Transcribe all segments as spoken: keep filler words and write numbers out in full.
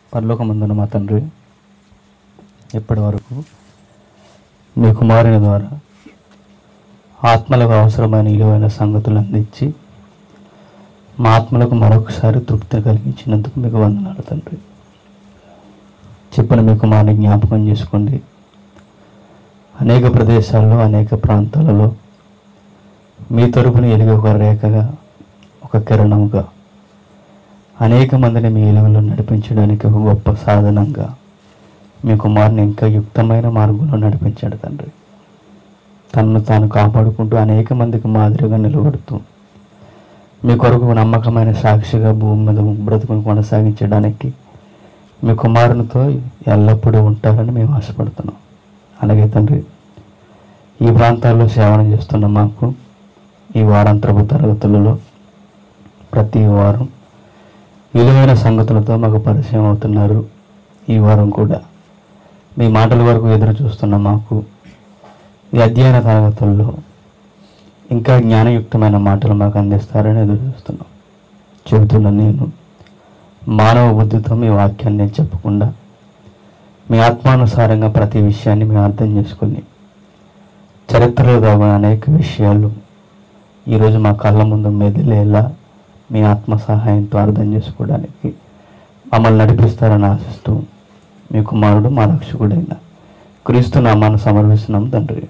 పరలోకమందున మా తండ్రి, ఇప్పటి వరకు మీ కుమారుని ద్వారా ఆత్మలకు అవసరమైన విలువైన సంగతులు అందించి మా ఆత్మలకు మరొకసారి తృప్తి కలిగించినందుకు మీకు వందనాలు తండ్రి. చెప్పిన మీ కుమారుని జ్ఞాపకం చేసుకోండి. అనేక ప్రదేశాల్లో, అనేక ప్రాంతాలలో మీ తరపున ఎలుగు ఒక రేఖగా, ఒక కిరణంగా అనేక మందిని మీ ఎలుగులో నడిపించడానికి ఒక గొప్ప సాధనంగా మీ కుమారుని ఇంకా యుక్తమైన మార్గంలో నడిపించాడు తండ్రి. తనను తాను కాపాడుకుంటూ అనేక మందికి మాదిరిగా నిలబడుతూ మీ కొరకు నమ్మకమైన సాక్షిగా భూమి మీద బ్రతుకుని కొనసాగించడానికి మీ కుమారునితో ఎల్లప్పుడూ ఉంటారని మేము ఆశపడుతున్నాం. అలాగే తండ్రి, ఈ ప్రాంతాల్లో సేవనం చేస్తున్న మాకు ఈ వారాంతరపు తరగతులలో ప్రతి వారం విలువైన సంగతులతో మాకు పరిచయం అవుతున్నారు. ఈ వారం కూడా మీ మాటల వరకు ఎదురు చూస్తున్న మాకు ఈ అధ్యయన తరగతుల్లో ఇంకా జ్ఞానయుక్తమైన మాటలు మాకు అందిస్తారని ఎదురు చూస్తున్నాం. చెబుతున్న నేను మానవ బుద్ధితో మీ వాక్యాన్ని చెప్పకుండా మీ ఆత్మానుసారంగా ప్రతి విషయాన్ని మేము అర్థం చేసుకుని చరిత్రలో దాగిన అనేక విషయాలు ఈరోజు మా కళ్ళ ముందు మెదిలేలా మీ ఆత్మ సహాయంతో అర్థం చేసుకోవడానికి మమ్మల్ని నడిపిస్తారని ఆశిస్తూ మీ కుమారుడు మా రక్షకుడైన క్రీస్తు నామాన్ని సమర్పిస్తున్నాం తండ్రి.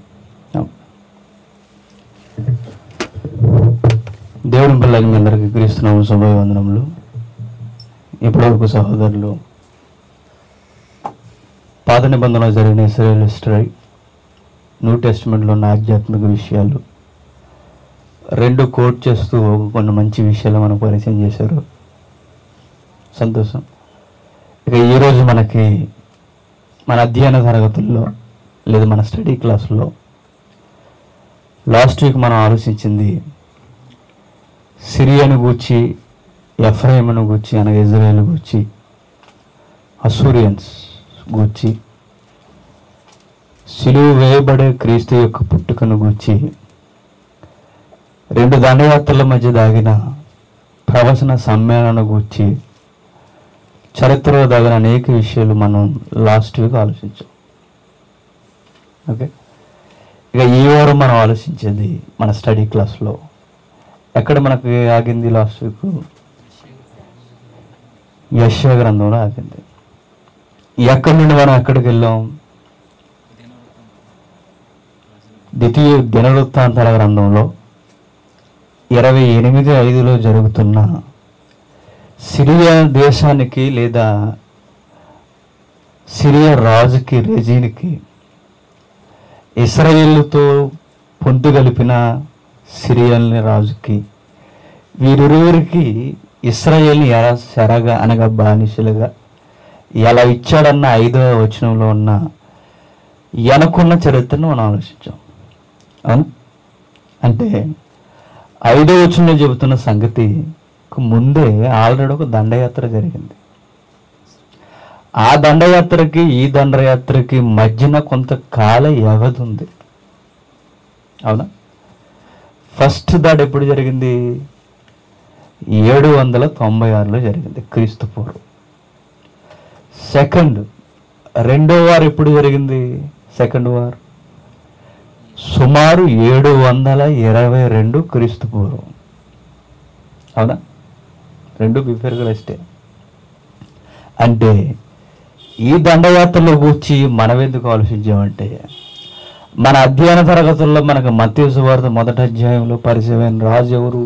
దేవుని పిల్లలకి మీ అందరికీ క్రీస్తు నామ శుభవందనములు. ఇప్పటివరకు సహోదరులు పాత నిబంధనలో జరిగిన ఇశ్రాయేలు హిస్టరీ, న్యూ టెస్టిమెంట్లో ఉన్న ఆధ్యాత్మిక విషయాలు రెండు కోట్ చేస్తూ కొన్ని మంచి విషయాలు మనకు పరిచయం చేశారు. సంతోషం. ఇక ఈరోజు మనకి మన అధ్యయన తరగతుల్లో లేదా మన స్టడీ క్లాసులో లాస్ట్ వీక్ మనం ఆలోచించింది సిరియాను గూర్చి, ఎఫ్రాయిమును గూర్చి అనగా ఇజ్రాయేల్ గూర్చి, అసూరియన్స్ గూర్చి, సిలువ వేయబడే క్రీస్తు యొక్క పుట్టుకను గూర్చి, రెండు దండయాత్రల మధ్య దాగిన ప్రవచన సమ్మేళన గూర్చి, చరిత్రలో దాగిన అనేక విషయాలు మనం లాస్ట్ వీక్ ఆలోచించాం. ఓకే, ఇక ఈ వారం మనం ఆలోచించేది మన స్టడీ క్లాస్లో ఎక్కడ మనకి ఆగింది? లాస్ట్ వీక్ యెషయా గ్రంథంలో ఆగింది. ఎక్కడి నుండి మనం ఎక్కడికి వెళ్ళాం? ద్వితీయ దినవృత్తాంతాల గ్రంథంలో ఇరవై ఎనిమిది ఐదులో జరుగుతున్న సిరియా దేశానికి లేదా సిరియా రాజుకి, రెజీన్కి ఇశ్రాయేలుతో పొందు కలిపిన సిరియల్ని రాజుకి, వీరిరువురికి ఇశ్రాయేల్ని ఎలా చెరగా అనగా బానిసలుగా ఎలా ఇచ్చాడన్న ఐదవ వచనంలో ఉన్న వెనకున్న చరిత్రను మనం ఆలోచించాం. అవును, అంటే ఐదో వచనంలో చెబుతున్న సంగతి ముందే ఆల్రెడీ ఒక దండయాత్ర జరిగింది. ఆ దండయాత్రకి ఈ దండయాత్రకి మధ్యన కొంత కాల వ్యవధి ఉంది. అవునా? ఫస్ట్ దాడి ఎప్పుడు జరిగింది? ఏడు వందల తొంభై ఆరులో జరిగింది, క్రీస్తు పూర్వం. సెకండ్ రెండో వార్ ఎప్పుడు జరిగింది? సెకండ్ వార్ సుమారు ఏడు వందల ఇరవై రెండు క్రీస్తు పూర్వం. అవునా? రెండు బిఫేర్గా ఇష్టే. అంటే ఈ దండయాత్రలో కూర్చి మనం ఎందుకు ఆలోచించామంటే, మన అధ్యయన తరగతుల్లో మనకు మత్తయి సువార్త మొదటి అధ్యాయంలో పరిచయమైన రాజు ఎవరు?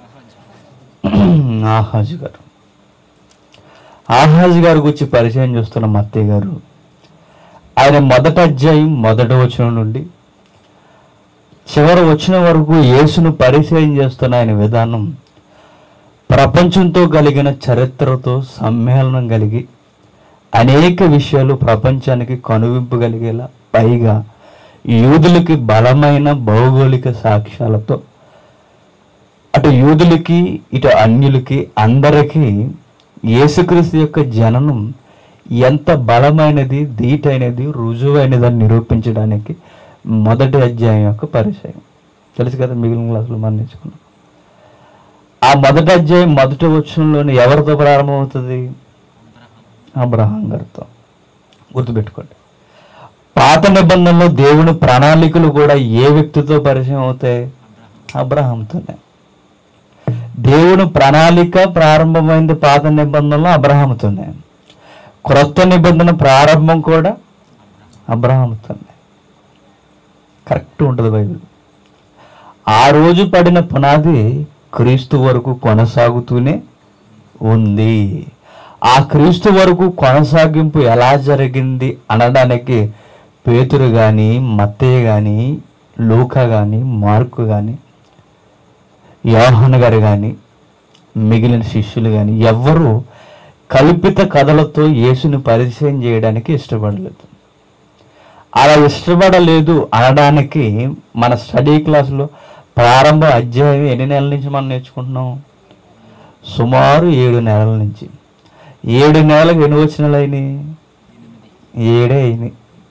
ఆహాజు గారు. ఆహాజు గారి గురించి పరిచయం చేస్తున్న మత్తయి గారు ఆయన మొదటి అధ్యాయం మొదటి వచనం నుండి చివరి వచ్చిన వరకు యేసును పరిచయం చేస్తున్న ఆయన విధానం ప్రపంచంతో కలిగిన చరిత్రతో సమ్మేళనం కలిగి అనేక విషయాలు ప్రపంచానికి కనువింపగలిగేలా, పైగా యూదులకి బలమైన భౌగోళిక సాక్ష్యాలతో అటు యూదులకి ఇటు అన్యులకి అందరికీ యేసుక్రీస్తు యొక్క జననం ఎంత బలమైనది, ధీటైనది, రుజువైనదని నిరూపించడానికి మొదటి అధ్యాయం యొక్క పరిచయం. తెలుసు కదా, మిగిలిన క్లాసులు మనం నేర్చుకున్నాం. ఆ మొదటి అధ్యాయం మొదటి వచనంలోని ఎవరితో ప్రారంభమవుతుంది? అబ్రహాం గారితో. గుర్తుపెట్టుకోండి, పాత నిబంధనలో దేవుని ప్రణాళికలు కూడా ఏ వ్యక్తితో పరిచయం అవుతాయి? అబ్రహాంతోనే. దేవుని ప్రణాళిక ప్రారంభమైంది పాత నిబంధనలో అబ్రహాంతోనే. క్రొత్త నిబంధన ప్రారంభం కూడా అబ్రహాంతోనే. కరెక్ట్ ఉంటుంది బైబిల్. ఆ రోజు పడిన పునాది క్రీస్తు వరకు కొనసాగుతూనే ఉంది. ఆ క్రీస్తు వరకు కొనసాగింపు ఎలా జరిగింది అనడానికి పేతురు కానీ, మత్తయ్య కానీ, లూకా కానీ, మార్కు కానీ, యోహాను గారు కానీ, మిగిలిన శిష్యులు కానీ ఎవ్వరూ కల్పిత కథలతో యేసుని పరిచయం చేయడానికి ఇష్టపడలేదు. అలా ఇష్టపడలేదు అనడానికి మన స్టడీ క్లాసులో ప్రారంభ అధ్యాయం ఎన్ని నెలల నుంచి మనం నేర్చుకుంటున్నాం? సుమారు ఏడు నెలల నుంచి. ఏడు నెలలకు ఎన్ని వచనాలు అయినాయి? ఏడే అయినాయి.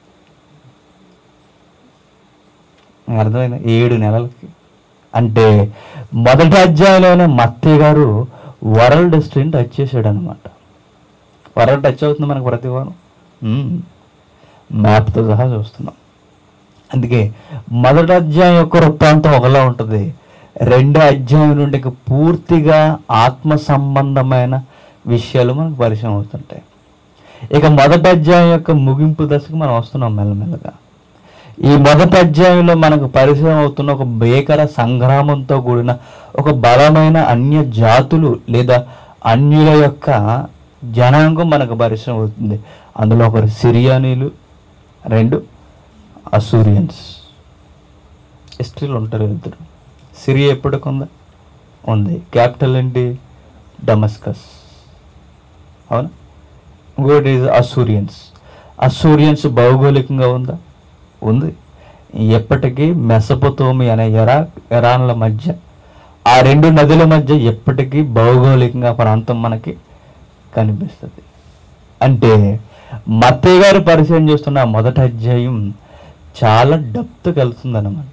అర్థమైంది? ఏడు నెలలకి. అంటే మొదటి అధ్యాయంలోనే మత్తయ్య గారు వరల్డ్ హిస్టరీని టచ్ చేశాడు అనమాట. వరల్డ్ టచ్ అవుతుంది మనకు ప్రతి వారం, మ్యాప్తో సహా చూస్తున్నాం. అందుకే మొదటి అధ్యాయం యొక్క వృత్తాంతం ఒకలా ఉంటుంది. రెండో అధ్యాయం నుండి పూర్తిగా ఆత్మ సంబంధమైన విషయాలు మనకు పరిచయం అవుతుంటాయి. ఇక మొదటి అధ్యాయం యొక్క ముగింపు దశకు మనం వస్తున్నాం మెల్లమెల్లగా. ఈ మొదటి అధ్యాయంలో మనకు పరిచయం అవుతున్న ఒక భీకర సంగ్రామంతో కూడిన ఒక బలమైన అన్య జాతులు లేదా అన్యుల యొక్క జనాంగం మనకు పరిచయం అవుతుంది. అందులో ఒకరు సిరియానీలు, రెండు అసూరియన్స్. హిస్టరీలో ఉంటారు ఇద్దరు. సిరియా ఎప్పటికి ఉందా? ఉంది. క్యాపిటల్ ఏంటి? డమస్కస్. అవునా? ఇంకోటి అసూరియన్స్. అసూరియన్స్ భౌగోళికంగా ఉందా? ఉంది. ఎప్పటికీ మెసొపొతేమియా అనే ఇరాక్ ఇరాన్ల మధ్య, ఆ రెండు నదుల మధ్య ఎప్పటికీ భౌగోళికంగా ప్రాంతం మనకి కనిపిస్తుంది. అంటే మత్తయ్య గారు పరిచయం చేస్తున్న మొదటి అధ్యాయం చాలా డెప్త్ కలుస్తుందన్నమాట.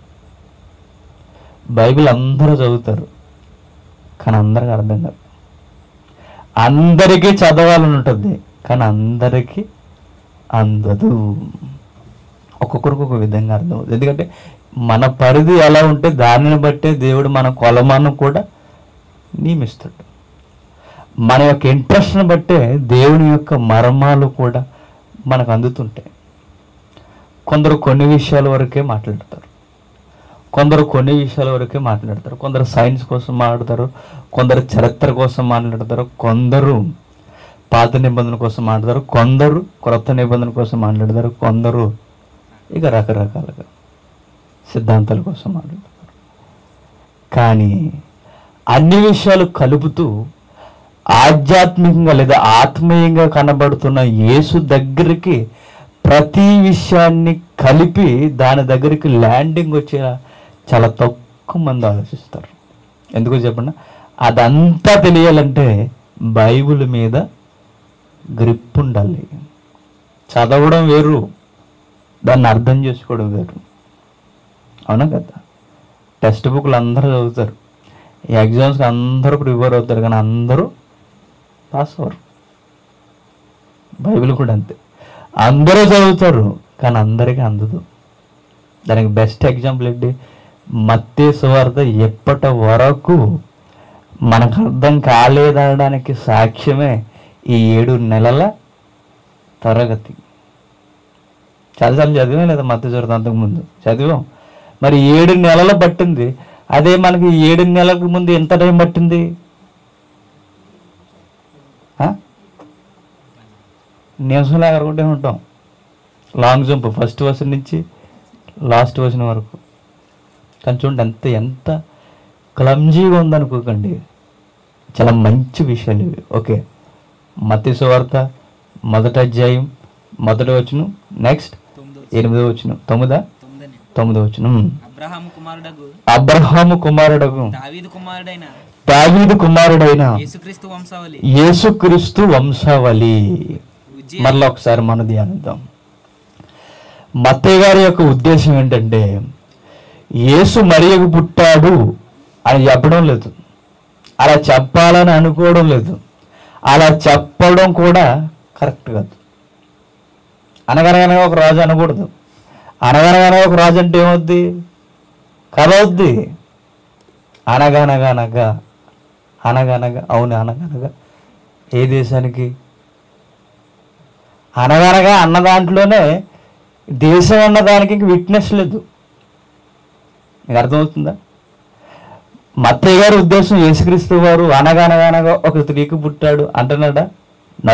బైబిల్ అందరూ చదువుతారు, కానీ అందరికి అర్థం కాదు. అందరికీ చదవాలని ఉంటుంది, కానీ అందరికీ అందదు. ఒక్కొక్కరికి ఒక విధంగా అర్థం అవుతుంది. ఎందుకంటే మన పరిధి ఎలా ఉంటే దానిని బట్టే దేవుడు మన కొలమానం కూడా నియమిస్తాడు. మన యొక్క ఇంట్రెస్ట్ని బట్టే దేవుని యొక్క మర్మాలు కూడా మనకు అందుతుంటాయి. కొందరు కొన్ని విషయాల వరకే మాట్లాడతారు, కొందరు కొన్ని విషయాల వరకే మాట్లాడతారు. కొందరు సైన్స్ కోసం మాట్లాడతారు, కొందరు చరిత్ర కోసం మాట్లాడతారు, కొందరు పాత నిబంధన కోసం మాట్లాడతారు, కొందరు క్రొత్త నిబంధన కోసం మాట్లాడతారు, కొందరు ఇక రకరకాలుగా సిద్ధాంతాల కోసం మాట్లాడతారు. కానీ అన్ని విషయాలు కలుపుతూ ఆధ్యాత్మికంగా లేదా ఆత్మీయంగా కనబడుతున్న యేసు దగ్గరికి ప్రతి విషయాన్ని కలిపి దాని దగ్గరికి ల్యాండింగ్ వచ్చేలా చాలా తక్కువ మంది ఆలోచిస్తారు. ఎందుకో చెప్పండి, అదంతా తెలియాలంటే బైబిల్ మీద గ్రిప్ ఉండాలి. చదవడం వేరు, దాన్ని అర్థం చేసుకోవడం వేరు. అవునా కదా? టెక్స్ట్ బుక్లు అందరూ చదువుతారు, ఎగ్జామ్స్కి అందరూ ప్రిపేర్ అవుతారు, కానీ అందరూ పాస్ అవ్వరు. బైబిల్ కూడా అంతే, అందరూ చదువుతారు కానీ అందరికీ అందదు. దానికి బెస్ట్ ఎగ్జాంపుల్ ఏంటి? మత్తయి సువార్త ఎప్పటి వరకు మనకు అర్థం కాలేదనడానికి సాక్ష్యమే ఈ ఏడు నెలల తరగతి. చదివాం చదివాం లేదా మత్తయి సువార్త? అంతకుముందు చదివాం. మరి ఏడు నెలలు పట్టింది. అదే మనకి ఏడు నెలలకు ముందు ఎంత టైం పట్టింది? నిమిషంలో ఎగరకుంటే ఉంటాం. లాంగ్ జంప్ ఫస్ట్ వర్షన్ నుంచి లాస్ట్ వర్షన్ వరకు. కానీ చూడండి ఎంత ఎంత క్లమ్జీగా ఉందనుకోకండి, చాలా మంచి విషయాలు ఇవి. ఓకే, మత్తయి సువార్త మొదటి అధ్యాయం మొదటి వచనం, నెక్స్ట్ ఎనిమిదో వచనం, తొమ్మిదా తొమ్మిదో వచనం. అబ్రహాము కుమారుడగు దావీదు కుమారుడైన యేసుక్రీస్తు వంశావళి. మరలా ఒకసారి మన ధ్యానిద్దాం. మత్తయి గారి యొక్క ఉద్దేశం ఏంటంటే యేసు మరియకు పుట్టాడు అని చెప్పడం లేదు, అలా చెప్పాలని అనుకోవడం లేదు, అలా చెప్పడం కూడా కరెక్ట్ కాదు. అనగనగానే ఒక రాజు అనకూడదు. అనగనగానే ఒక రాజు అంటే ఏమవుద్ది? కథ అవుద్ది. అనగనగనగా అనగనగా అవును అనగనగా ఏ దేశానికి? అనగనగా అన్న దాంట్లోనే దేశం అన్న దానికి ఇంక విట్నెస్ లేదు. మీకు అర్థమవుతుందా? మత్తయ్య గారి ఉద్దేశం యేసుక్రీస్తు వారు అనగనగనగా ఒక స్త్రీకి పుట్టాడు అంటున్నాడా? నో.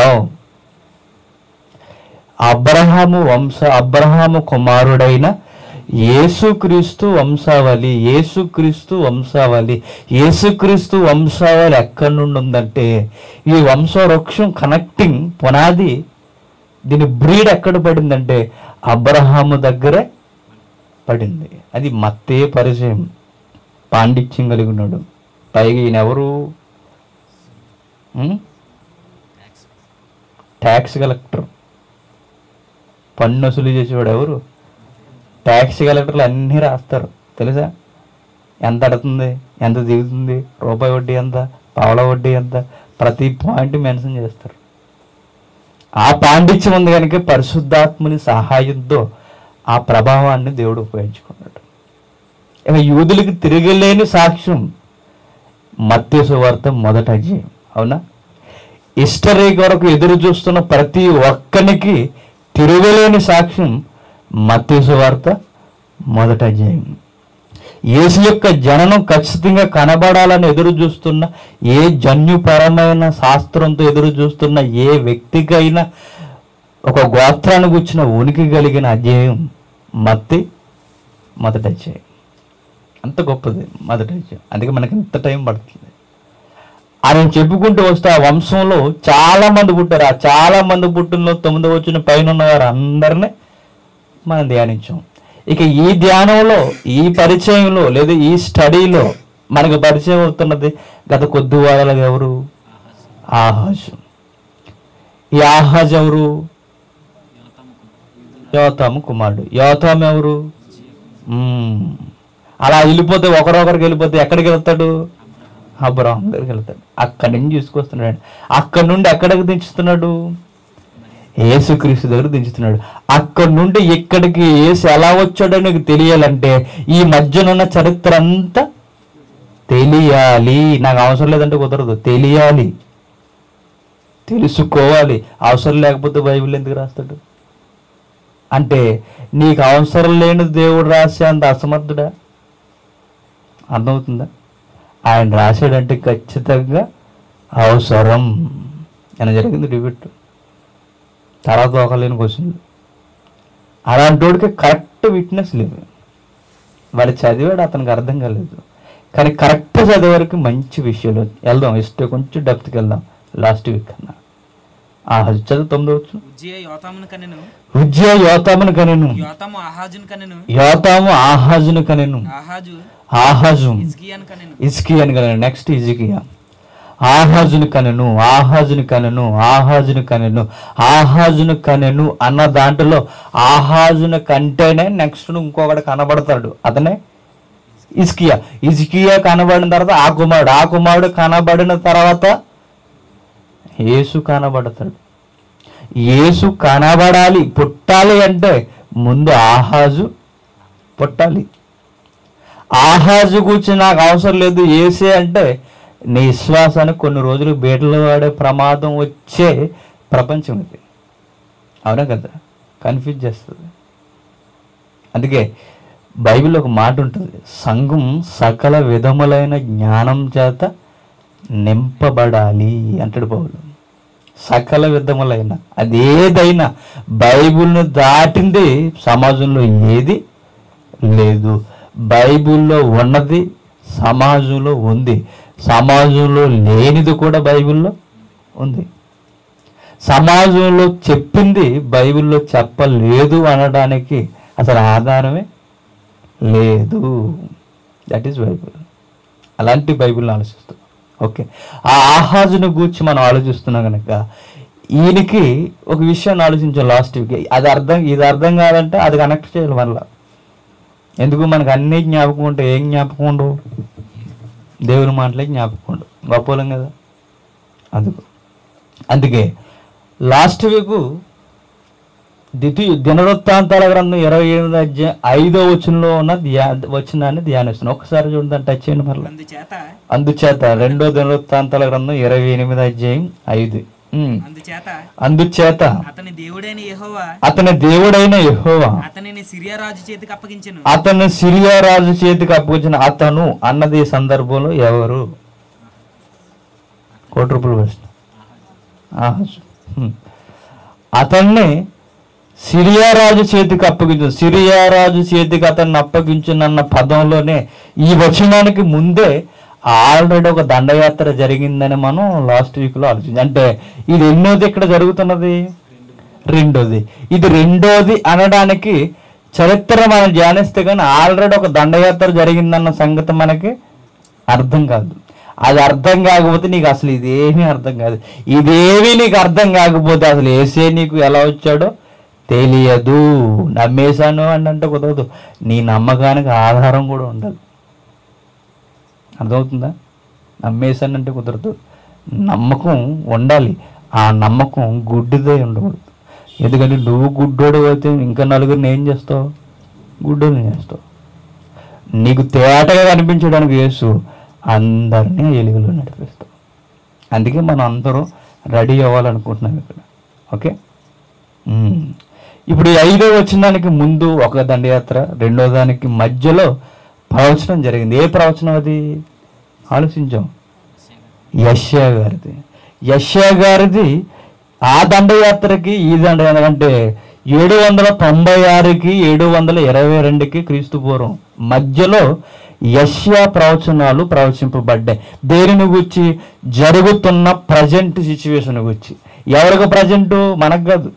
అబ్రహాము వంశ అబ్రహాము కుమారుడైన యేసుక్రీస్తు వంశావళి యేసుక్రీస్తు వంశావళి యేసుక్రీస్తు వంశావళి ఎక్కడి నుండి ఉందంటే ఈ వంశవృక్షం కనెక్టింగ్ పునాది, దీని బ్రీడ్ ఎక్కడ పడిందంటే అబ్రహాము దగ్గరే పడింది. అది మత్తయ్య పరిచయం, పాండిత్యం కలిగి ఉన్నాడు. పైగా ఈయన ఎవరు? ట్యాక్స్ కలెక్టర్, పన్ను వసూలు చేసేవాడు ఎవరు? ట్యాక్స్ కలెక్టర్లు అన్నీ రాస్తారు తెలుసా? ఎంత అడుగుతుంది, ఎంత దిగుతుంది, రూపాయి వడ్డీ ఎంత, పావలా వడ్డీ ఎంత, ప్రతి పాయింట్ మెన్షన్ చేస్తారు. ఆ పాండిత్యం ఉంది కనుక పరిశుద్ధాత్మని సహాయంతో ఆ ప్రభావాన్ని దేవుడు ఉపయోగించుకున్నాడు. ఇక యూదులకి తిరగలేని సాక్ష్యం మత్తయి సువార్త మొదటి అధ్యాయం. అవునా? హిస్టరీ కొరకు ఎదురు చూస్తున్న ప్రతి ఒక్కరికి తిరగలేని సాక్ష్యం మత్తయి సువార్త మొదటి అధ్యాయం. యేసు యొక్క జననం ఖచ్చితంగా కనబడాలని ఎదురు చూస్తున్న ఏ జన్యుపరమైన శాస్త్రంతో ఎదురు చూస్తున్న ఏ వ్యక్తికైనా ఒక గోత్రాన్ని గుర్చిన ఉనికి కలిగిన అధ్యాయం మత్తయి మొదటి అధ్యాయం. అంత గొప్పది మొదటి అధ్యాయం. అందుకే మనకి ఇంత టైం పడుతుంది. ఆయన చెప్పుకుంటూ వస్తే ఆ వంశంలో చాలా మంది పుట్టారు. ఆ చాలా మంది పుట్టినలో తొమ్మిది వచ్చిన పైన ఉన్నవారు అందరినీ మనం ధ్యానించాం. ఇక ఈ ధ్యానంలో, ఈ పరిచయంలో లేదా ఈ స్టడీలో మనకు పరిచయం అవుతున్నది గత కొద్ది వారాలుగా ఎవరు? ఆహాజు. ఈ ఆహాజ్ ఎవరు? యోతాము కుమారుడు. యోతాము ఎవరు? అలా వెళ్ళిపోతే ఒకరొకరికి వెళ్ళిపోతే ఎక్కడికి వెళ్తాడు? అబ్రహాం దగ్గరికి వెళ్తాడు. అక్కడి నుంచి తీసుకొస్తున్నాడు. అక్కడి నుండి ఎక్కడికి దించుతున్నాడు? యేసుక్రీస్తు దగ్గర దించుతున్నాడు. అక్కడి నుండి ఇక్కడికి యేసు ఎలా వచ్చాడో నీకు తెలియాలంటే ఈ మధ్యనున్న చరిత్ర అంతా తెలియాలి. నాకు అవసరం లేదంటే కుదరదు, తెలియాలి, తెలుసుకోవాలి. అవసరం లేకపోతే బైబిల్ ఎందుకు రాస్తాడు? అంటే నీకు అవసరం లేని దేవుడు రాసే అంత అసమర్థుడా? అర్థమవుతుందా? ఆయన రాశాడంటే ఖచ్చితంగా అవసరం అని జరిగింది డిబేట్. తర్వాత ఒకలేని క్వశ్చన్. అలాంటి కరెక్ట్ విట్నెస్ లేదు. వాడు చదివాడు, అతనికి అర్థం కాలేదు. కానీ కరెక్ట్ చదివారికి మంచి విషయాలు వెళ్దాం. ఇష్టం కొంచెం డెప్త్కి వెళ్దాం. లాస్ట్ వీక్ అన్నా ఆ చదువు తొమ్మిది వచ్చు. ఉజ్జియా యోతామును కనెను, యోతాము ఆహాజును కనెను, ఆహాజు హిజ్కియాను కనెను. నెక్స్ట్ హిజ్కియా. ఆహాజును కనెను, ఆహాజును కనెను, ఆహాజును కనెను, ఆహాజును కనెను అన్న దాంట్లో ఆహాజును కంటేనే నెక్స్ట్ ఇంకొకటి కనబడతాడు. అతనే హిజ్కియా. హిజ్కియా కనబడిన తర్వాత ఆ కుమారుడు, ఆ కుమారుడు కనబడిన తర్వాత యేసు కనబడతాడు. యేసు కనబడాలి, పుట్టాలి అంటే ముందు ఆహాజు పుట్టాలి. ఆహాజు గురించి నాకు అవసరం లేదు యేసే అంటే నీ విశ్వాసానికి కొన్ని రోజులు బీటలు వాడే ప్రమాదం వచ్చే ప్రపంచం ఇది. అవునా కదా? కన్ఫ్యూజ్ చేస్తుంది. అందుకే బైబిల్లో ఒక మాట ఉంటుంది, సంఘం సకల విధములైన జ్ఞానం చేత నింపబడాలి అంటాడు పౌలు. సకల విధములైన, అది ఏదైనా బైబిల్ను దాటింది సమాజంలో ఏది లేదు. బైబిల్లో ఉన్నది సమాజంలో ఉంది, సమాజంలో లేనిది కూడా బైబిల్లో ఉంది. సమాజంలో చెప్పింది బైబిల్లో చెప్పలేదు అనడానికి అసలు ఆధారమే లేదు. That is Bible. అలాంటి బైబిల్ని ఆలోచిస్తాం. ఓకే, ఆ ఆహాజును గూర్చి మనం ఆలోచిస్తున్నాం కనుక ఈయనకి ఒక విషయాన్ని ఆలోచించాం లాస్ట్ వీక్. అది అర్థం ఇది అర్థం కాదంటే అది కనెక్ట్ చేయాలి మళ్ళా. ఎందుకు? మనకు అన్నీ జ్ఞాపకం ఉంటే ఏం జ్ఞాపకం ఉండవు? దేవుని మాటలే జ్ఞాపకం ఉండవు. గొప్పలం కదా. అందుకు అందుకే లాస్ట్ వీక్ ద్వితీయ దినవృత్తాంతాల గ్రంథం ఇరవై ఎనిమిది అధ్యాయం ఐదో వచనంలో ఉన్న ధ్యా వచనాన్ని ధ్యానిస్తున్నాం. ఒకసారి చూడండి, టచ్ చేయండి మరలా. అందుచేత రెండో దినవృత్తాంతాల గ్రంథం ఇరవై ఎనిమిది అధ్యాయం ఐదు. అందుచేత అతని దేవుడైన యెహోవా అతని దేవుడైన యెహోవా అతనిని సిరియా రాజు చేతికి అప్పగించెను. అతను సిరియా రాజు చేతికి అప్పగించిన అతను అన్నది ఈ సందర్భంలో ఎవరు? కోటి రూపాయలు ప్రశ్న. అతన్ని సిరియా రాజు చేతికి అప్పగించు. సిరియా రాజు చేతికి అతన్ని అప్పగించునన్న పదంలోనే ఈ వచనానికి ముందే ఆల్రెడీ ఒక దండయాత్ర జరిగిందని మనం లాస్ట్ వీక్ లో ఆలోచించి, అంటే ఇది ఎన్నోది ఇక్కడ జరుగుతున్నది? రెండోది. ఇది రెండోది అనడానికి చరిత్ర మనం ధ్యానిస్తే కానీ ఆల్రెడీ ఒక దండయాత్ర జరిగిందన్న సంగతి మనకి అర్థం కాదు. అది అర్థం కాకపోతే నీకు అసలు ఇదేమీ అర్థం కాదు. ఇదేమీ నీకు అర్థం కాకపోతే అసలు ఏసే నీకు ఎలా వచ్చాడో తెలియదు. నమ్మేశాను అని అంటే కుదరదు. నీ నమ్మకానికి ఆధారం కూడా ఉండాలి. అర్థమవుతుందా? నమ్మేశాను అంటే కుదరదు. నమ్మకం ఉండాలి. ఆ నమ్మకం గుడ్డిదే ఉండకూడదు. ఎందుకంటే నువ్వు గుడ్డోడు అయితే ఇంకా నలుగురిని ఏం చేస్తావు? గుడ్డోని చేస్తావు. నీకు తేటగా కనిపించడానికి యేసు అందరినీ ఎలుగులో నడిపిస్తాం. అందుకే మనం అందరూ రెడీ అవ్వాలనుకుంటున్నాం ఇక్కడ. ఓకే, ఇప్పుడు ఈ ఐదో వచనానికి ముందు ఒక దండయాత్ర, రెండో దానికి మధ్యలో ప్రవచనం జరిగింది. ఏ ప్రవచనం అది? ఆలోచించాం. యెషయా గారిది. యెషయా గారిది ఆ దండయాత్రకి ఈ దండయాత్ర అంటే ఏడు వందల తొంభై ఆరుకి ఏడు వందల ఇరవై రెండుకి క్రీస్తు పూర్వం మధ్యలో యెషయా ప్రవచనాలు ప్రవచింపబడ్డాయి. దేనిని గురించి? జరుగుతున్న ప్రజెంట్ సిచ్యువేషన్ గురించి. ఎవరికి ప్రజెంటు? మనకు కాదు.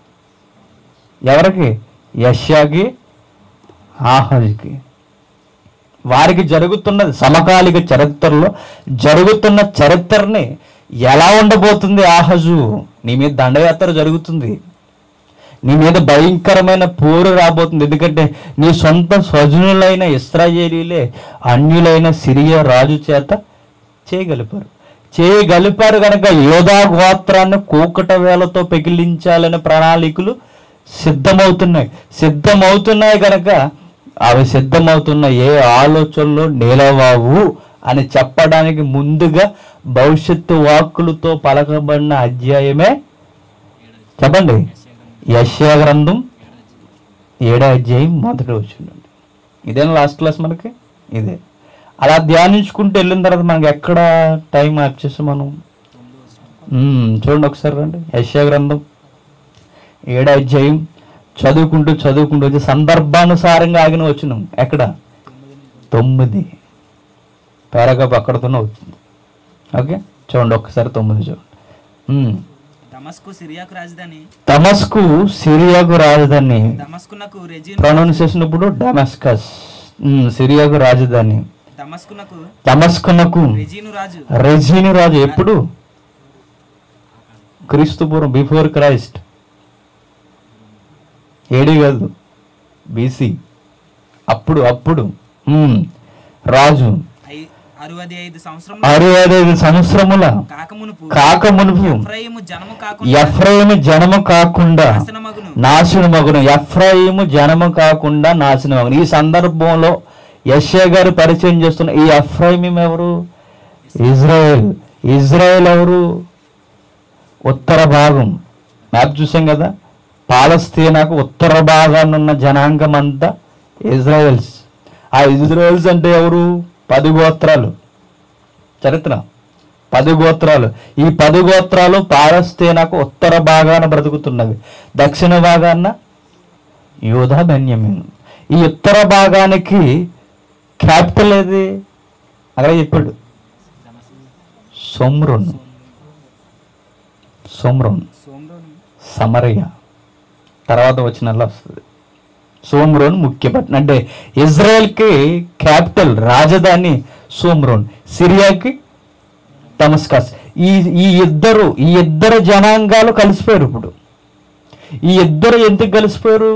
ఎవరికి? యెషయాకి, ఆహాజుకి. వారికి జరుగుతున్నది సమకాలిక చరిత్రలో జరుగుతున్న చరిత్రని ఎలా ఉండబోతుంది? ఆహాజు, నీ మీద దండయాత్ర జరుగుతుంది, నీ మీద భయంకరమైన పోరు రాబోతుంది. ఎందుకంటే నీ సొంత స్వజనులైన ఇశ్రాయేలీలే అన్యులైన సిరియా రాజు చేత చేయగలిపారు చేయగలిపారు కనుక యోధా గోత్రాన్ని కూకట వేలతో పెకిలించాలనే ప్రణాళికలు సిద్ధమవుతున్నాయి సిద్ధమవుతున్నాయి కనుక అవి సిద్ధమవుతున్న ఏ ఆలోచనలు నిలవవు అని చెప్పడానికి ముందుగా భవిష్యత్తు వాక్కులతో పలకబడిన అధ్యాయమే చెప్పండి, యెషయా గ్రంథం ఏడో అధ్యాయం మొదటి వచ్చిందండి. ఇదేనా లాస్ట్ క్లాస్ మనకి? ఇదే. అలా ధ్యానించుకుంటూ వెళ్ళిన తర్వాత మనకి ఎక్కడ టైం ఆప్ చేస్తాం మనం? చూడండి ఒకసారి రండి. యెషయా గ్రంథం ఏడో అధ్యాయం చదువుకుంటూ చదువుకుంటూ వచ్చి సందర్భానుసారంగా ఆగిన వచ్చినాం. ఎక్కడ? తొమ్మిది పారాగ్రాఫ్ అక్కడతోనే వచ్చింది. ఓకే, చూడండి ఒక్కసారి తొమ్మిది చూడండి. దమస్కు సిరియాకు రాజధాని దమస్కు సిరియాకు రాజధాని దమస్కునకు ప్రొనౌన్సియేషన్ ఇప్పుడు డమస్కస్. సిరియాకు రాజధాని దమస్కునకు దమస్కునకు రెజీను రాజు రెజీను రాజు. ఎప్పుడు? క్రీస్తు పూర్వం, బిఫోర్ క్రైస్ట్. ఏడి కాదు, బీసీ. అప్పుడు అప్పుడు రాజు అరవై ఐదు సంవత్సరముల కాకమునుపు ఎఫ్రాయిము జనము కాకుండా నాశనమగును. ఎఫ్రాయిము జనము కాకుండా నాశనమగును. ఈ సందర్భంలో యెషయా గారు పరిచయం చేస్తున్న ఈ ఎఫ్రాయిము ఎవరు? ఇజ్రాయెల్. ఇజ్రాయెల్ ఎవరు? ఉత్తర భాగం. మ్యాప్ చూసాం కదా. పాలస్తీనాకు ఉత్తర భాగాన్ని ఉన్న జనాంగం అంతా ఇజ్రాయెల్స్. ఆ ఇజ్రాయెల్స్ అంటే ఎవరు? పది గోత్రాలు. చరిత్ర పది గోత్రాలు. ఈ పది గోత్రాలు పాలస్తీనాకు ఉత్తర భాగాన బ్రతుకుతున్నవి, దక్షిణ భాగాన యూదా, బెన్యామీను. ఈ ఉత్తర భాగానికి క్యాపిటల్ ఏది? అక్కడ చెప్పాడు, షోమ్రోన్. షోమ్రోన్ సమరయ తర్వాత వచ్చినలా వస్తుంది. షోమ్రోన్ ముఖ్య పట్టణం. అంటే ఇజ్రాయెల్కి క్యాపిటల్, రాజధాని షోమ్రోన్. సిరియాకి దమస్కస్. ఈ ఈ ఇద్దరు ఈ ఇద్దరు జనాంగాలు కలిసిపోయారు. ఇప్పుడు ఈ ఇద్దరు ఎందుకు కలిసిపోయారు?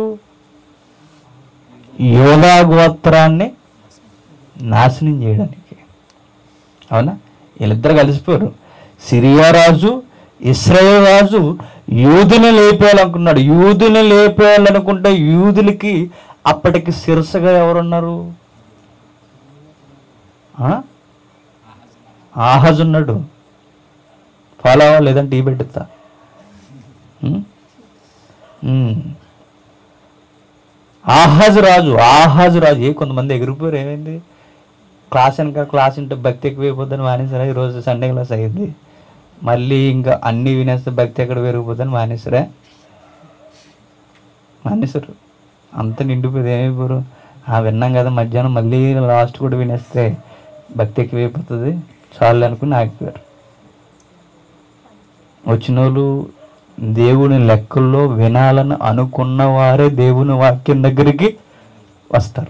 యోధా గోత్రాన్ని నాశనం చేయడానికి. అవునా? వీళ్ళిద్దరు కలిసిపోయారు. సిరియా రాజు, ఇశ్రాయేల్ రాజు యూదుని లేపేయాలనుకున్నాడు. యూదుని లేపేయాలనుకుంటే యూదులకి అప్పటికి శిరసగా ఎవరున్నారు? ఆహాజు ఉన్నాడు. ఫాలో అవ్వ, లేదంటే ఈ పెట్టుతా. ఆహాజు రాజు ఆహాజు రాజు ఏ కొంతమంది ఎగిరిపోయారు. ఏమైంది? క్లాస్ వెనక క్లాస్ ఉంటే భక్తి ఎక్కువైపోద్దని మానేసరా? ఈరోజు సండే క్లాస్ అయ్యింది, మళ్ళీ ఇంకా అన్నీ వినేస్తే భక్తి ఎక్కడ పెరిగిపోద్దని మానేసరా? మానేసారు. అంత నిండిపోయింది. ఏమైపోరు? ఆ విన్నాం కదా మధ్యాహ్నం, మళ్ళీ లాస్ట్ కూడా వినేస్తే భక్తి ఎక్కువైపోతుంది చాలు అనుకుని ఆగిపోయారు. వచ్చిన వాళ్ళు దేవుని లెక్కల్లో వినాలని అనుకున్న వారే దేవుని వాక్యం దగ్గరికి వస్తారు.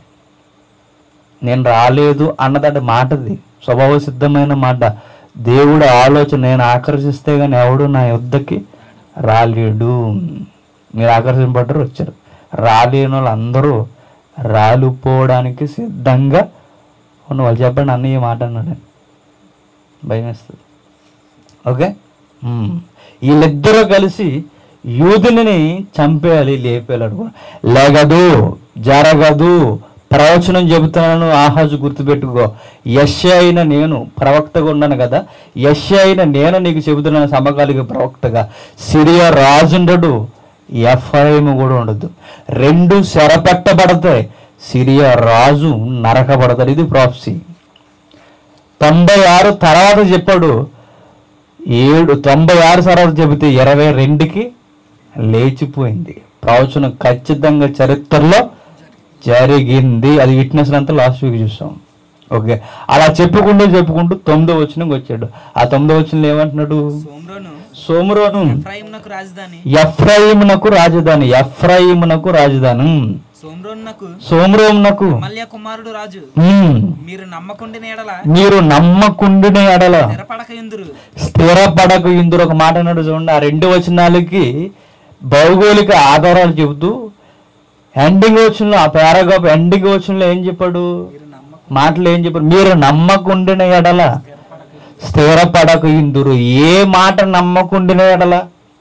నేను రాలేదు అన్నదంటే మాటది, స్వభావ సిద్ధమైన మాట. దేవుడు ఆలోచన, నేను ఆకర్షిస్తే కానీ ఎవడు నా యుద్ధకి రాలేడు. మీరు ఆకర్షింపడ్డారు, వచ్చారు. రాలేని వాళ్ళు అందరూ రాలిపోవడానికి సిద్ధంగా ఉన్న వాళ్ళు. చెప్పండి అన్న ఈ మాట అన్నాడు, భయం వేస్తుంది. ఓకే, వీళ్ళిద్దరూ కలిసి యూదుని చంపేయాలి, లేపేయాలి. లేగదు, జరగదు, ప్రవచనం చెబుతున్నాను ఆహాజు గుర్తుపెట్టుకో. యెషయా అయిన నేను ప్రవక్తగా ఉన్నాను కదా, యెషయా అయిన నేను నీకు చెబుతున్నాను సమకాలిక ప్రవక్తగా. సిరియా రాజు ఉండడు, ఎఫ్రాయిము కూడా ఉండదు. రెండు చెరపట్టబడతాయి, సిరియా రాజు నరకబడతాడు. ఇది ప్రాఫెసీ. తొంభై ఆరు తర్వాత చెప్పాడు, ఏడు తొంభై ఆరు తర్వాత చెబితే ఇరవై రెండుకి లేచిపోయింది. ప్రవచనం ఖచ్చితంగా చరిత్రలో జరిగింది. అది విట్నెస్ అంతా లాస్ట్ వీక్ చూసాం. ఓకే, అలా చెప్పుకుంటూ చెప్పుకుంటూ తొమ్మిదో వచనంకి వచ్చాడు. ఆ తొమ్మిదో వచనంలో ఏమంటున్నాడు? సోమ్రోను ఎఫ్రాయిమునకు రాజధాని, ఎఫ్రాయిమునకు రాజధాని. సోమ్రోమునకు కుమారుడు రాజు. మీరు నమ్మకుండిన ఎడల మీరు నమ్మకుండిన ఎడల స్థిరపడక ఇందురు. ఒక మాట అన్నాడు చూడండి. ఆ రెండు వచనాలకి భౌగోళిక ఆధారాలు చెబుతూ ఎండింగ్ వచనంలో, ఆ పారాగ్రాఫ్ ఎండింగ్ వచనంలో ఏం చెప్పాడు? మాటలు ఏం చెప్పాడు? మీరు నమ్మకుండిన ఎడల స్థిరపడక ఇందురు. ఏ మాట నమ్మకుండిన ఎడల?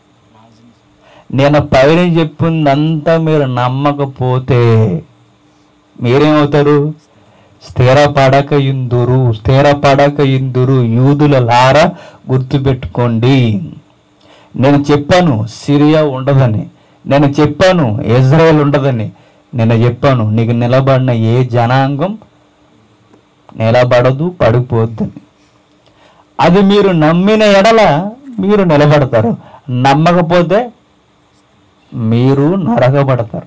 నేను పైన చెప్పిందంతా మీరు నమ్మకపోతే మీరేమవుతారు? స్థిరపడక ఇందురు, స్థిరపడక ఇందురు. యూదుల లారా గుర్తుపెట్టుకోండి. నేను చెప్పాను సిరియా ఉండదని, నేను చెప్పాను ఇజ్రాయెల్ ఉండదని, నేను చెప్పాను నీకు నిలబడిన ఏ జనాంగం నిలబడదు, పడిపోద్దని. అది మీరు నమ్మిన ఎడల మీరు నిలబడతారు, నమ్మకపోతే మీరు నరకబడతారు.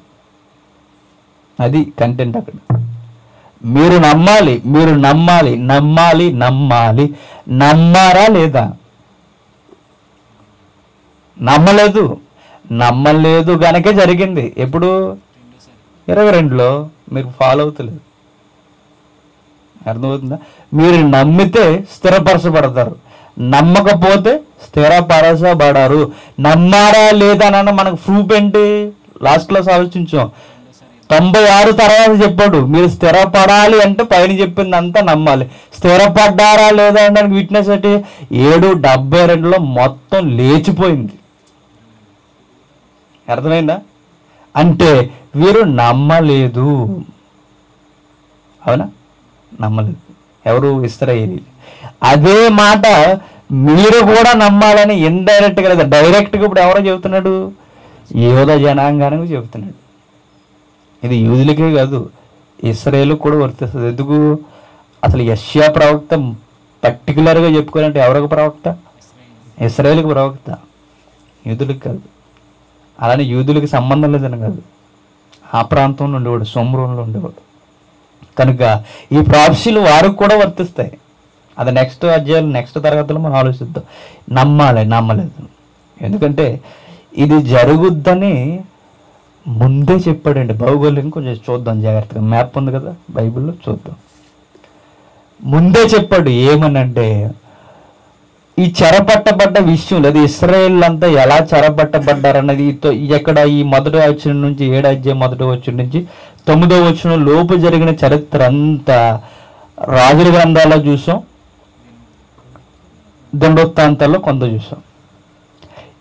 అది కంటెంట్ అక్కడ. మీరు నమ్మాలి, మీరు నమ్మాలి, నమ్మాలి, నమ్మాలి. నమ్మారా లేదా? నమ్మలేదు, నమ్మలేదు గనకే జరిగింది. ఎప్పుడు? ఇరవై రెండులో. మీరు ఫాలో అవుతలేదు, అర్థమవుతుందా? మీరు నమ్మితే స్థిరపరచబడతారు, నమ్మకపోతే స్థిరపరచబడరు. నమ్మారా లేదా అన్న మనకు ప్రూఫ్ ఏంటి? లాస్ట్ క్లాస్ ఆలోచించాం. తొంభై ఆరు తర్వాత చెప్పాడు మీరు స్థిరపడాలి అంటే పైన చెప్పింది అంతా నమ్మాలి. స్థిరపడ్డారా లేదా అనడానికి విట్నెస్ అంటే ఏడు డెబ్బై రెండులో మొత్తం లేచిపోయింది. అర్థమైందా? అంటే వీరు నమ్మలేదు. అవునా? నమ్మలేదు. ఎవరు? ఇశ్రాయేలీయులు. అదే మాట మీరు కూడా నమ్మాలని ఇండైరెక్ట్గా లేదా డైరెక్ట్గా ఇప్పుడు ఎవరో చెబుతున్నాడు? యూద జనాంగానికి చెబుతున్నాడు. ఇది యూదులకే కాదు, ఇశ్రాయేలుకు కూడా వర్తిస్తుంది. ఎందుకు? అసలు యెషయా ప్రవక్త పర్టికులర్గా చెప్పుకోవాలంటే ఎవరికి ప్రవక్త? ఇశ్రాయేలుకి ప్రవక్త, యూదులకు కాదు. అలానే యూదులకి సంబంధం లేదని కాదు, ఆ ప్రాంతంలో ఉండేవాడు, సోమ్రోన్లో ఉండేవాడు. కనుక ఈ ప్రాఫెసీలు వారికి కూడా వర్తిస్తాయి. అది నెక్స్ట్ అధ్యాయులు నెక్స్ట్ తరగతిలో మనం ఆలోచిద్దాం. నమ్మాలి, నమ్మలేదు. ఎందుకంటే ఇది జరుగుద్దని ముందే చెప్పాడండి. భౌగోళికం కొంచెం చూద్దాం జాగ్రత్తగా. మ్యాప్ ఉంది కదా బైబిల్లో, చూద్దాం. ముందే చెప్పాడు. ఏమనంటే ఈ చెరపట్టబడ్డ విషయం లేదు, ఇశ్రాయేల్ అంతా ఎలా చెరపట్టబడ్డారన్నది ఎక్కడ ఈ మొదటి వచనం నుంచి ఏడు అధ్యాయం మొదటి వచనం నుంచి తొమ్మిదో వచనం లోపు జరిగిన చరిత్ర అంతా రాజుల గ్రంథాల్లో చూసాం, దండోత్తాంతాల్లో కొంత చూసాం.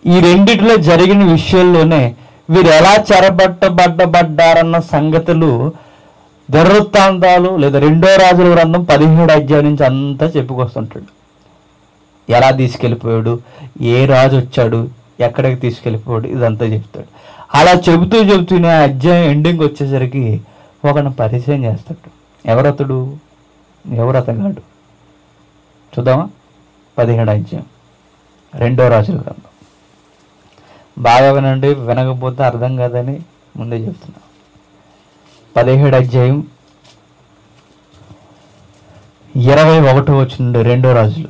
ఈ రెండిటిలో జరిగిన విషయంలోనే వీరు ఎలా చెరబట్టబడ్డబడ్డారన్న సంగతులు దినవృత్తాంతాలు లేదా రెండో రాజుల గ్రంథం పదిహేడు అధ్యాయం నుంచి అంతా చెప్పుకొస్తుంటాడు. ఎలా తీసుకెళ్ళిపోయాడు, ఏ రాజు వచ్చాడు, ఎక్కడికి తీసుకెళ్ళిపోయాడు, ఇదంతా చెప్తాడు. అలా చెబుతూ చెబుతూనే అధ్యాయం ఎండింగ్ వచ్చేసరికి ఒకరిని పరిచయం చేస్తాడు. ఎవరతడు, ఎవరు అతగాడు చూద్దామా? పదిహేడు అధ్యాయం రెండో రాజుల గ్రంథం. బాగా వినండి, వినకపోతే అర్థం కాదని ముందే చెప్తున్నా. పదిహేడు అధ్యాయం ఇరవై ఒకటో వచ్చిండు రెండో రాజులు.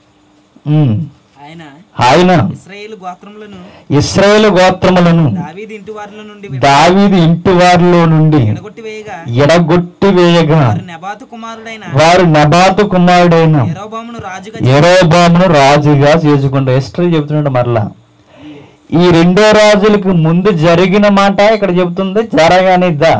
ఆయన ఆయన ఇశ్రాయేలు గోత్రములను ఇశ్రాయేలు గోత్రములను దావీదు ఇంటి వారిలో నుండి దావీదు ఇంటి వారిలో నుండి ఎడగొట్టి వేయగా ఎడగొట్టి వేయగా వారు నెబాతు కుమారుడైన వారు నెబాతు కుమారుడైన యెరోబామును రాజుగా యెరోబామును రాజుగా చేసుకుంటారు. హిస్టరీ చెబుతున్నాడు మరలా. ఈ రెండో రాజులకు ముందు జరిగిన మాట ఇక్కడ చెబుతుంది, జరగనిద్దా.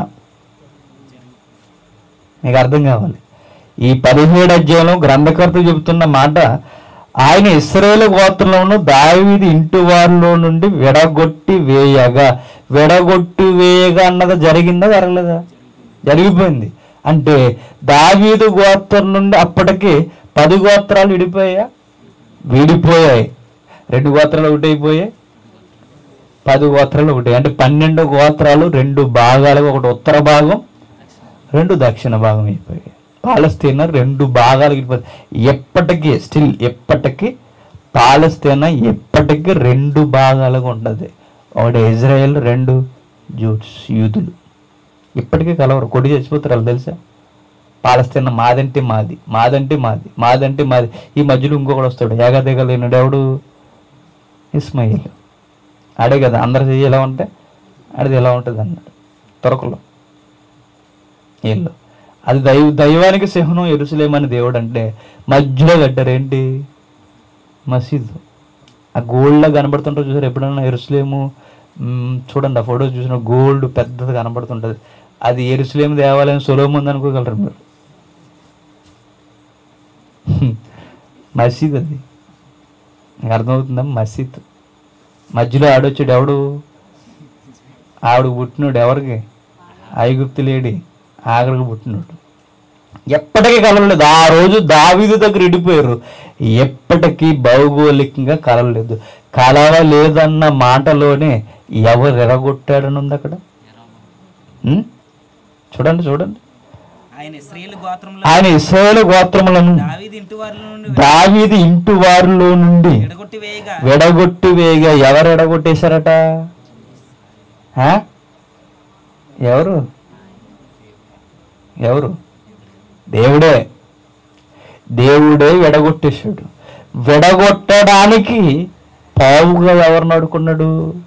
మీకు అర్థం కావాలి. ఈ పదిహేడు అధ్యాయంలో గ్రంథకర్త చెబుతున్న మాట, ఆయన ఇశ్రాయేలు గోత్రంలోను దావీదు ఇంటి వారిలో నుండి విడగొట్టి వేయగా. విడగొట్టి వేయగా అన్నది జరిగిందా జరగలేదా? జరిగిపోయింది. అంటే దావీదు గోత్రం నుండి అప్పటికి పది గోత్రాలు విడిపోయా విడిపోయాయి. రెండు గోత్రాలు ఒకటి అయిపోయాయి, పది గోత్రాలు ఒకటి. అంటే పన్నెండు గోత్రాలు రెండు భాగాలుగా, ఒకటి ఉత్తర భాగం, రెండు దక్షిణ భాగం అయిపోయాయి. పాలస్తీనా రెండు భాగాలు విడిపోయాయి. ఎప్పటికీ స్టిల్ ఎప్పటికీ పాలస్తీనా ఎప్పటికీ రెండు భాగాలుగా ఉంటుంది. ఒకటి ఇజ్రాయెల్, రెండు జూట్స్ యూదులు. ఇప్పటికీ కలవరు, కొడి చచ్చిపోతారు. వాళ్ళు తెలుసా? పాలస్తీనా మాదంటే మాది, మాదంటే మాది, మాదంటే మాది. ఈ మధ్యలో ఇంకొకటి వస్తాడు, ఏకదేగలేనుడు. ఎవడు? ఇస్మాయిల్. ఆడే కదా అందరు చెయ్యి ఎలా ఉంటే ఆడిది ఎలా ఉంటుంది అన్నాడు తొరకలో వీళ్ళు. అది దైవ దైవానికి సింహనం యెరూషలేమని దేవుడు అంటే మధ్యలో కట్టారు ఏంటి? మసీదు. ఆ గోల్డ్లా కనబడుతుంటారు చూసారు ఎప్పుడన్నా? యెరూషలేము చూడండి, ఆ ఫోటో చూసిన గోల్డ్ పెద్దది కనబడుతుంటుంది. అది యెరూషలేము దేవాలయం సొలొమోను అనుకోగలరు మీరు. మసీద్ అది. మీకు అర్థమవుతుందా? మసీద్. మధ్యలో ఆడొచ్చాడు ఎవడు? ఆవిడ పుట్టినోడు ఎవరికి? ఐగుప్తు లేడి ఆఖరికి పుట్టినోడు. ఎప్పటికీ కలవలేదు. ఆ రోజు దావీదు దగ్గర ఇడిపోయారు, ఎప్పటికీ భౌగోళికంగా కలవలేదు. కలవలేదన్న మాటలోనే ఎవరు ఎరగొట్టాడని ఉంది అక్కడ. చూడండి చూడండి. ఆయన ఇశ్రాయేలు గోత్రములను ఆయన ఇశ్రాయేలు గోత్రములను దావీదు ఇంటి వారిలో నుండి దావీదు ఇంటి వారిలో నుండి ఎడగొట్టి వేయగా విడగొట్టి వేయగా. ఎవరు ఎడగొట్టేశారట? ఆ? ఎవరు ఎవరు? దేవుడే. దేవుడే విడగొట్టేశాడు. విడగొట్టడానికి పావుగా ఎవరిని అడుకున్నాడు?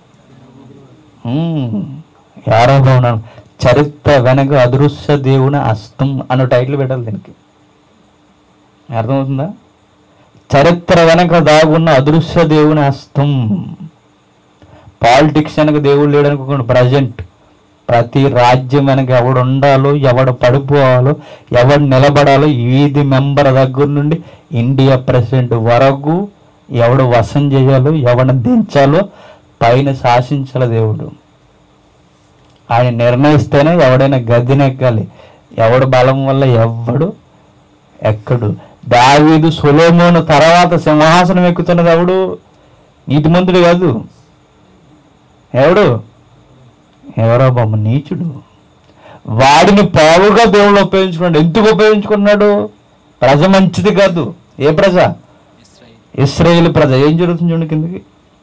యారోబాము. చరిత్ర వెనక అదృశ్య దేవుని హస్తం అన్న టైటిల్ పెట్టాలి దీనికి. అర్థమవుతుందా? చరిత్ర వెనక దాగున్న అదృశ్య దేవుని హస్తం. పాలిటిక్స్ వెనక దేవుడు లేడనుకోండి. ప్రజెంట్ ప్రతి రాజ్యం వెనక ఎవడు ఉండాలో, ఎవడు పడిపోవాలో, ఎవడు నిలబడాలో, ఈది మెంబర్ దగ్గర నుండి ఇండియా ప్రెసిడెంట్ వరకు ఎవడు వశం చేయాలో, ఎవడిని దించాలో పైన శాసించాల దేవుడు. ఆయన నిర్ణయిస్తేనే ఎవడైనా గద్దెనెక్కాలి. ఎవడు బలం వల్ల ఎవడు ఎక్కడు. దావీదు సొలొమోను తర్వాత సింహాసనం ఎక్కుతున్నది ఎవడు? నీతిమంతుడు కాదు. ఎవడు? యెరోబాము నీచుడు. వాడిని పావుగా దేవుడు ఉపయోగించుకున్నాడు. ఎందుకు ఉపయోగించుకున్నాడు? ప్రజ మంచిది కాదు. ఏ ప్రజ? ఇశ్రాయేలు ప్రజ. ఏం జరుగుతుంది చూడండి కిందకి.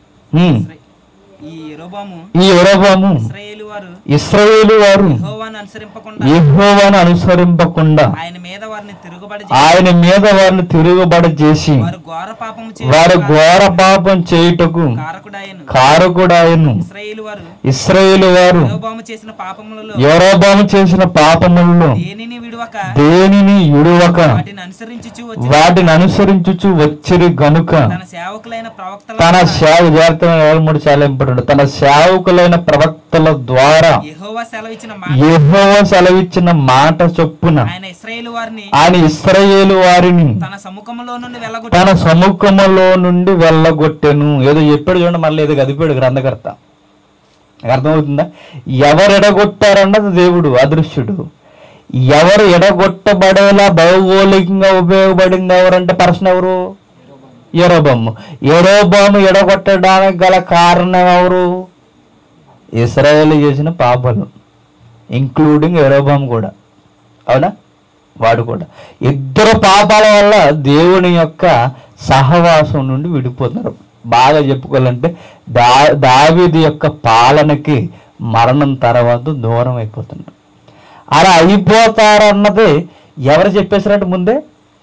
ఈ యెరోబాము ఈ యెరోబాము ఇశ్రాయేలు వారు ఇశ్రాయేలు వారు యెహోవాను అనుసరింపకుండా యెహోవాను అనుసరింపకుండా ఆయన మీద వారిని తిరుగుబడి ఆయన మీద వారిని తిరుగుబడి చేసి వారు ఘోర పాపము వారు ఘోర పాపం చేయుటకు కారకుడాయను కారకుడాయను. ఇశ్రాయేలు వారు ఇశ్రాయేలు వారు యెరోబాము చేసిన పాపములలో యెరోబాము చేసిన పాపములలో దేనిని విడువక దేనిని విడువక వాటిని అనుసరించుచు వచ్చి వాటిని అనుసరించుచు వచ్చిరి గనుక తన సేవకులైన ప్రవక్తల తన సేవ జాగ్రత్త మూడు చాలా ఇంపార్టెంట్. తన సేవకులైన ప్రవక్తల ద్వారా ద్వారా యెహోవా సెలవిచ్చిన మాట యెహోవా సెలవిచ్చిన మాట చొప్పున ఆయన ఇశ్రాయేలు వారిని ఆయన ఇశ్రాయేలు వారిని తన సముఖంలో నుండి వెళ్ళగొట్టి తన సముఖములో నుండి వెళ్ళగొట్టెను. ఏదో చెప్పాడు చూడండి, మళ్ళీ ఏదో కదిపాడు గ్రంథకర్త. అర్థమవుతుందా? ఎవరు ఎడగొట్టారన్నది దేవుడు అదృశ్యుడు. ఎవరు ఎడగొట్టబడేలా భౌగోళికంగా ఉపయోగపడింది ఎవరంటే పర్సన్ ఎవరు? యెరొబోము. యెరొబోము ఎడగొట్టడానికి గల కారణం ఎవరు? ఇశ్రాయేలు చేసిన పాపాలు, ఇంక్లూడింగ్ యెరొబోము కూడా. అవునా? వాడు కూడా. ఇద్దరు పాపాల వల్ల దేవుని యొక్క సహవాసం నుండి విడిపోతున్నారు. బాగా చెప్పుకోవాలంటే దా దావీదు యొక్క పాలనకి మరణం తర్వాత దూరం అయిపోతున్నారు. అలా అయిపోతారన్నది ఎవరు చెప్పేశారంటే ముందే?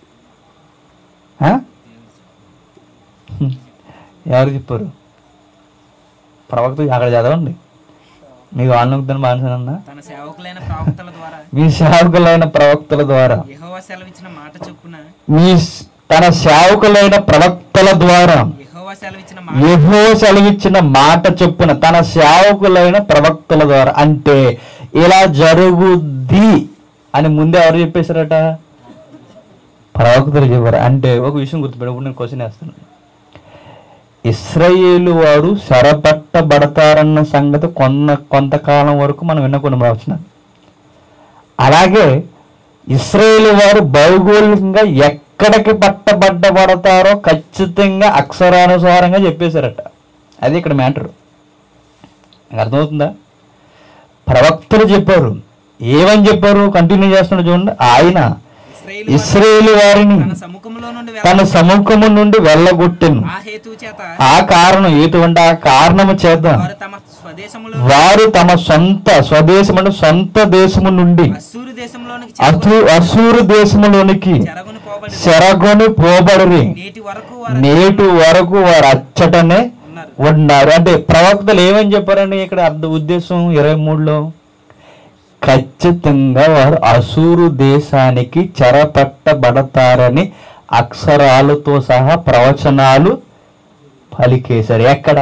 ఎవరు చెప్పారు? ప్రవక్త. అక్కడ చదవండి, మీకు ఆల్నొక్దని మానసనన్నా తన సేవకులైన ప్రవక్తల ద్వారా మీ సేవకులైన ప్రవక్తల ద్వారా యెహోవా సెలవిచ్చిన మాట చొప్పున మీ తన సేవకులైన ప్రవక్తల ద్వారా యెహోవా సెలవిచ్చిన యెహోవా సెలవిచ్చిన మాట చొప్పున తన సేవకులైన ప్రవక్తల ద్వారా. అంటే ఇలా జరుగుద్ది అని ముందే ఎవరు చెప్పేశారట? ప్రవక్తలు చెప్పారు. అంటే ఒక విషయం గుర్తుపెట్టుకుని నేను క్వశ్చన్ వేస్తాను. ఇశ్రాయేలు వారు చెరపట్టబడతారన్న సంగతి కొన్న కొంతకాలం వరకు మనం విన్న కొన్ని ప్రవచనాలు. అలాగే ఇశ్రాయేలు వారు భౌగోళికంగా ఎక్కడికి పట్టబడ్డబడతారో ఖచ్చితంగా అక్షరానుసారంగా చెప్పేశారట. అది ఇక్కడ మ్యాటర్. అర్థమవుతుందా? ప్రవక్తలు చెప్పారు. ఏమని చెప్పారు? కంటిన్యూ చేస్తున్నాడు చూడండి. ఆయన ఇశ్రాయేలు వారిని తన సముఖంలో నుండి తన సముఖము నుండి వెళ్ళగొట్టెను. ఆ హేతు చేత ఆ కారణం ఎటువంటి ఆ కారణము చేత వారు తమ స్వదేశములో వారు తమ సొంత స్వదేశము సొంత దేశము నుండి అస్సూరు దేశంలోనికి అసు అసూరు దేశములోనికి చెరగొని పోబడి చెరగొని పోబడి నేటి వరకు వారు నేటి వరకు వారు అచ్చటనే ఉన్నారు. అంటే ప్రవక్తలు ఏమని చెప్పారండి ఇక్కడ అర్థ ఉద్దేశం ఇరవై మూడులో? ఖచ్చితంగా వారు అసూరు దేశానికి చెరపట్టబడతారని అక్షరాలతో సహా ప్రవచనాలు పలికేశారు. ఎక్కడ?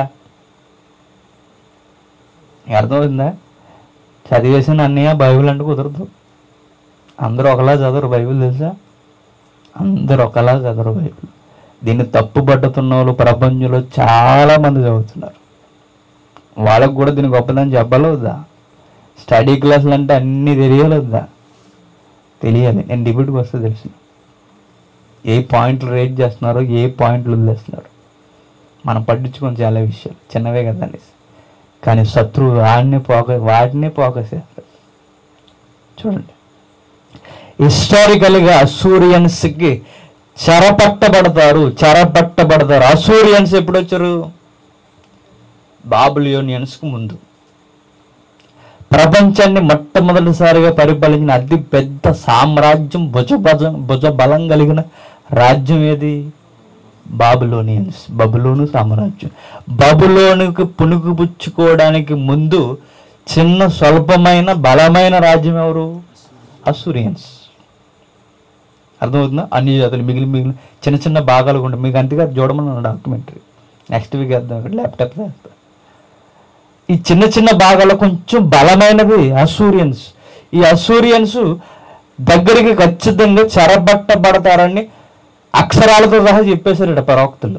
అర్థమైందా? చదివేసిన అన్నయ్య బైబిల్ అంటే కుదరదు. అందరూ ఒకలా చదవరు బైబిల్, తెలుసా? అందరూ ఒకలా చదవరు బైబిల్. దీన్ని తప్పు పట్టుతున్న వాళ్ళు ప్రపంచంలో చాలా మంది చదువుతున్నారు. వాళ్ళకు కూడా దీని గొప్పదని చెప్పలేదా? స్టడీ క్లాసులు అంటే అన్నీ తెలియాలొద్దా? తెలియాలి. నేను డిబేట్కి వస్తే తెలుసు ఏ పాయింట్లు రేట్ చేస్తున్నారో, ఏ పాయింట్లు వదిలేస్తున్నారు. మనం పట్టించుకొని చాలా విషయాలు చిన్నవే కదండి. కానీ శత్రువు వాడిని పోక వాటినే ఫోకస్ చేస్తారు. చూడండి, హిస్టారికల్గా అసూరియన్స్కి చెరపట్టబడతారు చెరపట్టబడతారు అసూరియన్స్ ఎప్పుడు వచ్చారు? బాబిలోనియన్స్కు ముందు. ప్రపంచాన్ని మొట్టమొదటిసారిగా పరిపాలించిన అతి పెద్ద సామ్రాజ్యం, భుజ భుజ భుజ బలం కలిగిన రాజ్యం ఏది? బాబిలోనియన్స్. బబులోను సామ్రాజ్యం. బబులోనుకు పుణుకు పుచ్చుకోవడానికి ముందు చిన్న స్వల్పమైన బలమైన రాజ్యం ఎవరు? అసూరియన్స్. అర్థమవుతుందా? అన్ని జాతులు మిగిలిన మిగిలిన చిన్న చిన్న భాగాలు ఉంటాయి. మీకు అంతగా చూడమని డాక్యుమెంటరీ నెక్స్ట్ వీక్ వేద్దాం, ఇక్కడ ల్యాప్టాప్ వేస్తాం. ఈ చిన్న చిన్న భాగాల్లో కొంచెం బలమైనది అసూరియన్స్. ఈ అసూరియన్స్ దగ్గరికి ఖచ్చితంగా చెరబట్టబడతారని అక్షరాలతో సహా చెప్పేశారట ప్రవక్తలు.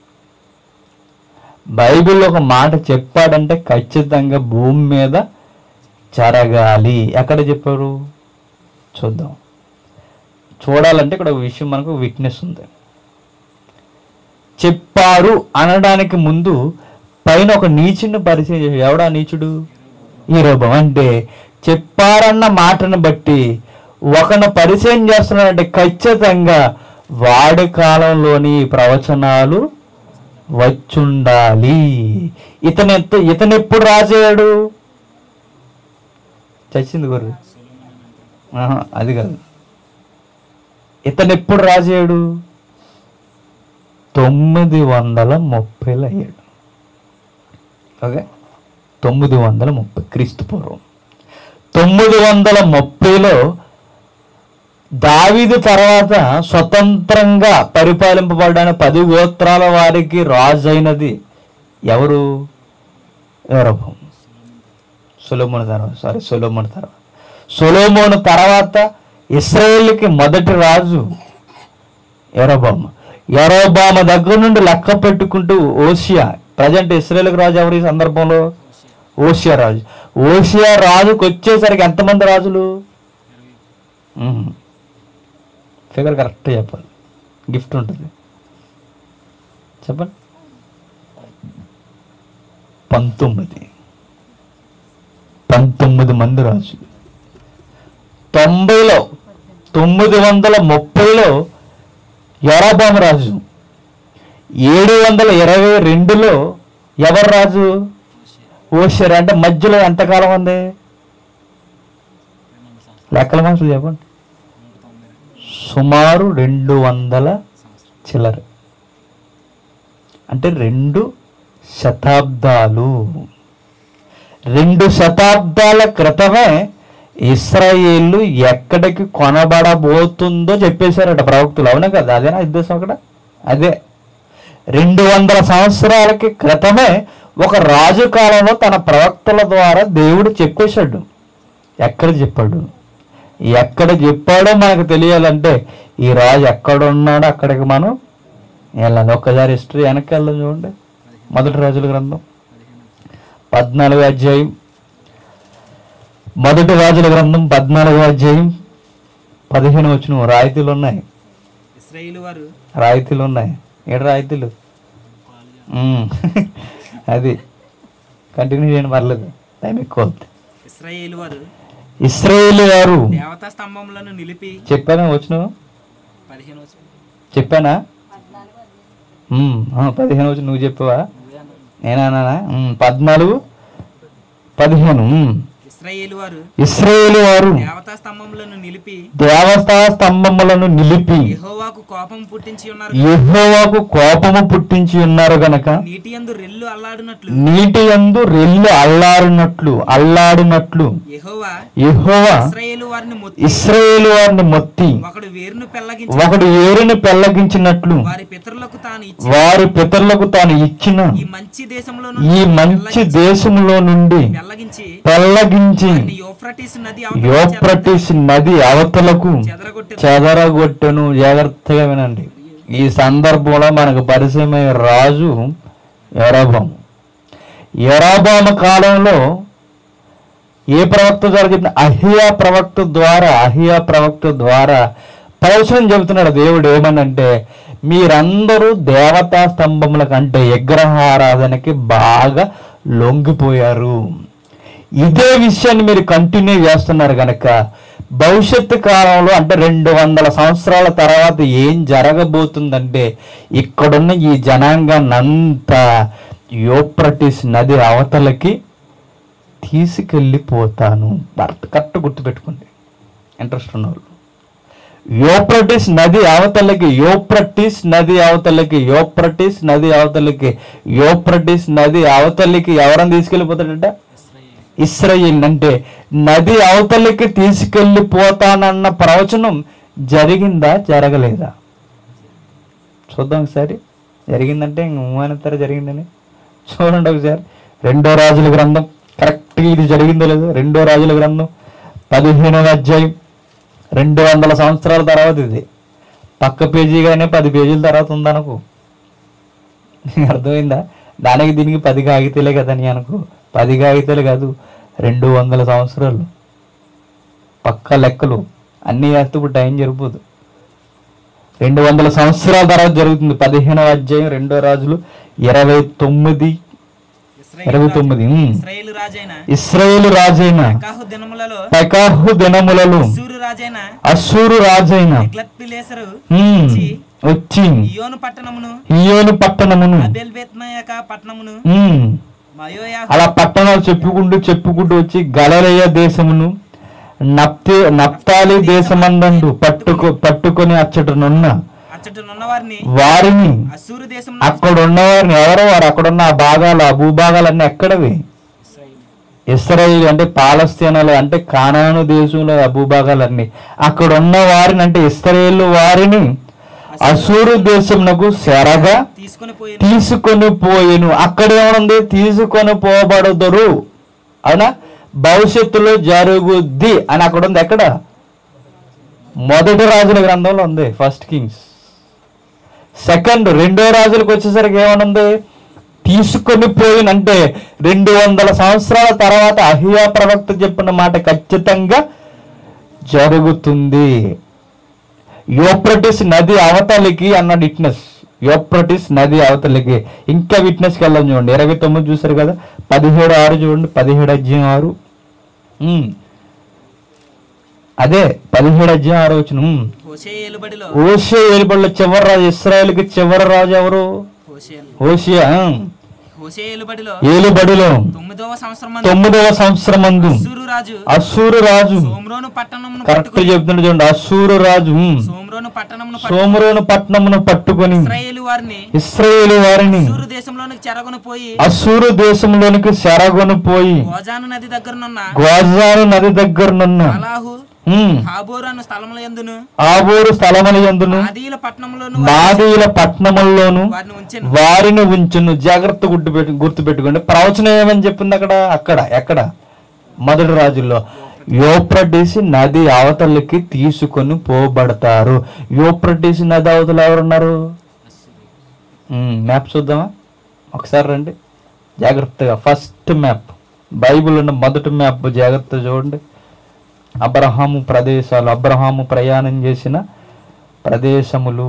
బైబిల్లో ఒక మాట చెప్పాడంటే ఖచ్చితంగా భూమి మీద జరగాలి. ఎక్కడ చెప్పారు చూద్దాం. చూడాలంటే ఇక్కడ ఒక విషయం, మనకు వీక్నెస్ ఉంది. చెప్పారు అనడానికి ముందు పైన ఒక నీచుని పరిచయం చేశాడు. ఎవడా నీచుడు? యెరొబోము. అంటే చెప్పారన్న మాటను బట్టి ఒకను పరిచయం చేస్తున్నాడంటే ఖచ్చితంగా వాడి కాలంలోని ప్రవచనాలు వచ్చుండాలి. ఇతను ఇతను ఎప్పుడు రాజయ్యాడు? చచ్చింది గురు అది కాదు. ఇతను ఎప్పుడు రాజయ్యాడు? తొమ్మిది వందల ముప్పైలో అయ్యాడు. ఓకే, తొమ్మిది వందల ముప్పై క్రీస్తు పూర్వం. తొమ్మిది వందల ముప్పైలో దావీదు తర్వాత స్వతంత్రంగా పరిపాలింపబడ్డానికి పది గోత్రాల వారికి రాజు అయినది ఎవరు? యెరొబోము. సొలొమోను తర్వాత సారీ సొలొమోను తర్వాత సొలొమోను తర్వాత ఇశ్రాయేలుకి మొదటి రాజు యరొబాము. యరొబాము దగ్గర నుండి లెక్క పెట్టుకుంటూ ఓషియా, ప్రజెంట్ ఇశ్రాయేలుకి రాజు ఎవరు ఈ సందర్భంలో? ఓషియా రాజు. ఓషియా రాజుకి వచ్చేసరికి ఎంతమంది రాజులు? ఫిగర్ కరెక్ట్ చెప్పాలి, గిఫ్ట్ ఉంటుంది చెప్పండి. పంతొమ్మిది పంతొమ్మిది మంది రాజులు. తొంభైలో తొమ్మిది వందల ముప్పైలో యరొబాము రాజు. ఏడు వందల ఇరవై రెండులో ఎవరు రాజు? ఓషియా. అంటే మధ్యలో ఎంతకాలం ఉంది? లెక్కల మనుషులు చెప్పండి. సుమారు రెండు వందల చిల్లర, అంటే రెండు శతాబ్దాలు. రెండు శతాబ్దాల క్రితమే ఇశ్రాయేలు ఎక్కడికి కొనబడబోతుందో చెప్పేశారట ప్రవక్తులు. అవునా కదా? అదేనా ఉద్దేశం అక్కడ? అదే రెండు వందల సంవత్సరాలకి క్రితమే ఒక రాజు కాలంలో తన ప్రవక్తల ద్వారా దేవుడు చెప్పేశాడు. ఎక్కడ చెప్పాడు? ఎక్కడ చెప్పాడో మనకు తెలియాలంటే ఈ రాజు ఎక్కడ ఉన్నాడో అక్కడికి మనం వెళ్ళాలి. ఒక్కసారి హిస్టరీ వెనక్కి వెళ్దాం చూడండి. మొదటి రాజుల గ్రంథం పద్నాలుగో అధ్యాయం, మొదటి రాజుల గ్రంథం పద్నాలుగో అధ్యాయం పదిహేను వచనం. రాయితీలు ఉన్నాయి, ఇశ్రాయేలు వారు రాయితీలు ఉన్నాయి. ఏడు రాయితీలు. అది కంటిన్యూ చేయండి, పర్లేదు, టైం ఎక్కువ అవుతుంది. ఇశ్రాయేలు వారు ఇశ్రాయేలు వారు దేవతా స్తంభములను నిలిపి. చెప్పానా వచ్చిన? పదిహేను వచనం చెప్పానా? పదిహేను వచ్చి నువ్వు చెప్పావా? నేనా? పద్నాలుగు పదిహేను. ఇశ్రాయేలు వారు ఇశ్రాయేలు వారు దేవతా స్తంభములను నిలిపి దేవతా స్తంభములను నిలిపి యెహోవాకు కోపం పుట్టించి ఉన్నారు. యెహోవాకు కోపము పుట్టించి ఉన్నారు గనక నీటి యందు రెల్లు అల్లాడునట్లు నీటి యందు రెల్లు అల్లాడినట్లు అల్లాడినట్లు యెహోవా యెహోవా ఇశ్రాయేలు వారిని మొత్తి ఇశ్రాయేలు వారిని మొత్తి ఒకడు వేరును పెళ్ళగించి ఒకడు ఏరుని పెళ్ళగించినట్లు వారి పితరులకు తాను ఇచ్చి వారి పితరులకు తాను ఇచ్చిన ఈ మంచి దేశంలో ఈ మంచి దేశంలో నుండి పెళ్ళగించి పెళ్ళగించి యూఫ్రటీస్ నది యూఫ్రటీస్ నది అవతలకు చెదరగొట్టెను. చెదరగొట్టెను. జాగ్రత్తగా వినండి. ఈ సందర్భంలో మనకు పరిచయమయ్యే రాజు యరొబాము. యరొబాము కాలంలో ఏ ప్రవక్త జరిగింది? అహియా ప్రవక్త ద్వారా అహియా ప్రవక్త ద్వారా ప్రవచనం చెబుతున్నాడు దేవుడు. ఏమనంటే, మీరందరూ దేవతా స్తంభముల కంటే విగ్రహారాధనకి బాగా లొంగిపోయారు. ఇదే విషయాన్ని మీరు కంటిన్యూ చేస్తున్నారు కనుక భవిష్యత్తు కాలంలో అంటే రెండు వందల సంవత్సరాల తర్వాత ఏం జరగబోతుందంటే, ఇక్కడున్న ఈ జనాంగాన్ని అంతా యూఫ్రటీస్ నది అవతలకి తీసుకెళ్ళిపోతాను. భర్త కరెక్ట్ గుర్తుపెట్టుకోండి, ఇంట్రెస్ట్ ఉన్నవాళ్ళు. యూఫ్రటీస్ నది అవతలకి యూఫ్రటీస్ నది అవతలకి యూఫ్రటీస్ నది అవతలకి యూఫ్రటీస్ నది అవతలకి ఎవరైనా తీసుకెళ్ళిపోతాడంట? ఇశ్రాయేల్. అంటే నది అవతలకి తీసుకెళ్ళిపోతానన్న ప్రవచనం జరిగిందా జరగలేదా? చూద్దాం ఒకసారి. జరిగిందంటే ఇంకతారా జరిగిందని చూడండి ఒకసారి. రెండో రాజుల గ్రంథం, కరెక్ట్గా ఇది జరిగిందో లేదో. రెండో రాజుల గ్రంథం పదిహేనవ అధ్యాయం, రెండు వందల సంవత్సరాల తర్వాత ఇది. పక్క పేజీగానే పది పేజీల తర్వాత ఉందనుకో. అర్థమైందా? దానికి దీనికి పది కాగితాలే కదని అనుకో. పది కాగితాలు కాదు, రెండు వందల సంవత్సరాలు. పక్క లెక్కలు అన్నీ వేస్తే ఇప్పుడు టైం జరిపోదు. రెండు వందల సంవత్సరాల తర్వాత జరుగుతుంది. పదిహేనవ అధ్యాయం రెండో రాజులు ఇరవై తొమ్మిది ఇరవై తొమ్మిది ఇశ్రాయేలు రాజైన ఇశ్రాయేలు రాజైన పెకాహు దినములలో పెకాహు దినములలో అష్షూరు రాజైన అష్షూరు రాజైన తిగ్లత్పిలేసరు హ్మ్, వచ్చి వచ్చి ఇయోను పట్టణమును ఇయోను పట్టణమును అబేల్బేత్మయక పట్టణమును హ్మ్, మయోయా అలా పట్టణాలు చెప్పుకుంటూ చెప్పుకుంటూ వచ్చి గలిలయ దేశమును నప్తే నప్తాలి దేశమందందు పట్టుకో పట్టుకొని అచ్చటనున్న అచ్చటనున్న వారిని వారిని అష్షూరు దేశం అక్కడ ఉన్నవారిని ఎవరో వారు అక్కడున్న ఆ భాగాలు ఆ భూభాగాలన్నీ ఎక్కడవి? ఇశ్రాయేలు అంటే పాలస్తీనాలు అంటే కానాను దేశంలో ఆ భూభాగాలన్నీ. అక్కడ ఉన్న వారిని అంటే ఇశ్రాయేలు వారిని అష్షూరు దేశమునకు చెరగా తీసుకొని పోయి తీసుకొని పోయేను. అక్కడ ఏమనుంది? తీసుకొని పోబడదురు. అవునా? భవిష్యత్తులో జరుగుద్ది అని అక్కడ ఉంది. ఎక్కడ? మొదటి రాజుల గ్రంథంలో ఉంది, ఫస్ట్ కింగ్స్. సెకండ్ రెండో రాజులకు వచ్చేసరికి ఏమనుంది? తీసుకొని పోయినంటే రెండు వందల సంవత్సరాల తర్వాత అహియా ప్రవక్త చెప్పిన మాట ఖచ్చితంగా జరుగుతుంది. యూఫ్రటీస్ నది అవతలికి అన్నాడు విట్నెస్. యూఫ్రటీస్ నది అవతలికి. ఇంకా విట్నెస్కి వెళ్ళాం చూడండి. ఇరవై తొమ్మిది చూసారు కదా, పదిహేడు ఆరు చూడండి, పదిహేడు అధ్యాయం ఆరు. అదే పదిహేడు అధ్యాయం ఆరు వచ్చిన హోషేయ ఏలుబడిలో హోషేయ ఏలుబడిలో చివరి రాజు, ఇశ్రాయేలుకి చివరి రాజు ఎవరు? హోషేయ. హోషేయ ఏలుబడిలో ఏలుబడిలో తొమ్మిదవ సంవత్సరం తొమ్మిదవ సంవత్సరమందు అష్షూరు రాజు అష్షూరు రాజు సోమ్రోను పట్టణమును కరెక్ట్ చెప్తుండే చూడండి. అష్షూరు రాజు సోమ్రోను పట్టణమును సోమరోను పట్టణమును పట్టుకొని ఇశ్రాయేలు వారిని ఇశ్రాయేలు వారిని అష్షూరు దేశంలోనికి చెరగొని పోయి అష్షూరు దేశంలోనికి చెరగొని పోయి గోజాను నది దగ్గరనున్న గోజాను నది దగ్గరనున్న అలాహు హాబోరు అను స్థలముల యందును ఆబోరు స్థలముల యందును ఆదీల పట్టణములోను మాదీయుల పట్టణముల్లోను వారిని ఉంచెను. వారిని ఉంచును. జాగ్రత్త గుర్తు పెట్టు గుర్తు పెట్టుకోండి. ప్రవచనం ఏమని చెప్పింది అక్కడ? అక్కడ ఎక్కడ? మొదటి రాజుల్లో యూఫ్రటీస్ నది అవతలకి తీసుకొని పోబడతారు. యూఫ్రటీస్ నది అవతల ఎవరున్నారు? మ్యాప్ చూద్దామా ఒకసారి రండి జాగ్రత్తగా. ఫస్ట్ మ్యాప్, బైబిల్ ఉన్న మొదటి మ్యాప్ జాగ్రత్తగా చూడండి. అబ్రహాము ప్రదేశాలు, అబ్రహాము ప్రయాణం చేసిన ప్రదేశములు.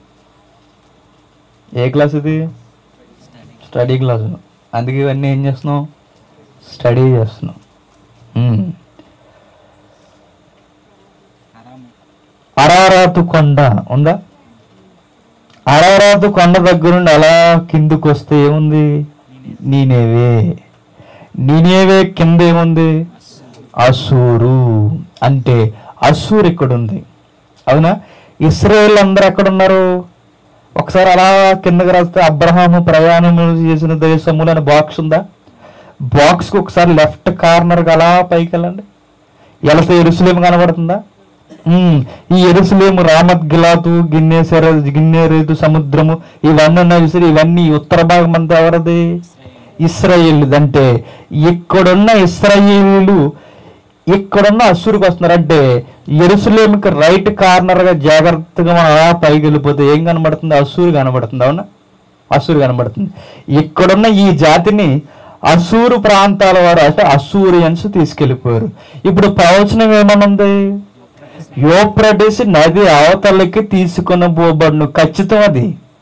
ఏ క్లాస్ ఇది? Study class. అందుకే ఇవన్నీ ఏం చేస్తున్నాం? స్టడీ చేస్తున్నాం. అరారాతు కొండ ఉందా? అరారాతు కొండ దగ్గర నుండి అలా కిందకు వస్తే ఏముంది? నీనేవే. నీనేవే కింద ఏముంది? అసూరు. అంటే అసూరు ఇక్కడ ఉంది, అవునా? ఇశ్రాయేల్ అందరూ ఎక్కడున్నారు? ఒకసారి అలా కిందకి రాస్తే అబ్రహాము ప్రయాణం చేసిన దేశములు అనే బాక్స్ ఉందా? బాక్స్కి ఒకసారి లెఫ్ట్ కార్నర్కి అలా పైకి వెళ్ళండి. వెళితే యెరూషలేము కనబడుతుందా? ఈ యెరూషలేము, రామత్ గిలాతు, గిన్నెసెర గిన్నెరేతు సముద్రము ఇవన్నీ ఉన్నాయి సరే. ఇవన్నీ ఉత్తర భాగం అంతా ఎవరిది? ఇశ్రాయేల్. అంటే ఇక్కడున్న ఇశ్రాయేలీలు ఇక్కడున్న అసూరుకు వస్తున్నారు. అంటే యెరూషలేముకి రైట్ కార్నర్ గా జాగ్రత్తగా మనం అలా పైకి వెళ్ళిపోతే ఏం కనబడుతుంది? అసూరు కనబడుతుంది, అవునా? అసూరు కనబడుతుంది. ఇక్కడున్న ఈ జాతిని అసూరు ప్రాంతాల వారు అంటే అసూరియన్స్ తీసుకెళ్లిపోయారు. ఇప్పుడు ప్రవచనం ఏమనుంది? యూఫ్రటీస్ నది అవతలకి తీసుకుని పోబడును. ఖచ్చితం అది.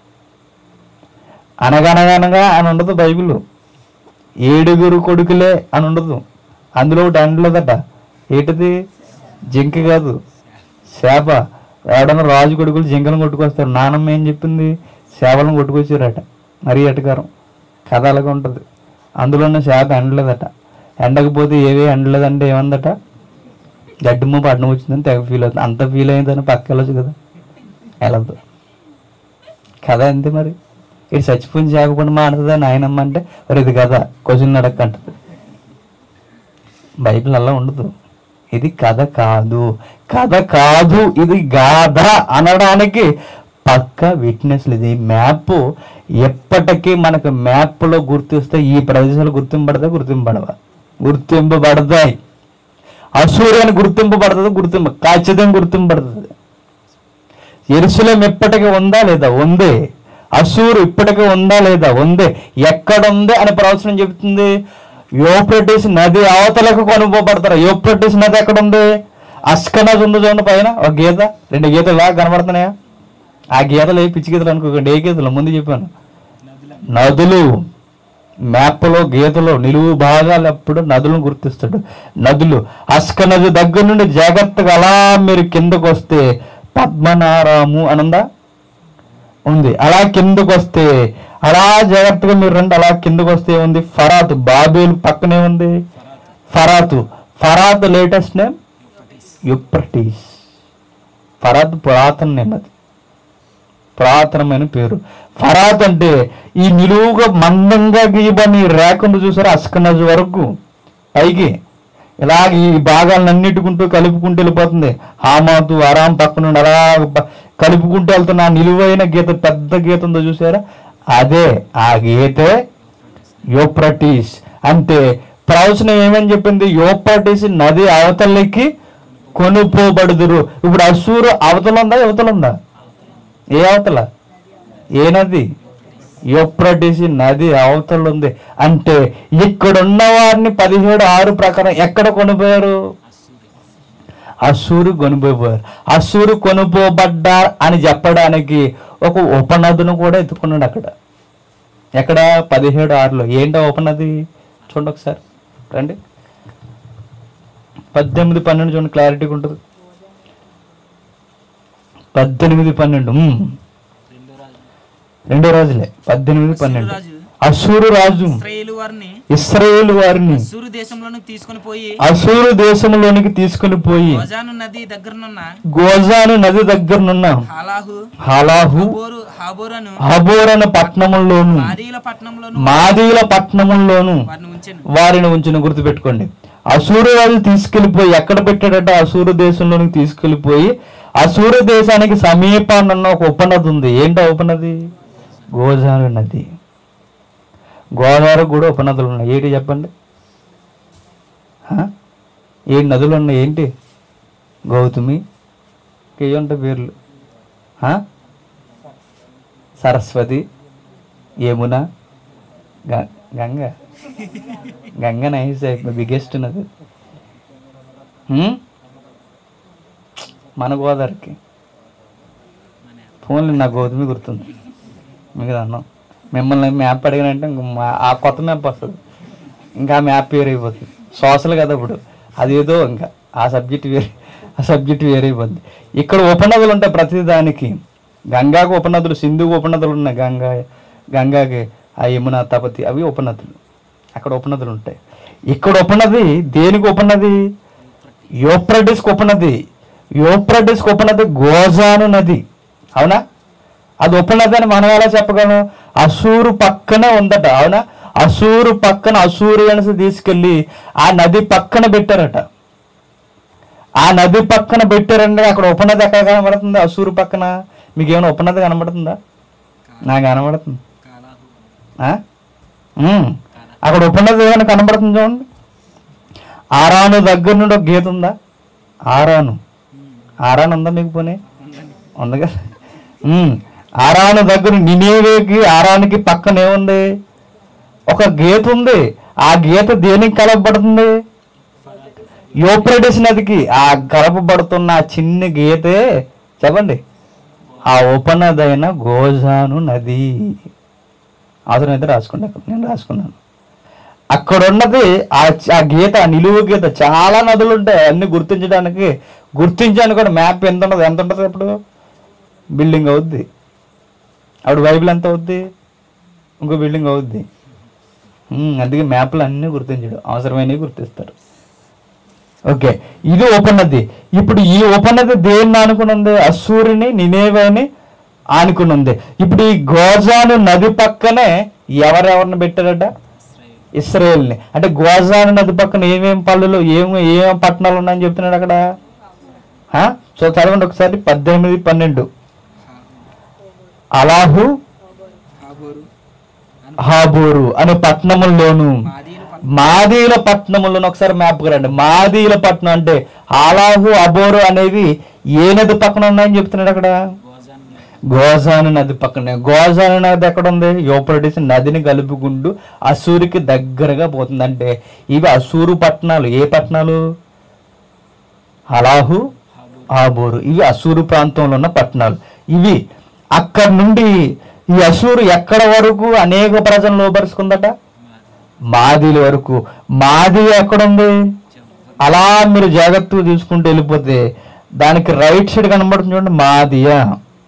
అనగనగనగా అని ఉండదు బైబిల్. ఏడుగురు కొడుకులే అని ఉండదు. అందులో ఒకటి అనలేదట. ఏంటిది? జింక కాదు, చేప. ఎవడన్నా రాజు కొడుకులు జింకలను కొట్టుకొస్తారు. నానమ్మ ఏం చెప్పింది? చేపలను కొట్టుకొచ్చారట. మరీ ఎటకారం. కథ అలాగా ఉంటుంది. అందులోనే చేప ఎండలేదట. ఎండకపోతే ఏవే ఎండలేదంటే ఏమందట? గడ్డిమ్మ పట్టణం వచ్చిందని తెగ ఫీల్ అవుతుంది. అంత ఫీల్ అయిందని పక్క వెళ్ళొచ్చు కదా, వెళ్ళదు. కథ అంతే మరి. ఇటు చచ్చిపోయిన చేయకపోయినా మాడుతుందా నాయనమ్మ అంటే మరి ఇది కథ క్వశ్చన్ అడగ అంటది. బైబిల్ అలా ఉండదు. ఇది కథ కాదు, కథ కాదు, ఇది గాథ అనడానికి పక్క విట్నెస్లు. ఇది మ్యాప్. ఎప్పటికీ మనకు మ్యాప్లో గుర్తిస్తే ఈ ప్రదేశాలు గుర్తింపబడతాయి, గుర్తింపబడవా? గుర్తింపబడతాయి. అసూర్యాన్ని గుర్తింపబడుతుంది, గుర్తింపు ఖచ్చితంగా గుర్తింపబడుతుంది. యెరూషలేం ఎప్పటికీ ఉందా లేదా? ఉంది. అసూరు ఇప్పటికీ ఉందా లేదా? ఉంది. ఎక్కడుంది అని ప్రవచనం చెబుతుంది? యూఫ్రటీస్ నది అవతలకు కొనుక్కోబడతారు. యూఫ్రటీస్ నది ఎక్కడ ఉంది? అష్కనాజ్ ఉంది చూడండి పైన ఒక గీత, రెండు గీతలు బాగా కనబడుతున్నాయా? ఆ గీతలు ఏ పిచ్చి గీతలు అనుకోకండి. ఏ గీతలు ముందు చెప్పాను? నదులు. మ్యాప్లో గీతలో నిలువు భాగాలు ఎప్పుడు నదులను గుర్తిస్తాడు. నదులు. అష్కనజు దగ్గర నుండి జాగ్రత్తగా అలా మీరు కిందకు వస్తే పద్మనారాము అనుందా? ఉంది. అలా కిందకు వస్తే అలా జాగ్రత్తగా మీరు రండి. అలా కిందకు వస్తే ఉంది ఫరాతు. బాబేలు పక్కనే ఉంది ఫరాతు. ఫరాతు లేటెస్ట్ నేమ్ యూఫ్రటీస్. ఫరాత్ పురాతన నేమ్, అది పురాతనమైన పేరు. ఫరాత్ అంటే ఈ నిలువుగా మందంగా గీయబడిన ఈ రేఖ ఉంది చూసారా, అష్కనజ్ వరకు పైకి ఇలాగ ఈ భాగాలన్నిటికుంటూ కలుపుకుంటూ వెళ్ళిపోతుంది. హామాతు అరాం పక్క నుండి అలా కలుపుకుంటూ వెళ్తున్న నిలువైన గీత, పెద్ద గీత ఉందో చూసారా, అదే ఆ గీతే యూఫ్రటీస్. అంటే ప్రవచనం ఏమని చెప్పింది? యూఫ్రటీసు నది అవతలకి కొనుపోబడుదురు. ఇప్పుడు అశ్షూరు అవతల ఉందా, యువతల ఉందా? ఏ అవతల? ఏ నది? యూఫ్రటీసు నది అవతల ఉంది. అంటే ఇక్కడున్న వారిని పదిహేడు ఆరు ప్రకారం ఎక్కడ కొనిపోయారు? అశ్షూరు కొనిపోయారు. అశ్షూరు కొనుపోబడ్డారు అని చెప్పడానికి ఒక ఉపనదును కూడా ఎత్తుకున్నాడు అక్కడ. ఎక్కడ? పదిహేడు ఆరులో. ఏంటో ఉపనది చూడండి ఒకసారి, రండి. పద్దెనిమిది పన్నెండు చూడండి, క్లారిటీగా ఉంటుంది. పద్దెనిమిది పన్నెండు రెండో రాజులే. పద్దెనిమిది పన్నెండు. అశ్షూరు రాజు ఇశ్రాయేలు వారిని అశ్షూరు దేశంలోనికి తీసుకొని పోయి అశ్షూరు దేశంలోనికి తీసుకుని పోయి గోజాను నది దగ్గరనున్న గోజాను నది దగ్గరనున్న హాలాహు హాలాహు హబోరు హాబోరను హబోరను పట్టణములోను మాదీల పట్టణంలోను మాదీల పట్టణములోను వారిని ఉంచెను. వారిని ఉంచిన గుర్తుపెట్టుకోండి. అశ్షూరు రాజు తీసుకెళ్లిపోయి ఎక్కడ పెట్టాడట? అశ్షూరు దేశంలోనికి తీసుకెళ్లిపోయి అశ్షూరు దేశానికి సమీపాన్న ఒక ఉపనది ఉంది. ఏంటో ఉపనది? గోజాను నది. గోదావరి కూడా ఉపనదులు ఉన్నాయి. ఏంటి చెప్పండి? ఏడు నదులు ఉన్నాయి. ఏంటి? గౌతమి, ఏమంటాయి పేర్లు? సరస్వతి, యమున, గంగ. గంగ నైస్, బిగ్గెస్ట్ నది మన గోదావరికి. ఫోన్లో నా గౌతమి గుర్తుంది. మీకు అన్నాం, మిమ్మల్ని మ్యాప్ అడిగినంటే ఆ కొత్త మ్యాప్ వస్తుంది, ఇంకా ఆ మ్యాప్ వేరే అయిపోతుంది. సోషల్ కదా ఇప్పుడు, అదేదో ఇంకా ఆ సబ్జెక్ట్ వేరే ఆ సబ్జెక్ట్ వేరే అయిపోద్ది. ఇక్కడ ఉపనదులు ఉంటాయి ప్రతి దానికి. గంగాకు ఉపనదులు, సింధుకు ఉపనదులు ఉన్నాయి. గంగా గంగాకి ఆ యమున, తపతి అవి ఉపనదులు. అక్కడ ఉపనదులు ఉంటాయి. ఇక్కడ ఉపనది దేనికి ఉపనది? యూఫ్రటీస్కి ఉపనది. యూఫ్రటీస్కి ఉపనది గోజాను నది. అవునా? అది ఉపనది అని మనం ఎలా చెప్పగలం? అశ్షూరు పక్కనే ఉందట. అవునా? అశ్షూరు పక్కన అశ్షూరియన్స్ తీసుకెళ్ళి ఆ నది పక్కన పెట్టారట. ఆ నది పక్కన పెట్టారంటే అక్కడ ఉపనది ఎక్కడ కనబడుతుంది? అశ్షూరు పక్కన. మీకు ఏమైనా ఉపనది కనబడుతుందా? నాకు కనబడుతుంది. అక్కడ ఉపనది ఏమైనా కనబడుతుంది చూడండి. ఆరాను దగ్గర నుండి ఒక గీత ఉందా? ఆరాను ఆరాను ఉందా మీకు? పోనీ ఉంది కదా. ఆరాను దగ్గర నినేవేకి ఆరానికి పక్కన ఏముంది? ఒక గీత ఉంది. ఆ గీత దేనికి కలపబడుతుంది? యూఫ్రటీస్ నదికి. ఆ కలపబడుతున్న ఆ చిన్న గీతే చెప్పండి ఆ ఉపనదైన గోజాను నది. అవసరమైతే రాసుకోండి, అక్కడ నేను రాసుకున్నాను. అక్కడ ఉన్నది ఆ గీత, ఆ నిలువు గీత. చాలా నదులు ఉంటాయి, అన్ని గుర్తించడానికి గుర్తించడానికి కూడా మ్యాప్ ఎంత ఉండదు? ఎంత ఉంటుంది? అప్పుడు బిల్డింగ్ అవుద్ది. అప్పుడు బైబిల్ ఎంత అవుద్ది? ఇంకో బిల్డింగ్ అవుద్ది. అందుకే మ్యాప్లు అన్నీ గుర్తించడం, అవసరమైనవి గుర్తిస్తారు. ఓకే, ఇది ఉపనది. ఇప్పుడు ఈ ఉపనది దేన్ని ఆనుకుని ఉంది? అశ్షూరుని, నినేవేని ఆనుకుని ఉంది. ఇప్పుడు ఈ గోజాను నది పక్కనే ఎవరెవరిని పెట్టారట? ఇశ్రాయేల్ని. అంటే గోజాను నది పక్కన ఏమేమి పల్లెలు, ఏమి ఏమేమి పట్టణాలు ఉన్నాయని చెప్తున్నాడు అక్కడ. సో చదవండి ఒకసారి, పద్దెనిమిది పన్నెండు. అలాహు హాబోరు అనే పట్టణముల్లోను మాదీల పట్టణములను. ఒకసారి మ్యాప్కి రండి. మాదీల పట్టణం అంటే ఆలాహు, అబోరు అనేవి ఏ నది పక్కన ఉన్నాయని చెప్తున్నాడు అక్కడ? గోజాను నది పక్కనే. గోజాను నది ఎక్కడ ఉంది? యూఫ్రటీస్ నదిని కలుపుకుంటూ అశ్షూరుకి దగ్గరగా పోతుంది. అంటే ఇవి అశ్షూరు పట్టణాలు. ఏ పట్టణాలు? అలాహు, హాబోరు. ఇవి అశ్షూరు ప్రాంతంలో ఉన్న పట్టణాలు. ఇవి అక్కడి నుండి ఈ అశ్షూరు ఎక్కడ వరకు అనేక ప్రజలను లోపరుచుకుందట? మాదీల వరకు. మాది ఎక్కడుంది? అలా మీరు జాగ్రత్తగా తీసుకుంటూ వెళ్ళిపోతే దానికి రైట్ సైడ్ కనబడుతుంది చూడండి, మాదియా.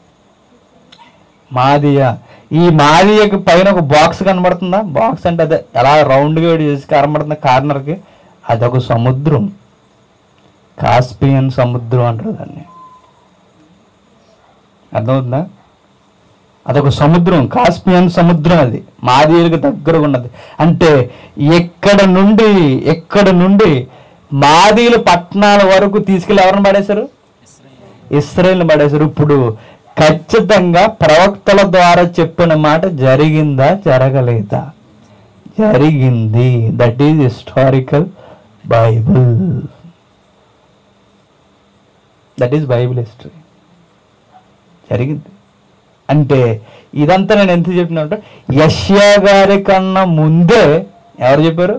మాదియా. ఈ మాదియాకి పైన ఒక బాక్స్ కనబడుతుందా? బాక్స్ అంటే అదే ఎలా రౌండ్గా చేసి కనబడుతుంది కార్నర్కి. అదొక సముద్రం, కాస్పియన్ సముద్రం అంటారు దాన్ని. అర్థమవుతుందా? అదొక సముద్రం, కాస్పియన్ సముద్రం. అది మాదీయులకు దగ్గరగా ఉన్నది. అంటే ఎక్కడ నుండి ఎక్కడ నుండి మాదీయుల పట్టణాల వరకు తీసుకెళ్ళి ఎవరిని పడేశారు? ఇశ్రాయేల్ని పడేశారు. ఇప్పుడు ఖచ్చితంగా ప్రవక్తల ద్వారా చెప్పిన మాట జరిగిందా జరగలేదా? జరిగింది. That is historical Bible. That is Bible history. జరిగింది అంటే ఇదంతా నేను ఎంత చెప్పినా అంటే యెషయా గారి కన్నా ముందే ఎవరు చెప్పారు?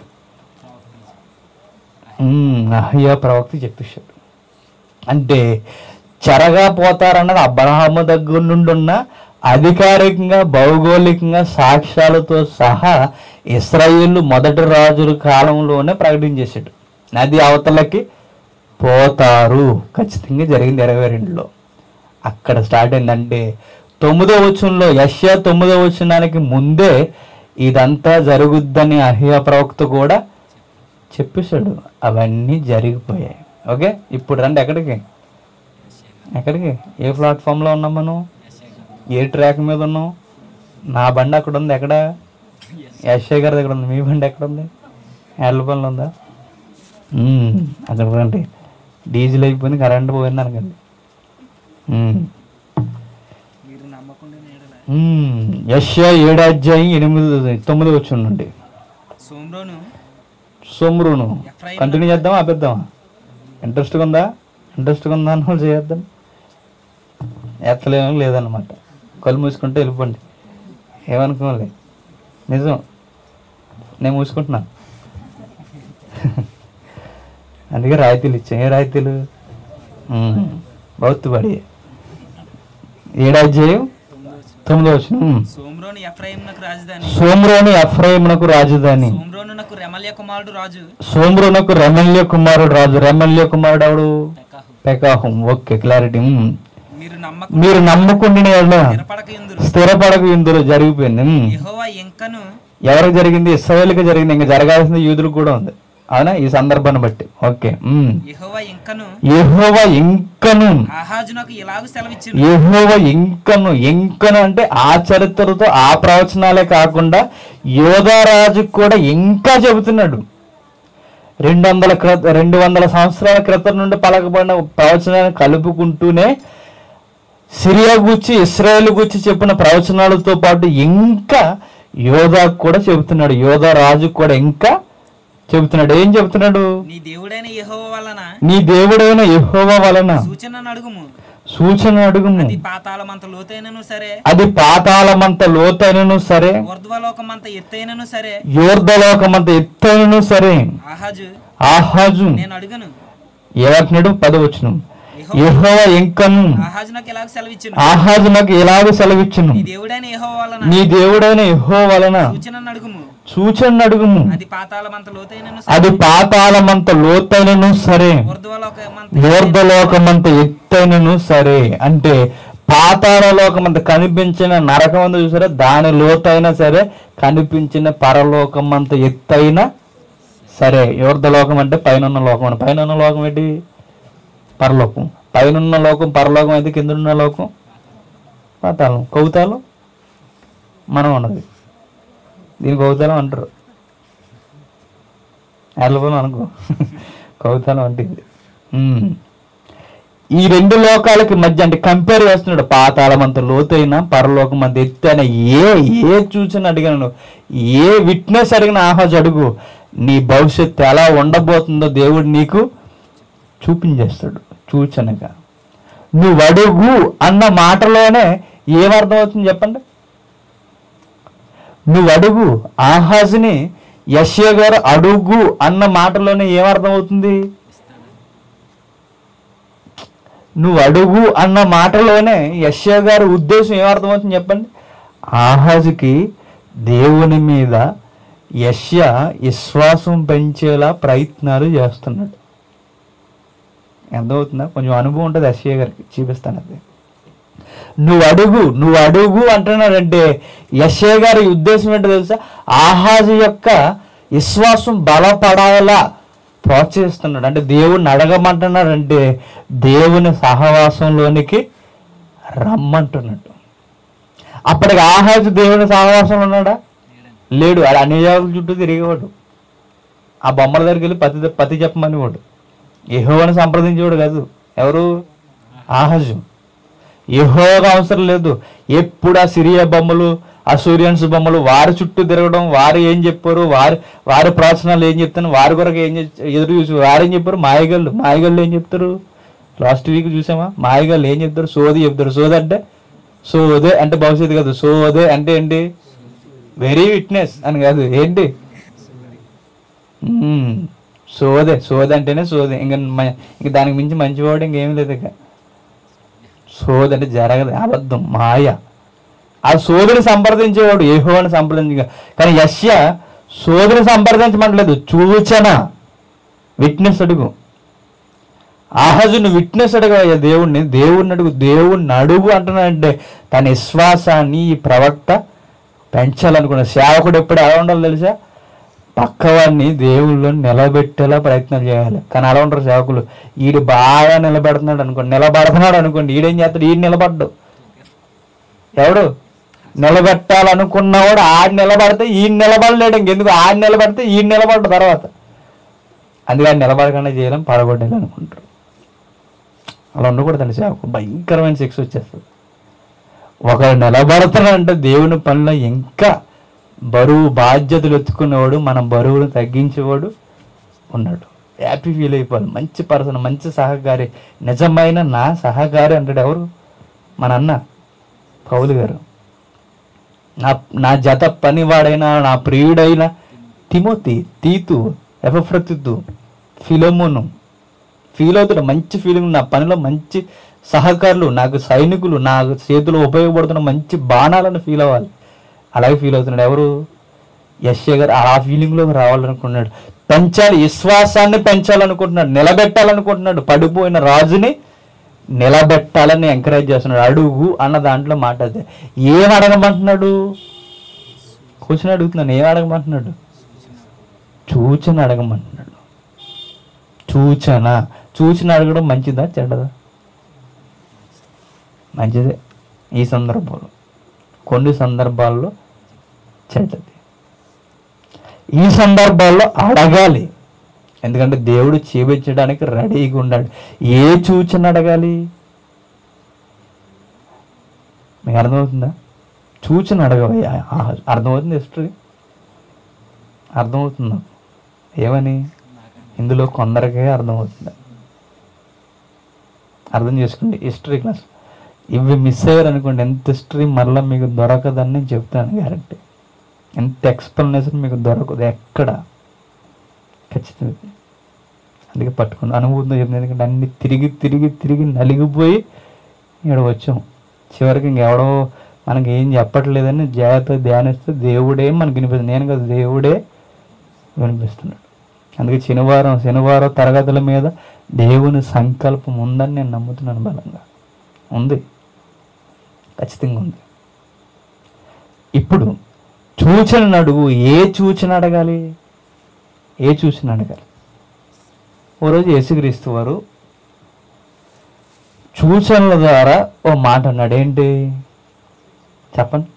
అహ్యా ప్రవక్త చెప్పేశాడు. అంటే చెరగా పోతారన్నది అబ్రహాము దగ్గర నుండి ఉన్న అధికారికంగా భౌగోళికంగా సాక్ష్యాలతో సహా ఇశ్రాయేలు మొదటి రాజుల కాలంలోనే ప్రకటించేశాడు. నది అవతలకి పోతారు, ఖచ్చితంగా జరిగింది ఇరవై రెండులో. అక్కడ స్టార్ట్ అయిందంటే తొమ్మిదో వచనంలో యెషయా తొమ్మిదో వచనానికి ముందే ఇదంతా జరుగుద్దని అహ్యా ప్రవక్త కూడా చెప్పేశాడు. అవన్నీ జరిగిపోయాయి. ఓకే, ఇప్పుడు రండి ఎక్కడికి ఎక్కడికి ఏ ప్లాట్ఫామ్లో ఉన్నాం మనం? ఏ ట్రాక్ మీద ఉన్నాం? నా బండి అక్కడ ఉంది. ఎక్కడ? యెషయా గారి దగ్గర ఉంది. మీ బండి ఎక్కడ ఉంది? ఎల్ల పనులు ఉందా? అక్కడ రండి. డీజిల్ అయిపోయింది, కరెంట్ పోయింది అనకండి. యెషయా ఏడు అధ్యాయం ఎనిమిది తొమ్మిది వచ్చి నుండి సోమ్రోను కంటిన్యూ చేద్దామా ఆపేద్దామా? ఇంట్రెస్ట్గా ఉందా? ఇంట్రెస్ట్గా ఉందా అని వాళ్ళు చేద్దాం. ఎత్తలేమో లేదన్నమాట. కళ్ళు మూసుకుంటే వెళ్ళిపోండి, ఏమనుకోలే. నిజం, నేను మూసుకుంటున్నా. అందుకే రాయితీలు ఇచ్చాం. ఏ రాయితీలు? బౌద్ధపడి ఏడాధ్యాయం తొమ్మిదో వచనం. సోమ్రోను ఎఫ్రాయిమునకు రాజధాని. సోమ్రోను ఎఫ్రాయిమునకు రాజధాని. సోమ్రోనునకు రెమల్య కుమారుడు రాజు. సోమ్రోనుకు రెమల్య కుమారుడు రాజు. రెమల్య కుమారుడు ఎవడు? పెకాహు. Okay, clarity. మీరు నమ్ముకుంటే స్థిరపడక ఇందులో జరిగిపోయింది. ఎవరికి జరిగింది? ఇశ్రాయేలుకి జరిగింది. ఇంకా జరగాల్సింది యూదులకు కూడా ఉంది. అవునా? ఈ సందర్భాన్ని బట్టి. ఓకే, యెహోవా ఇంకను యెహోవా ఇంకను ఇంకను అంటే ఆ చరిత్రతో ఆ ప్రవచనాలే కాకుండా యోధారాజు కూడా ఇంకా చెబుతున్నాడు. రెండు వందల క్రిత రెండు వందల సంవత్సరాల క్రితం నుండి పలకబడిన ప్రవచనాలను కలుపుకుంటూనే సిరియా గురించి ఇశ్రాయేలు గురించి చెప్పిన ప్రవచనాలతో పాటు ఇంకా యోధాకు కూడా చెబుతున్నాడు. యోధా రాజు కూడా ఇంకా చెబుతున్నాడు. ఏం చెబుతున్నాడు? నీ దేవుడైన యెహోవా వలన నీ దేవుడైన యెహోవా వలన సూచనను అడుగుము సూచన అడుగుము అది పాతాళమంత లోతైనను సరే అది పాతాళమంత లోతైనను సరే ఊర్ధ్వలోకమంత ఎత్తైనను సరే ఊర్ధ్వలోకమంత ఎత్తైనను సరే ఆహాజు ఆహాజు నేను అడుగను. ఏమంటున్నాడు? పదవచనం. యెహోవా ఇంకను ఆహాజు నాకు ఎలాగ సెలవిచ్చును ఆహాజు నాకు ఎలాగ సెలవిచ్చును నీ దేవుడైన యెహోవా వలన నీ దేవుడైన యెహోవా వలన సూచనను అడుగుము సూచన అడుగుము అది పాతాళమంత లోతైనను అది పాతాళమంత లోతైనను సరే ఊర్ధ్వలోకమంత ఊర్ధ్వలోకమంత ఎత్తైనను సరే. అంటే పాతాళ లోకమంత కనిపించిన నరకం అంతా చూసారా, దాని లోతైనా సరే కనిపించిన పరలోకం అంత ఎత్తైనా సరే. ఊర్ధ్వలోకం అంటే పైన లోకం. పైన లోకం ఏంటి? పరలోకం. పైన లోకం పరలోకం అయితే కిందన్న లోకం పాతాళం. కౌతాలం మనం ఉన్నది, దీనికి కౌతాలం అంటారు. ఎల్లబోలం అనుకో, కౌతాలం అంటే ఈ రెండు లోకాలకి మధ్య అంటే కంపేర్ చేస్తున్నాడు. పాతాళం అంత లోతైనా పరలోకం అంత ఎత్తైనా ఏ ఏ చూసిన అడిగాను, ఏ విట్నెస్ అడిగిన ఆహాజు అడుగు, నీ భవిష్యత్తు ఎలా ఉండబోతుందో దేవుడు నీకు చూపించేస్తాడు సూచనగా. నువ్వు అడుగు అన్న మాటలోనే ఏమర్థం అవుతుంది చెప్పండి? నువ్వు అడుగు, ఆహాజుని యెషయా గారు అడుగు అన్న మాటలోనే ఏమర్థం అవుతుంది? నువ్వు అడుగు అన్న మాటలోనే యెషయా గారి ఉద్దేశం ఏమర్థం అవుతుంది చెప్పండి? ఆహాజుకి దేవుని మీద యెషయా విశ్వాసం పెంచేలా ప్రయత్నాలు చేస్తున్నాడు. ఎంతవుతుందా? కొంచెం అనుభవం ఉంటుంది యెషయా గారికి, చూపిస్తాను అది. నువ్వు అడుగు నువ్వు అడుగు అంటున్నాడంటే యెషయా గారి ఉద్దేశం ఏంటో తెలుసా? ఆహాజు యొక్క విశ్వాసం బలపడాలా ప్రోత్సహిస్తున్నాడు. అంటే దేవుడిని అడగమంటున్నాడంటే దేవుని సహవాసంలోనికి రమ్మంటున్నాడు. అప్పటికి ఆహాజు దేవుని సహవాసంలో ఉన్నాడా? లేడు. ఆడు అన్ని జాగుల చుట్టూ తిరిగేవాడు. ఆ బొమ్మల దగ్గరికి వెళ్ళి పతి పతి చెప్పమని వాడు. యెహోవాను సంప్రదించేవాడు కాదు. ఎవరు? ఆహాజు. యెహోవాకు అవసరం లేదు. ఎప్పుడు ఆ సిరియా బొమ్మలు ఆ సూర్యన్స్ బొమ్మలు వారి చుట్టూ తిరగడం, వారు ఏం చెప్పారు, వారి వారి ప్రవచనాలు ఏం చెప్తాను, వారి కొరకు ఏం ఎదురు చూసి వారేం చెప్పారు, మాయగళ్ళు మాయగళ్ళు ఏం చెప్తారు. లాస్ట్ వీక్ చూసామా, మాయగళ్ళు ఏం చెప్తారు, సోది చెప్తారు. సోది అంటే సోదే అంటే భవిష్యత్తు కాదు, సోదే అంటే ఏంటి, వెరీ విట్నెస్ అని కాదు, ఏంటి సోదే. సోది అంటేనే సోది, ఇంకా ఇంక దానికి మించి మంచివాడు ఇంకేం లేదు. ఇక సోది అంటే జరగదు, అబద్ధం, మాయ. ఆ సోదరిని సంప్రదించేవాడు యెహోవాను సంప్రదించగా, కానీ యెషయా సోదరిని సంప్రదించమంటలేదు, సూచన, విట్నెస్ అడుగు. ఆహాజును విట్నెస్ అడగ దేవుణ్ణి, దేవుణ్ణి అడుగు, దేవుణ్ణి అడుగు అంటున్నాడంటే తన విశ్వాసాన్ని ఈ ప్రవక్త పెంచాలనుకున్న సేవకుడు ఎప్పుడు ఎలా ఉండాలి తెలుసా, పక్కవాడిని దేవుళ్ళు నిలబెట్టేలా ప్రయత్నం చేయాలి. కానీ అలా ఉంటారు సేవకులు, ఈడు బాగా నిలబెడుతున్నాడు అనుకోండి, నిలబడుతున్నాడు అనుకోండి, ఈడేం చేస్తాడు, ఈడు నిలబడ్డు. ఎవడు నిలబెట్టాలనుకున్నవాడు ఆడు నిలబడితే ఈయన నిలబడలేడు, ఇంకెందుకు ఆడు నిలబడితే ఈయన నిలబడ్డు తర్వాత. అందుకే ఆయన నిలబడకుండా చేయలేం, పడగొట్టేయాలి అనుకుంటారు. అలా ఉండకూడదండి సేవకు, భయంకరమైన శిక్ష వచ్చేస్తుంది. ఒకరు నిలబడుతున్నాడంటే దేవుని పనిలో ఇంకా బరువు బాధ్యతలు ఎత్తుకునేవాడు, మన బరువును తగ్గించేవాడు ఉన్నాడు. హ్యాపీ ఫీల్ అయిపోవాలి. మంచి పర్సన్, మంచి సహకారి, నిజమైన నా సహకారి అంటాడు. ఎవరు, మన అన్న పౌలు గారు. నా నా జత పనివాడైన నా ప్రియుడైన తిమోతి, తీతు, ఎపఫ్రతుతు, ఫిలెమోను ఫీల్ అవుతాడు. మంచి ఫీలింగ్, నా పనిలో మంచి సహకారులు, నాకు సైనికులు, నా చేతిలో ఉపయోగపడుతున్న మంచి బాణాలను ఫీల్ అవ్వాలి. అలాగే ఫీల్ అవుతున్నాడు ఎవరు, యెషయా గారు. ఆ ఫీలింగ్లోకి రావాలనుకుంటున్నాడు, పెంచాలి, విశ్వాసాన్ని పెంచాలనుకుంటున్నాడు, నిలబెట్టాలనుకుంటున్నాడు. పడిపోయిన రాజుని నిలబెట్టాలని ఎంకరేజ్ చేస్తున్నాడు. అడుగు అన్న దాంట్లో మాట అదే. ఏం అడగమంటున్నాడు, కూర్చొని అడుగుతున్నాను, ఏం అడగమంటున్నాడు, సూచన అడగమంటున్నాడు. సూచన సూచన అడగడం మంచిదా చెడ్డదా, మంచిదే. ఈ సందర్భంలో, కొన్ని సందర్భాల్లో చెడ్డది. ఈ సందర్భాల్లో అడగాలి, ఎందుకంటే దేవుడు చేపించడానికి రెడీగా ఉన్నాడు. ఏ సూచన అడగాలి, మీకు అర్థమవుతుందా? సూచన అడగవయ్యా. అర్థమవుతుంది, హిస్టరీ అర్థమవుతుందా? ఏమని ఇందులో కొందరికే అర్థమవుతుంది. అర్థం చేసుకోండి, హిస్టరీ క్లాస్ ఇవి మిస్ అయ్యారు అనుకోండి, ఎంత హిస్టరీ మరలా మీకు దొరకదని నేను చెప్తాను గ్యారంటీ. ఎంత ఎక్స్ప్లెనేషన్ మీకు దొరకదు ఎక్కడ, ఖచ్చితంగా. అందుకే పట్టుకుని అనుభూతితో చెప్తుంది, ఎందుకంటే అన్ని తిరిగి తిరిగి తిరిగి నలిగిపోయి ఇక్కడ వచ్చాం. చివరికి ఇంకెవడో మనకి ఏం చెప్పట్లేదని జాగ్రత్తగా ధ్యానిస్తే దేవుడే మనకి వినిపిస్తుంది. నేను కదా, దేవుడే వినిపిస్తున్నాడు. అందుకే శనివారం శనివారం తరగతుల మీద దేవుని సంకల్పం ఉందని నేను నమ్ముతున్నాను. బలంగా ఉంది, ఖచ్చితంగా ఉంది. ఇప్పుడు సూచన అడుగు. ఏ సూచన అడగాలి, ఏ సూచన అడగాలి? ఓ రోజు యేసుక్రీస్తు వారు సూచనల ద్వారా ఓ మాట అన్నాడు. ఏంటి చెప్పండి,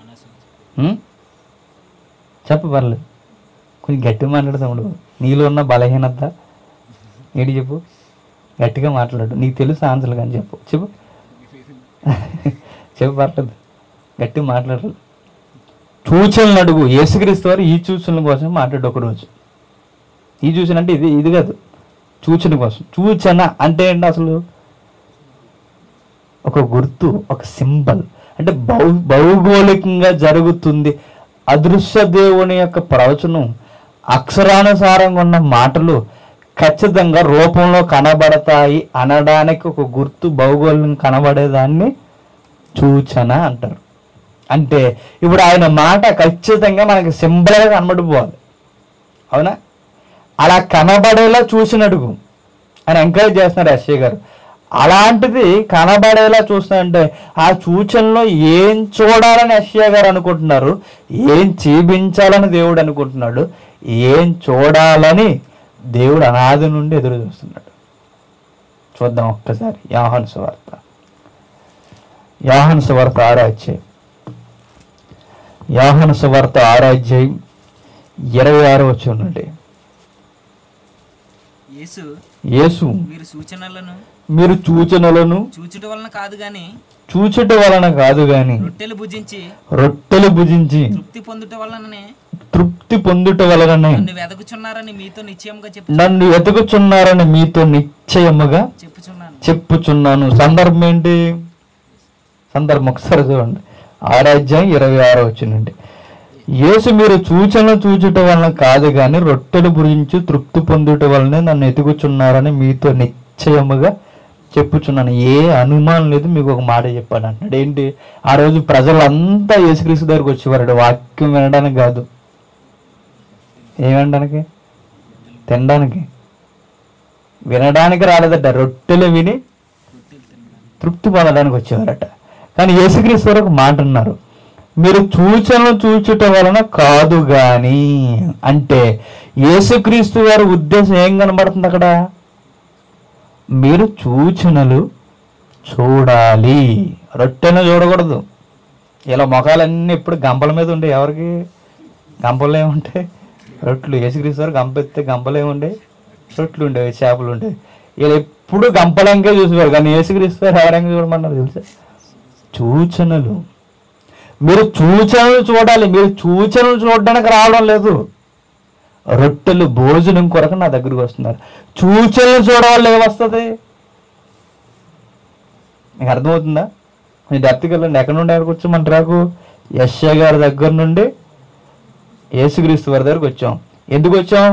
చెప్ప పర్లేదు, కొంచెం గట్టిగా మాట్లాడతాడు. నీలో ఉన్న బలహీనత ఏంటి చెప్పు, గట్టిగా మాట్లాడు. నీకు తెలుసు ఆన్సర్లు కానీ చెప్పు, చెప్పు చెప్పు పర్లేదు, గట్టిగా మాట్లాడాలి. సూచనలు అడుగు. యేసుక్రీస్తు వారు ఈ సూచనల కోసం మాట్లాడు ఒకరోజు. ఈ సూచన అంటే ఇది ఇది కాదు, సూచన కోసం. సూచన అంటే ఏంటి అసలు? ఒక గుర్తు, ఒక సింబల్. అంటే భౌ భౌగోళికంగా జరుగుతుంది. అదృశ్య దేవుని యొక్క ప్రవచనం, అక్షరానుసారంగా ఉన్న మాటలు ఖచ్చితంగా రూపంలో కనబడతాయి అనడానికి ఒక గుర్తు, భౌగోళికంగా కనబడేదాన్ని సూచన అంటారు. అంటే ఇప్పుడు ఆయన మాట ఖచ్చితంగా మనకి సింబల్గా కనబడిపోవాలి, అవునా? అలా కనబడేలా సూచన అడుగు అని ఎంకరేజ్ చేస్తున్నారు యెషయా గారు. అలాంటిది కనబడేలా చూస్తానంటే ఆ సూచనలో ఏం చూడాలని యెషయా గారు అనుకుంటున్నారు, ఏం చూపించాలని దేవుడు అనుకుంటున్నాడు, ఏం చూడాలని దేవుడు అనాది నుండి ఎదురు చూస్తున్నాడు. చూద్దాం ఒక్కసారి యోహాను సువార్త, యోహాను సువార్త ఆరో అధ్యాయం, యోహాను సువార్త ఆరో అధ్యాయం ఇరవై ఆరో వచనం నుండి. యేసు యేసు మీరు సూచనలను మీరు సూచనలను చూచుట వలన కాదు గాని చూచుట వలన కాదు గాని రొట్టెలు భుజించి రొట్టెలు భుజించి తృప్తి పొందుట వలననే తృప్తి పొందుట వలననే నన్ను వెదకుచున్నారని మీతో నిశ్చయంగా చెప్పు నన్ను వెతుకుచున్నారని మీతో నిశ్చయముగా చెప్పుచున్నాను. చెప్పుచున్నాను. సందర్భం ఏంటి? సందర్భం ఒకసారి చూడండి. ఆరాధ్యాయం ఇరవై ఆరో వచ్చినండి. యేసు మీరు సూచనలు చూచుట వలన కాదు గాని రొట్టెలు భుజించి తృప్తి పొందుట వలనే నన్ను ఎతుకుచున్నారని మీతో నిశ్చయముగా చెప్పుచున్నాను. ఏ అనుమానం లేదు. మీకు ఒక మాట చెప్పాడు అంటున్నాడు. ఏంటి? ఆ రోజు ప్రజలంతా యేసుక్రీస్తు దగ్గరకు వచ్చేవారు వాక్యం వినడానికి కాదు. ఏం వినడానికి? తినడానికి. వినడానికి రాలేదట, రొట్టెలు విని తృప్తి పొందడానికి వచ్చేవారట. కానీ యేసుక్రీస్తు వారు ఒక మాట అన్నారు, మీరు సూచనలు చూచుట వలన కాదు గాని. అంటే యేసుక్రీస్తు వారి ఉద్దేశం ఏం కనబడుతుంది అక్కడ? మీరు సూచనలు చూడాలి, రొట్టెను చూడకూడదు. ఇలా మొఖాలన్నీ ఇప్పుడు గంపల మీద ఉండే. ఎవరికి గంపలు ఏముంటాయి? రొట్లు. యేసుక్రీస్తు వారు గంప ఎత్తే గంపలు ఏముండే? రొట్లు ఉండేవి, చేపలు ఉండేవి. ఇలా ఎప్పుడు గంపలంకే చూసేవారు. కానీ యేసుక్రీస్తు వారు ఎవరంగా చూడమన్నారు తెలుసా? సూచనలు. మీరు సూచనలు చూడాలి. మీరు సూచనలు చూడడానికి రావడం లేదు. రొట్టెలు భోజనం కొరకు నా దగ్గరికి వస్తున్నారు. సూచనలు చూడవాళ్ళు ఏమొస్తుంది? మీకు అర్థమవుతుందా? మీ డెప్త్కి వెళ్ళండి. ఎక్కడ నుండి ఎక్కడికి వచ్చామంటే రాకు యెషయా గారి దగ్గర నుండి యేసుక్రీస్తు వారి దగ్గరకు వచ్చాం. ఎందుకు వచ్చాం?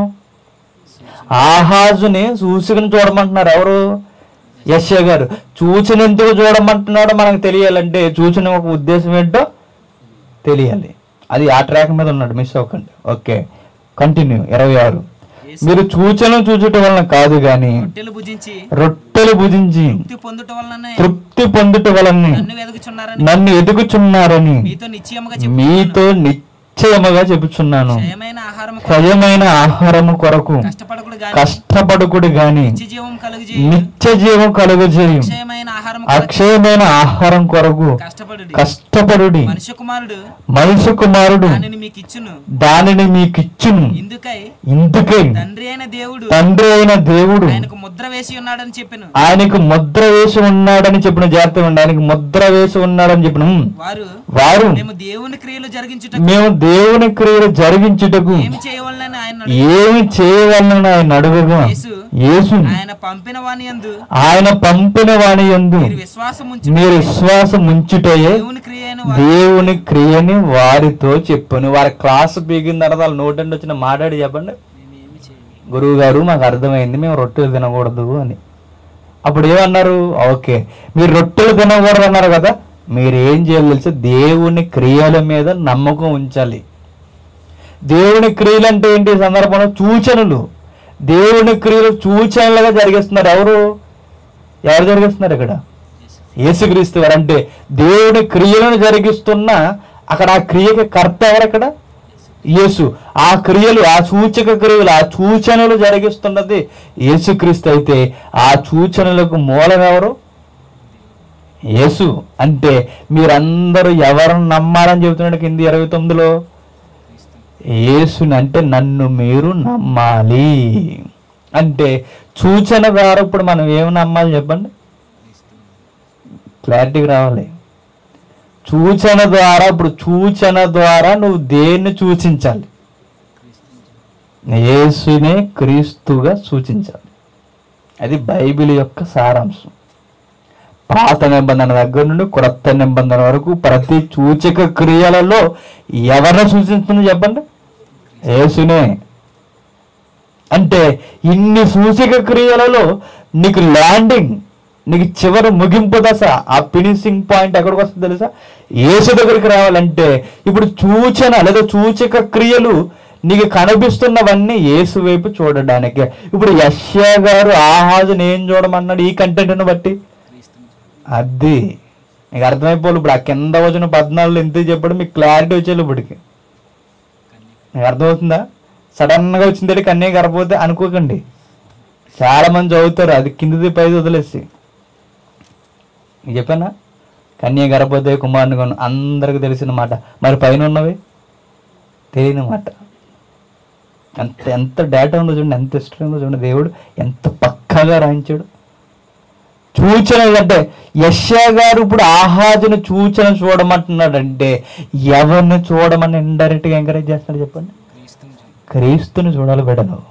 ఆహాజుని సూచనను చూడమంటున్నారు. ఎవరు? యెషయా గారు. సూచన ఎందుకు చూడమంటున్నాడో మనకు తెలియాలంటే సూచన ఒక ఉద్దేశం ఏంటో తెలియాలి. అది ఆ ట్రాక్ మీద ఉన్నాడు, మిస్ అవ్వకండి. Okay, continue. ఇరవై ఆరు. మీరు సూచనలు చూచుట వలన కాదు గాని రొట్టెలు భుజించి రొట్టెలు భుజించి తృప్తి పొందుట వలననే తృప్తి పొందుట వలన నన్ను వెదకుచున్నారని నన్ను ఎదుగుచున్నారని మీతో నిశ్చయముగా మీతో నిశ్చయముగా చెప్పుచున్నాను. క్షయమైన ఆహారము క్షయమైన ఆహారము కొరకు కష్టపడకుడు గాని కష్టపడుకుడు గాని నిత్య జీవం కలుగుజేయు నిత్య జీవం కలుగజేయు అక్షయమైన ఆహారము అక్షయమైన ఆహారం కొరకు కష్టపడుడి. కష్టపడుడి. మనుష్య కుమారుడు మనుష్య కుమారుడు దానిని మీకు ఇచ్చును. దానిని మీకిచ్చును. ఇందుకై ఇందుకై తండ్రి అయిన దేవుడు తండ్రి అయిన దేవుడు ఆయనకు ముద్ర వేసి ఉన్నాడని చెప్పెను. ఆయనకు ముద్ర వేసి ఉన్నాడని చెప్పిన. జాగ్రత్తగా ఉండి. ఆయనకు ముద్ర వేసి ఉన్నాడని చెప్పిన. వారు వారు మేము దేవుని క్రియలు జరిగించుటకు మేము దేవుని క్రియలు జరిగించుటకు ఏమి చేయవలనని ఆయన ఏమి చేయవలనని ఆయన అడుగగా యేసు యేసు ఆయన పంపిన వాని యందు ఆయన పంపిన వాని యందు మీరు విశ్వాసం ఉంచు మీరు విశ్వాసం ఉంచుటయే దేవుని క్రియ అయిన దేవుని క్రియని వారితో చెప్పను. వారి క్లాస్ పీకిన తర్వాత వాళ్ళ నోటండి వచ్చిన మాట్లాడి చెప్పండి, గురువు గారు మాకు అర్థమైంది, మేము రొట్టెలు తినకూడదు అని. అప్పుడు ఏమన్నారు? ఓకే, మీరు రొట్టెలు తినకూడదు అన్నారు కదా, మీరు ఏం చేయాలి తెలుసా? దేవుని క్రియల మీద నమ్మకం ఉంచాలి. దేవుని క్రియలు అంటే ఏంటి? ఈ సందర్భంలో సూచనలు. దేవుని క్రియలు సూచనలుగా జరిగిస్తున్నారు. ఎవరు ఎవరు జరిగిస్తున్నారు ఇక్కడ? యేసుక్రీస్తు వారు. అంటే దేవుని క్రియలను జరిగిస్తున్న అక్కడ ఆ క్రియకి కర్త ఎవరు? అక్కడ యేసు. ఆ క్రియలు, ఆ సూచక క్రియలు, ఆ సూచనలు జరిగిస్తున్నది యేసుక్రీస్తు అయితే ఆ సూచనలకు మూలం ఎవరు? యేసు. అంటే మీరందరూ ఎవరిని నమ్మాలని చెబుతున్నాడు కింది ఇరవై తొమ్మిదిలో? యేసుని. అంటే నన్ను మీరు నమ్మాలి. అంటే సూచన ద్వారా ఇప్పుడు మనం ఏమి నమ్మాలి చెప్పండి? క్లారిటీకి రావాలి. సూచన ద్వారా, ఇప్పుడు సూచన ద్వారా నువ్వు దేన్ని సూచించాలి? యేసునే క్రీస్తుగా సూచించాలి. అది బైబిల్ యొక్క సారాంశం. పాత నిబంధన దగ్గర నుండి క్రొత్త నిబంధన వరకు ప్రతి సూచక క్రియలలో ఎవరిని సూచిస్తుంది చెప్పండి? యేసునే. అంటే ఇన్ని సూచక క్రియలలో నీకు ల్యాండింగ్, నీకు చివరి ముగింపు దశ, ఆ ఫినిషింగ్ పాయింట్ ఎక్కడికి వస్తుంది తెలుసా? యేసు దగ్గరికి రావాలంటే ఇప్పుడు సూచన లేదా సూచక క్రియలు నీకు కనిపిస్తున్నవన్నీ యేసు వైపు చూడడానికి. ఇప్పుడు యెషయా గారు ఆహాజుని ఏం చూడమన్నాడు ఈ కంటెంట్ను బట్టి? అది మీకు అర్థమైపోవాలి. ఇప్పుడు ఆ కింద వచ్చిన పద్నాలుగు ఎందుకు చెప్పడం మీకు క్లారిటీ వచ్చేది. ఇప్పటికి మీకు అర్థమవుతుందా? సడన్గా వచ్చింది కన్నే గర్భవతి అనుకోకండి. చాలా మంది చదువుతారు అది కిందది పైది వదిలేసి. చెప్పానా? కన్య గర్భవతి కుమారుని కొను అందరికి తెలిసిన మాట. మరి పైన ఉన్నవి తెలియని మాట. ఎంత ఎంత డేటా ఉందో చూడండి, ఎంత హిస్టరీ ఉందో చూడండి. దేవుడు ఎంత పక్కాగా రాయించాడు. సూచన అంటే యెషయా గారు ఇప్పుడు ఆహాజును సూచన చూడమంటున్నాడంటే ఎవరిని చూడమని ఇండైరెక్ట్గా ఎంకరేజ్ చేస్తున్నాడు చెప్పండి? క్రీస్తుని చూడాలి బిడ్డ, నువ్వు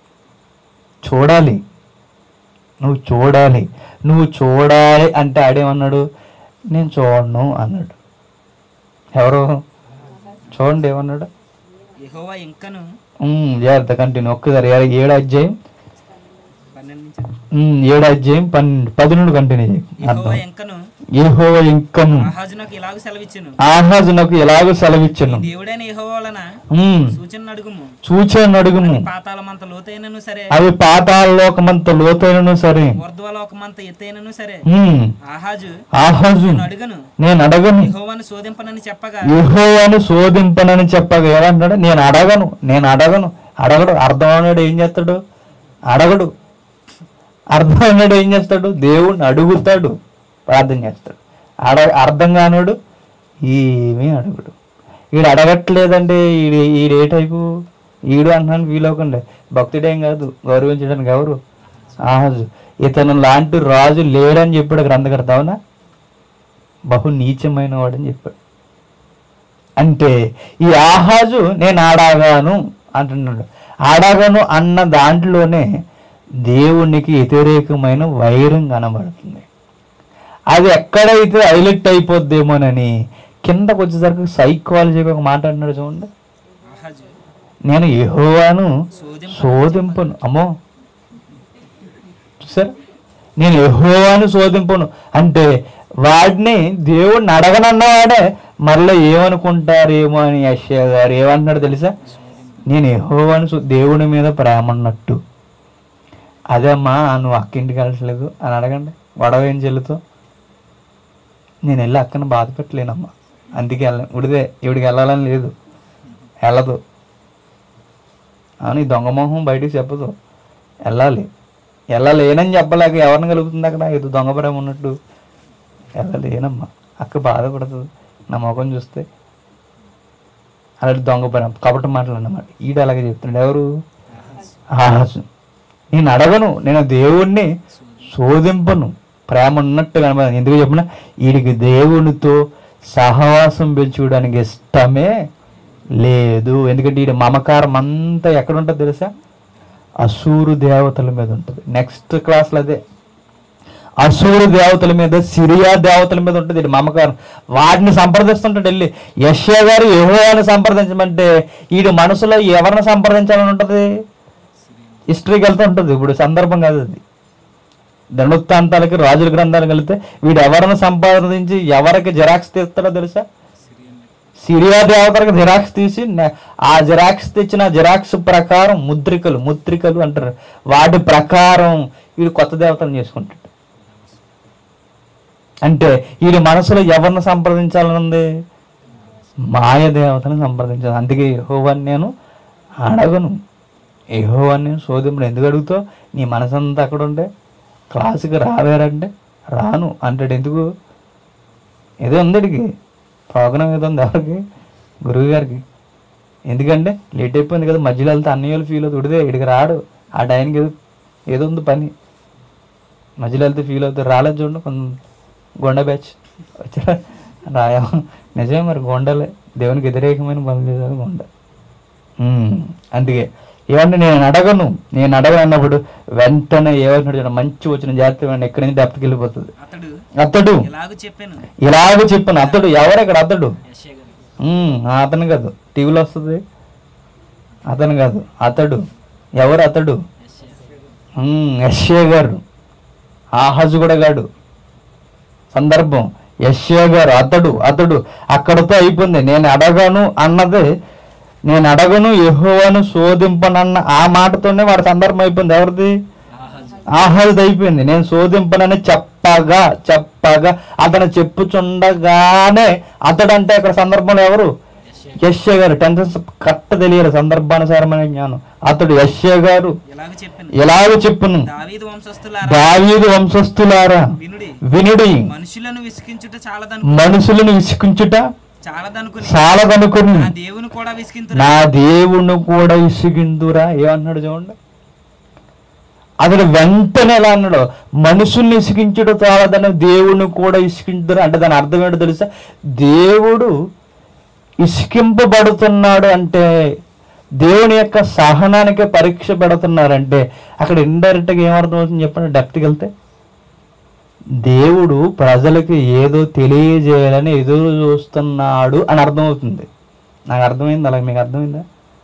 చూడాలి, నువ్వు చూడాలి. నువ్వు చూడాలి అంటే ఆడేమన్నాడు? నేను చూడను అన్నాడు. ఎవరు? చూడండి ఏమన్నాడు? యెహోవా ఇంకను జాగ్రత్త కంటిన్యూ ఒక్కసారి ఏడు అధ్యాయం పన్నెండు నుంచి ఏడు అధ్యాయం పన్నెండు పది నుండి కంటిన్యూ చేయి. యెహోవా ఇంకను యెహోవా ఇంకను ఆహాజునకు ఇలాగ సెలవిచ్చెను, ఆహాజునకు ఎలాగో సెలవిచ్చెను, దేవుడైన యెహోవా వలన సూచన అడుగుము, సూచన అడుగుము, పాతాళమంత లోతైనను సరే, అవి పాతాళ లోకమంత లోతైనను సరే, ఊర్ధ్వలోకమంత ఎత్తైనను సరే, ఉమ్, ఆహాజు ఆహాజు నేను అడుగను, నేను అడగను, యెహోవాను శోధింపనని చెప్పగా, యెహోవాను శోధింపనని చెప్పగా ఏమంటాడు? నేను అడగను, నేను అడగను. అడగడు. అర్థమవునాడు ఏం చేస్తాడు? అడగడు. అర్థమవునాడు ఏం చేస్తాడు? దేవుణ్ణి అడుగుతాడు, ప్రార్థన చేస్తాడు. అడ అర్థం కానోడు ఏమీ అడగడు. ఈడు అడగట్లేదంటే ఈడు ఈడు ఏ టైపు? ఈడు అంటున్నాను ఫీల్ అవ్వకండి, భక్తుడేం కాదు, గౌరవించడానికి ఎవరు? ఆహాజు. ఇతను లాంటి రాజు లేడని చెప్పాడు గ్రంథకర్త, అవునా? బహు నీచమైన వాడని చెప్పాడు. అంటే ఈ ఆహాజు నేను ఆడాగాను అంటున్నాడు. ఆడాగాను అన్న దాంట్లోనే దేవునికి వ్యతిరేకమైన వైరం కనబడుతుంది. అది ఎక్కడైతే హైలైట్ అయిపోద్దేమోనని కిందకు వచ్చేసరికి సైకాలజీ ఒక మాట అంటున్నాడు చూడండి, ఆహాజు నేను యెహోవాను శోధింపను. అమ్మో చూసారా, నేను యెహోవాను శోధింపను అంటే వాడిని దేవుడిని అడగనన్నవాడే మరలా ఏమనుకుంటారేమో అని యెషయా గారు ఏమంటున్నాడు తెలుసా? నేను యెహోవాను శో- దేవుని మీద ప్రేమ ఉన్నట్టు. అదే అమ్మా నువ్వు అక్కింటికి వెళ్ళట్లేదు అని అడగండి, గొడవ ఏం చెల్లుతో? నేను వెళ్ళి అక్కను బాధ పెట్టలేనమ్మా, అందుకే వెళ్ళ ఉడిదే ఇవిడికి వెళ్ళాలని లేదు, వెళ్ళదు అని దొంగ మొహం బయటికి చెప్పదు. వెళ్ళాలి, వెళ్ళలేనని చెప్పలేక ఎవరిని కలుగుతుంది అక్కడ? ఏదో దొంగ ప్రేమ ఉన్నట్టు. వెళ్ళలేనమ్మా, అక్క బాధపడుతుంది నా ముఖం చూస్తే. అలాంటి దొంగ ప్రేమ కపట మాటలు అన్నమాట. ఈడు అలాగే చెప్తున్నాడు. ఎవరు? ఆహాజు. నేను అడగను, నేను దేవుణ్ణి శోధింపను, ప్రేమ ఉన్నట్టు కనబడదు. ఎందుకు చెప్పిన వీడికి దేవునితో సహవాసం పెంచుకోవడానికి ఇష్టమే లేదు. ఎందుకంటే వీడి మమకారం అంతా ఎక్కడ ఉంటుంది తెలుసా? అసూరు దేవతల మీద ఉంటుంది. నెక్స్ట్ క్లాస్లో అదే అసూరు దేవతల మీద, సిరియా దేవతల మీద ఉంటుంది వీడి మమకారం. వాటిని సంప్రదిస్తుంటాడు వెళ్ళి. యెషయా గారు యెహోవాను సంప్రదించమంటే వీడి మనసులో ఎవరిని సంప్రదించాలని ఉంటుంది? హిస్టరీకి వెళ్తూ ఉంటుంది. ఇప్పుడు సందర్భం కాదు అది. దండోత్తాంతాలకి రాజుల గ్రంథాలకు వెళితే వీడు ఎవరిని సంపాదించి ఎవరికి జిరాక్స్ తీస్తాడో తెలుసా? సిరియా దేవతలకు జిరాక్స్ తీసి ఆ జిరాక్స్ తెచ్చిన జిరాక్స్ ప్రకారం ముద్రికలు ముద్రికలు అంటారు, వాటి ప్రకారం వీడు కొత్త దేవతలను చేసుకుంటాడు. అంటే వీడి మనసులో ఎవరిని సంప్రదించాలని ఉంది? మాయ దేవతను సంప్రదించాలి. అందుకే యెహోవాని నేను అడగను, యెహోవాని నేను శోధింపను. ఎందుకు అడుగుతావు? నీ మనసంతా అక్కడ ఉండే క్లాసుకి రావేరంటే రాను అంటాడు. ఎందుకు? ఏదో ఉంది అడిగి ప్రోగ్రామ్ ఏదో ఉంది ఎవరికి? గురువు గారికి. ఎందుకంటే లేట్ అయిపోయింది కదా, మధ్యలో వెళ్తే అన్నయ్యలు ఫీల్ అవుతుంది. ఉడిదే ఇడికి రాడు, ఆ టైంకి ఏదో ఏదో ఉంది పని, మధ్యలో వెళ్తే ఫీల్ అవుతుంది. రాలేదు చూడండి కొంత గొండ బ్యాచ్ వచ్చారా? రాయా నిజమే మరి, గొండలే దేవునికి వ్యతిరేకమైన పనులు చేసేది గొండ. అందుకే ఏమంటే నేను అడగను, నేను అడగను అన్నప్పుడు వెంటనే ఏమంటున్నాడు? మంచి వచ్చిన జాగ్రత్త ఎక్కడి నుంచి డెప్త్కి వెళ్ళిపోతుంది. అతడు అతడు ఎలాగో చెప్పాను, ఇలాగ చెప్పాను. అతడు ఎవరు ఇక్కడ? అతడు యెషయా గారు. ఉమ్, అతను కాదు, టీవీలో వస్తుంది అతను కాదు, అతడు. ఎవరు అతడు? యెషయా. యెషయా గారు. ఆహాజు కూడా గాడు. సందర్భం యెషయా గారు. అతడు అతడు అక్కడతో అయిపోయింది. నేను అడగను అన్నది, నేను అడగను యెహోవాను శోధింపనన్న ఆ మాటతోనే వాడి సందర్భం అయిపోయింది. ఎవరిది? ఆహాజు. ఆహాజు అయిపోయింది. నేను శోధింపనని చెప్పగా చెప్పగా అతను చెప్పుచుండగానే అతడు అంటే ఇక్కడ సందర్భంలో ఎవరు? యెషయా. యెషయా గారు. టెన్షన్స్ కరెక్ట్ తెలియదు, సందర్భానుసారమైన జ్ఞానం. అతడు యెషయా గారు ఎలాగ చెప్పాను, ఎలాగో చెప్పును, దావీదు వంశస్థులారా దావీదు వంశస్థులారా వినుడి, వినుడి, మనుషులను విసికించుట చాలదను మనుషులను విసుకుంచుట చాలదనుకుని చాలదనుకుని నా దేవుని కూడా విసికింతురా. నా దేవుణ్ణి కూడా విసిగిందురా. ఏమన్నాడు చూడండి? అతడు వెంటనే ఎలా అన్నాడు, మనుషుల్ని ఇసికించడం చాలదని దేవుడిని కూడా ఇసికించరు అంటే దాని అర్థం ఏంటో తెలుసా? దేవుడు ఇసికింపబడుతున్నాడు అంటే దేవుని యొక్క సహనానికి పరీక్ష పెడుతున్నారంటే అక్కడ ఇండైరెక్ట్గా ఏమర్థం అవుతుంది చెప్పండి? డెప్త్కి వెళ్తే దేవుడు ప్రజలకు ఏదో తెలియజేయాలని ఎదురు చూస్తున్నాడు అని అర్థమవుతుంది. నాకు అర్థమైంది, అలాగే మీకు అర్థమైందా?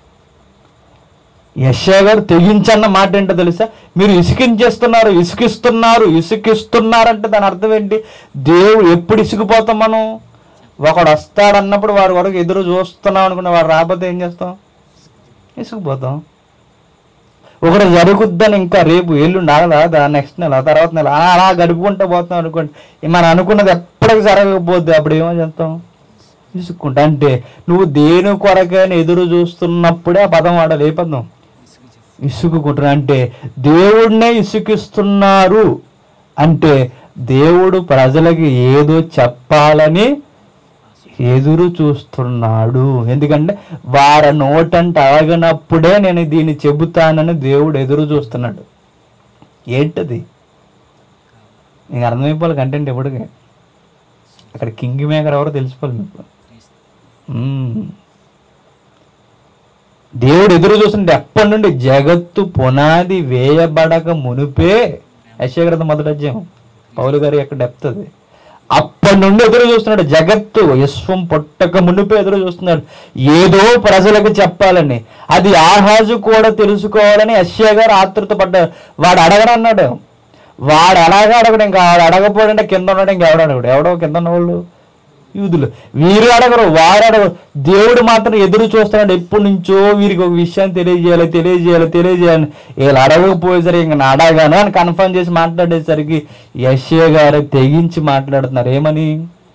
యెషయా గారు తెగించన్న మాట ఏంటో తెలుసా? మీరు ఇసుకించేస్తున్నారు, ఇసుకిస్తున్నారు, ఇసుకిస్తున్నారంటే దాని అర్థం ఏంటి? దేవుడు ఎప్పుడు ఇసుకుపోతాం మనం? ఒకడు వస్తాడు అన్నప్పుడు వాడి వరకు ఎదురు చూస్తున్నాం అనుకున్న వాడు రాకపోతే ఏం చేస్తాం? ఇసుకుపోతాం. ఒకటి జరుగుద్దని ఇంకా రేపు ఎల్లుండి ఆగదా, నెక్స్ట్ నెల తర్వాత నెల అలా గడుపుకుంటూ పోతాం అనుకోండి. మనం అనుకున్నది ఎప్పటికీ జరగకపోద్ది, అప్పుడు ఏమో చేస్తాం? ఇసుక్కుంటా. అంటే నువ్వు దేని కొరకైనా ఎదురు చూస్తున్నప్పుడే ఆ పదం వాడాలి. ఏ పదం? ఇసుకుంటున్నా. అంటే దేవుడినే ఇసుకిస్తున్నారు అంటే దేవుడు ప్రజలకి ఏదో చెప్పాలని ఎదురు చూస్తున్నాడు. ఎందుకంటే వారి నోటంటే అడగనప్పుడే నేను దీన్ని చెబుతానని దేవుడు ఎదురు చూస్తున్నాడు. ఏంటది? నీకు అర్థమైపోవాలి కంటెంట్ ఎప్పటికే. అక్కడ కింగ్ మేకర్ ఎవరో తెలిసిపోవాలి మీకు. దేవుడు ఎదురు చూస్తుంటే ఎప్పటి నుండి? జగత్తు పునాది వేయబడక మునిపే. యెషయా గ్రంథం మొదటి అధ్యాయం పౌలు గారి యొక్క డెప్త్ అది. అప్పటి నుండి ఎదురు చూస్తున్నాడు. జగత్తు విశ్వం పుట్టక మునిపే ఎదురు చూస్తున్నాడు ఏదో ప్రజలకు చెప్పాలని. అది ఆహాజు కూడా తెలుసుకోవాలని యెషయా గారు ఆతృత పడ్డాడు. వాడు అడగనన్నాడు. వాడు అలాగే అడగడు. ఇంకా వాడు అడగపోడంటే కింద ఉన్నాడు. ఇంకా ఎవడు అడగడు? ఎవడో కింద ఉన్నవాళ్ళు యూదులు. వీరు అడగరు, వారు అడగరు. దేవుడు మాత్రం ఎదురు చూస్తున్నాడు. ఎప్పటి నుంచో వీరికి ఒక విషయాన్ని తెలియజేయాలి తెలియజేయాలి తెలియజేయాలి వీళ్ళు అడగకపోయేసరికి ఇంకా నా అడగాను అని కన్ఫర్మ్ చేసి మాట్లాడేసరికి యెషయా గారు తెగించి మాట్లాడుతున్నారు. ఏమని?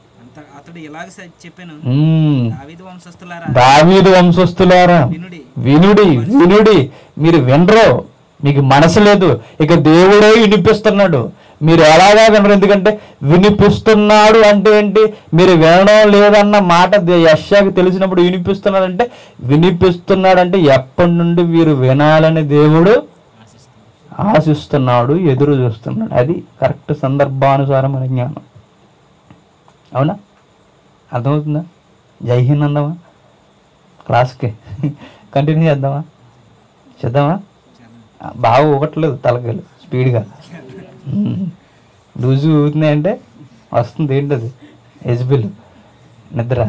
దావీదు వంశస్థులారా వినుడి వినుడి. మీరు వినరు, మీకు మనసు లేదు. ఇక దేవుడే వినిపిస్తున్నాడు. మీరు ఎలాగా వినరు? ఎందుకంటే వినిపిస్తున్నాడు అంటే ఏంటి? మీరు వినడం లేదన్న మాట యెషయాకు తెలిసినప్పుడు వినిపిస్తున్నాడంటే వినిపిస్తున్నాడంటే ఎప్పటి నుండి వీరు వినాలని దేవుడు ఆశిస్తున్నాడు, ఎదురు చూస్తున్నాడు. అది కరెక్ట్ సందర్భానుసారమైన జ్ఞానం. అవునా? అర్థమవుతుందా? జై హింద్ అందామా? క్లాస్కి కంటిన్యూ చేద్దామా? చేద్దామా? బాగా ఊగట్లేదు తలకాయలు స్పీడ్గా. లూజు ఊగుతున్నాయంటే వస్తుంది. ఏంటది? ఎజ్బిల్ నిద్ర.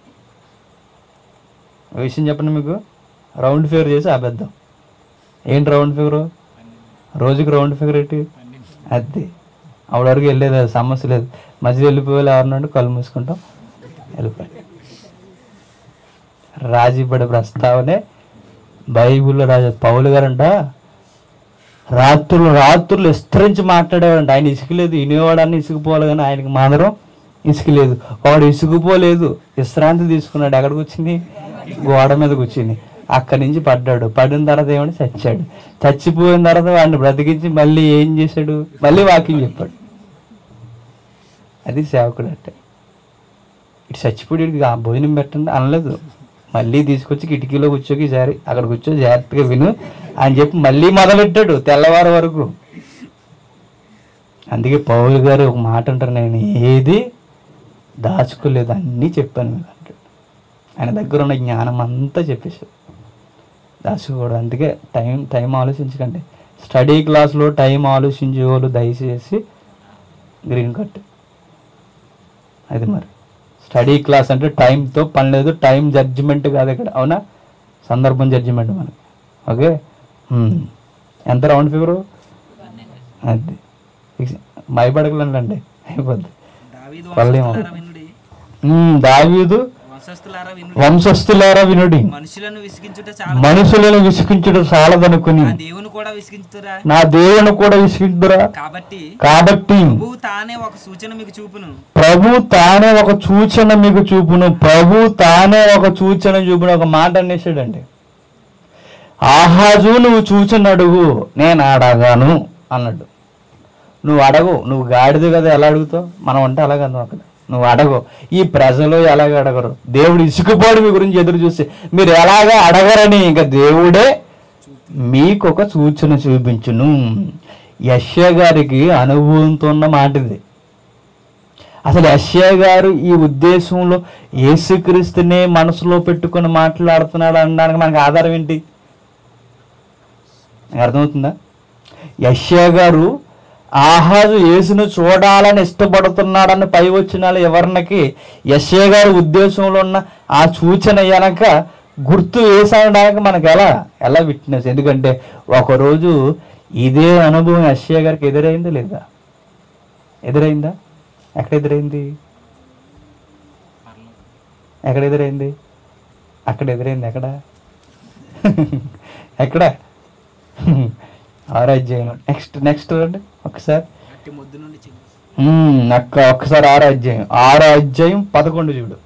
విషయం చెప్పండి మీకు. రౌండ్ ఫిగర్ చేసి ఆపేద్దాం. ఏంటి రౌండ్ ఫిగరు? రోజుకి రౌండ్ ఫిగర్ ఏంటి? అది అప్పటి వరకు వెళ్ళేది, అది సమస్య లేదు. మధ్యలో వెళ్ళిపోయి ఎవరినంటే కళ్ళు మూసుకుంటాం, వెళ్ళిపోయి. రాజీపడే ప్రస్తావనే బైబిల్లో రాజు పౌలు గారంట రాత్రులు రాత్రులు విస్తరించి మాట్లాడేవాడంట. ఆయన ఇసుకలేదు, వినేవాడాన్ని ఇసుకుపోవాలి కానీ ఆయనకి మాత్రం ఇసుకలేదు. వాడు ఇసుకుపోలేదు, విశ్రాంతి తీసుకున్నాడు. ఎక్కడికి వచ్చింది? గోడ మీద కూర్చుని. అక్కడి నుంచి పడ్డాడు. పడిన తర్వాత ఏమంటే చచ్చాడు. చచ్చిపోయిన తర్వాత వాడిని బ్రతికించి మళ్ళీ ఏం చేశాడు? మళ్ళీ వాకింగ్ చెప్పాడు. అది సేవకుడు అంటే. ఇటు చచ్చిపోయాడికి ఆ భోజనం పెట్టండి అనలేదు. మళ్ళీ తీసుకొచ్చి కిటికీలో కూర్చోకి ఈసారి అక్కడ కూర్చో జాగ్రత్తగా విను అని చెప్పి మళ్ళీ మొదలెట్టాడు తెల్లవారు వరకు. అందుకే పౌలు గారు ఒక మాట అంటారు, నేను ఏది దాచుకోలేదు, అన్నీ చెప్పాను మీకు అంటాడు. ఆయన దగ్గర ఉన్న జ్ఞానం అంతా చెప్పేశాడు, దాచుకోవడం. అందుకే టైం టైం ఆలోచించకండి. స్టడీ క్లాస్లో టైం ఆలోచించేవాళ్ళు దయచేసి గ్రీన్ కట్. అది మరి స్టడీ క్లాస్ అంటే టైంతో పని లేదు. టైం జడ్జిమెంట్ కాదు ఇక్కడ. అవునా? సందర్భం జడ్జిమెంట్ మనకి. ఓకే. ఎంత రౌండ్ ఫిగరు? అది భయపడకలండి, అయిపోద్ది. దావీదు వంశస్థులారా వినుడి, మనుషులను విసికించుట చాలదనుకుని నా దేవుని కూడా విసికించురా. కాబట్టి ప్రభు తానే ఒక సూచన మీకు చూపును. ప్రభు తానే ఒక సూచన చూపును. ఒక మాట అనేసాడండి. ఆహాజు నువ్వు సూచన అడుగు, నేను అడగాను అన్నాడు. నువ్వు అడగు, నువ్వు గాడిద కదా, ఎలా అడుగుతావు? మనం అంటే అలాగను. అక్కడ నువ్వు అడగు. ఈ ప్రజలు ఎలాగ అడగరు? దేవుడు ఇసుకుపోడు మీ గురించి ఎదురు చూసి మీరు ఎలాగ అడగరని ఇంకా దేవుడే మీకు ఒక సూచన చూపించును. యెషయా గారికి అనుభవంతో ఉన్న మాట ఇది. అసలు యెషయా గారు ఈ ఉద్దేశంలో యేసుక్రీస్తునే మనసులో పెట్టుకొని మాట్లాడుతున్నాడు అనడానికి మనకు ఆధారం ఏంటి? అర్థమవుతుందా? యెషయా గారు ఆహాజు యేసును చూడాలని ఇష్టపడుతున్నాడని పై వచనాలు ఎవరినకి యెషయా గారి ఉద్దేశంలో ఉన్న ఆ సూచన వెనక గుర్తు వేసడానికి మనకు ఎలా ఎలా విట్నెస్? ఎందుకంటే ఒకరోజు ఇదే అనుభవం యెషయా గారికి ఎదురైందా లేదా? ఎదురైందా? ఎక్కడ ఎదురైంది? ఎక్కడ ఎదురైంది? అక్కడ ఎదురైంది. ఎక్కడ ఎక్కడ ఆరో అధ్యాయం. నెక్స్ట్ నెక్స్ట్ రండి ఒకసారి. అక్క ఒక్కసారి ఆరో అధ్యాయం ఆరో అధ్యాయం పదకొండు చూడు.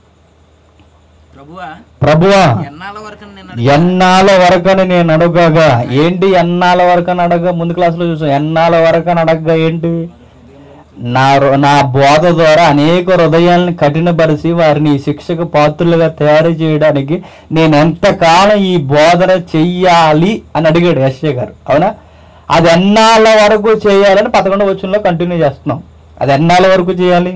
ప్రభువా ఎన్నాళ్ళ వరకని నేను అడగగా ఏంటి? ఎన్నాళ్ళ వరకని అడగ ముందు క్లాసులో చూసాం. ఎన్నాళ్ళ వరకని అడగగా ఏంటి? నా నా బోధ ద్వారా అనేక హృదయాలను కఠినపరిచి వారిని శిక్షకు పాత్రులుగా తయారు చేయడానికి నేను ఎంతకాలం ఈ బోధన చెయ్యాలి అని అడిగాడు యెషయా గారు. అవునా? అది ఎన్నాళ్ళ వరకు చేయాలని పదకొండవ వచనంలో కంటిన్యూ చేస్తున్నాం. అది ఎన్నాళ్ళ వరకు చేయాలి?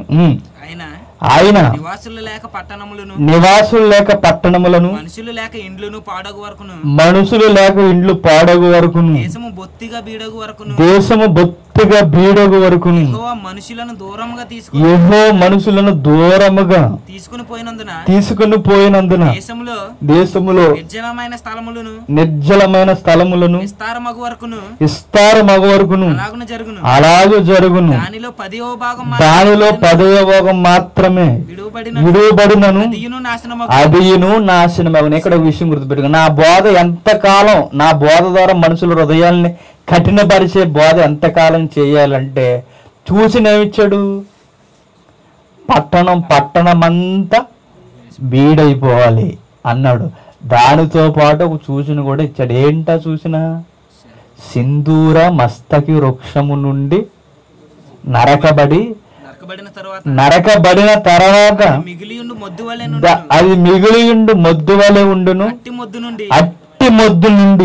ఆయన నివాసులు లేక పట్టణములను నివాసులు లేక పట్టణములను మనుషులు లేక ఇండ్లను పాడగు వరకును మనుషులు లేక ఇండ్లు పాడగు వరకును దేశము బొత్తిగా బీడగు వరకును దేశము బొత్తిగా బీడగు వరకును యెహోవా మనుషులను దూరముగా తీసుకుని యెహోవా మనుషులను దూరముగా తీసుకుని పోయినందున తీసుకుని పోయినందున దేశములో దేశములో నిర్జనమైన స్థలములను నిర్జలమైన స్థలములను విస్తారమగు వరకును విస్తారమగు వరకును అలాగున జరుగును అలాగు జరుగును. దానిలో పదివ భాగం దానిలో పదవ భాగం మాత్రమే విడువబడినను అదియును నాశనమగును. ఇక్కడ విషయం గుర్తుపెట్టుకో. నా బోధ ఎంతకాలం, నా బోధ ద్వారా మనుషుల హృదయాల్ని కఠినపరిచే బోధ ఎంతకాలం చేయాలంటే చూసినేమిచ్చాడు? పట్టణం పట్టణమంతా బీడైపోవాలి అన్నాడు. దానితో పాటు ఒక సూచన కూడా ఇచ్చాడు. ఏంటా సూచన? సింధూర మస్తకి వృక్షము నుండి నరకబడి నరకబడిన తర్వాత అది మిగిలియుండు మొద్దు వలె ఉండును. అట్టి మొద్దు నుండి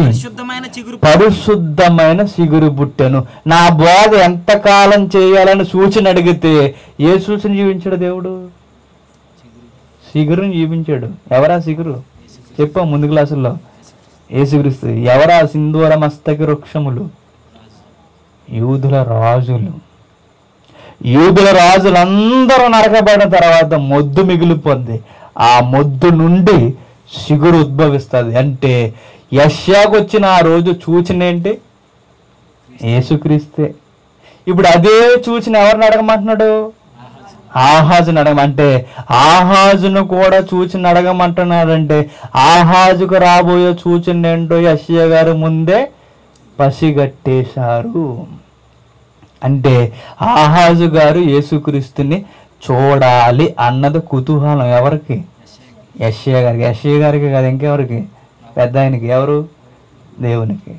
పరిశుద్ధమైన చిగురు పుట్టెను. నా బోధ ఎంతకాలం చేయాలని సూచన అడిగితే ఏ సూచన జీవించాడు దేవుడు? చిగురుని జీవించాడు. ఎవరా చిగురు? చెప్పాం ముందు క్లాసుల్లో. యేసుక్రీస్తు. ఎవరా సింధూర మస్తకి వృక్షములు? యూదుల రాజులు. యూదుల రాజులందరూ నరకబడిన తర్వాత మొద్దు మిగిలిపోద్ది. ఆ మొద్దు నుండి చిగురు ఉద్భవిస్తుంది. అంటే యెషయాకు వచ్చిన ఆ రోజు సూచన ఏంటి? యేసుక్రీస్తే. ఇప్పుడు అదే సూచన ఎవరిని అడగమంటున్నాడు? ఆహాజుని అడగమంటే ఆహాజును కూడా సూచన అడగమంటున్నాడంటే ఆహాజుకు రాబోయే సూచన ఏంటో యెషయా గారు ముందే పసిగట్టేశారు. అంటే ఆహాజు గారు యేసుక్రీస్తుని చూడాలి అన్నది కుతూహలం ఎవరికి? యెషయా గారికి. యెషయా గారికి కాదు, ఇంకెవరికి? పెద్ద ఆయనకి. ఎవరు? దేవునికి,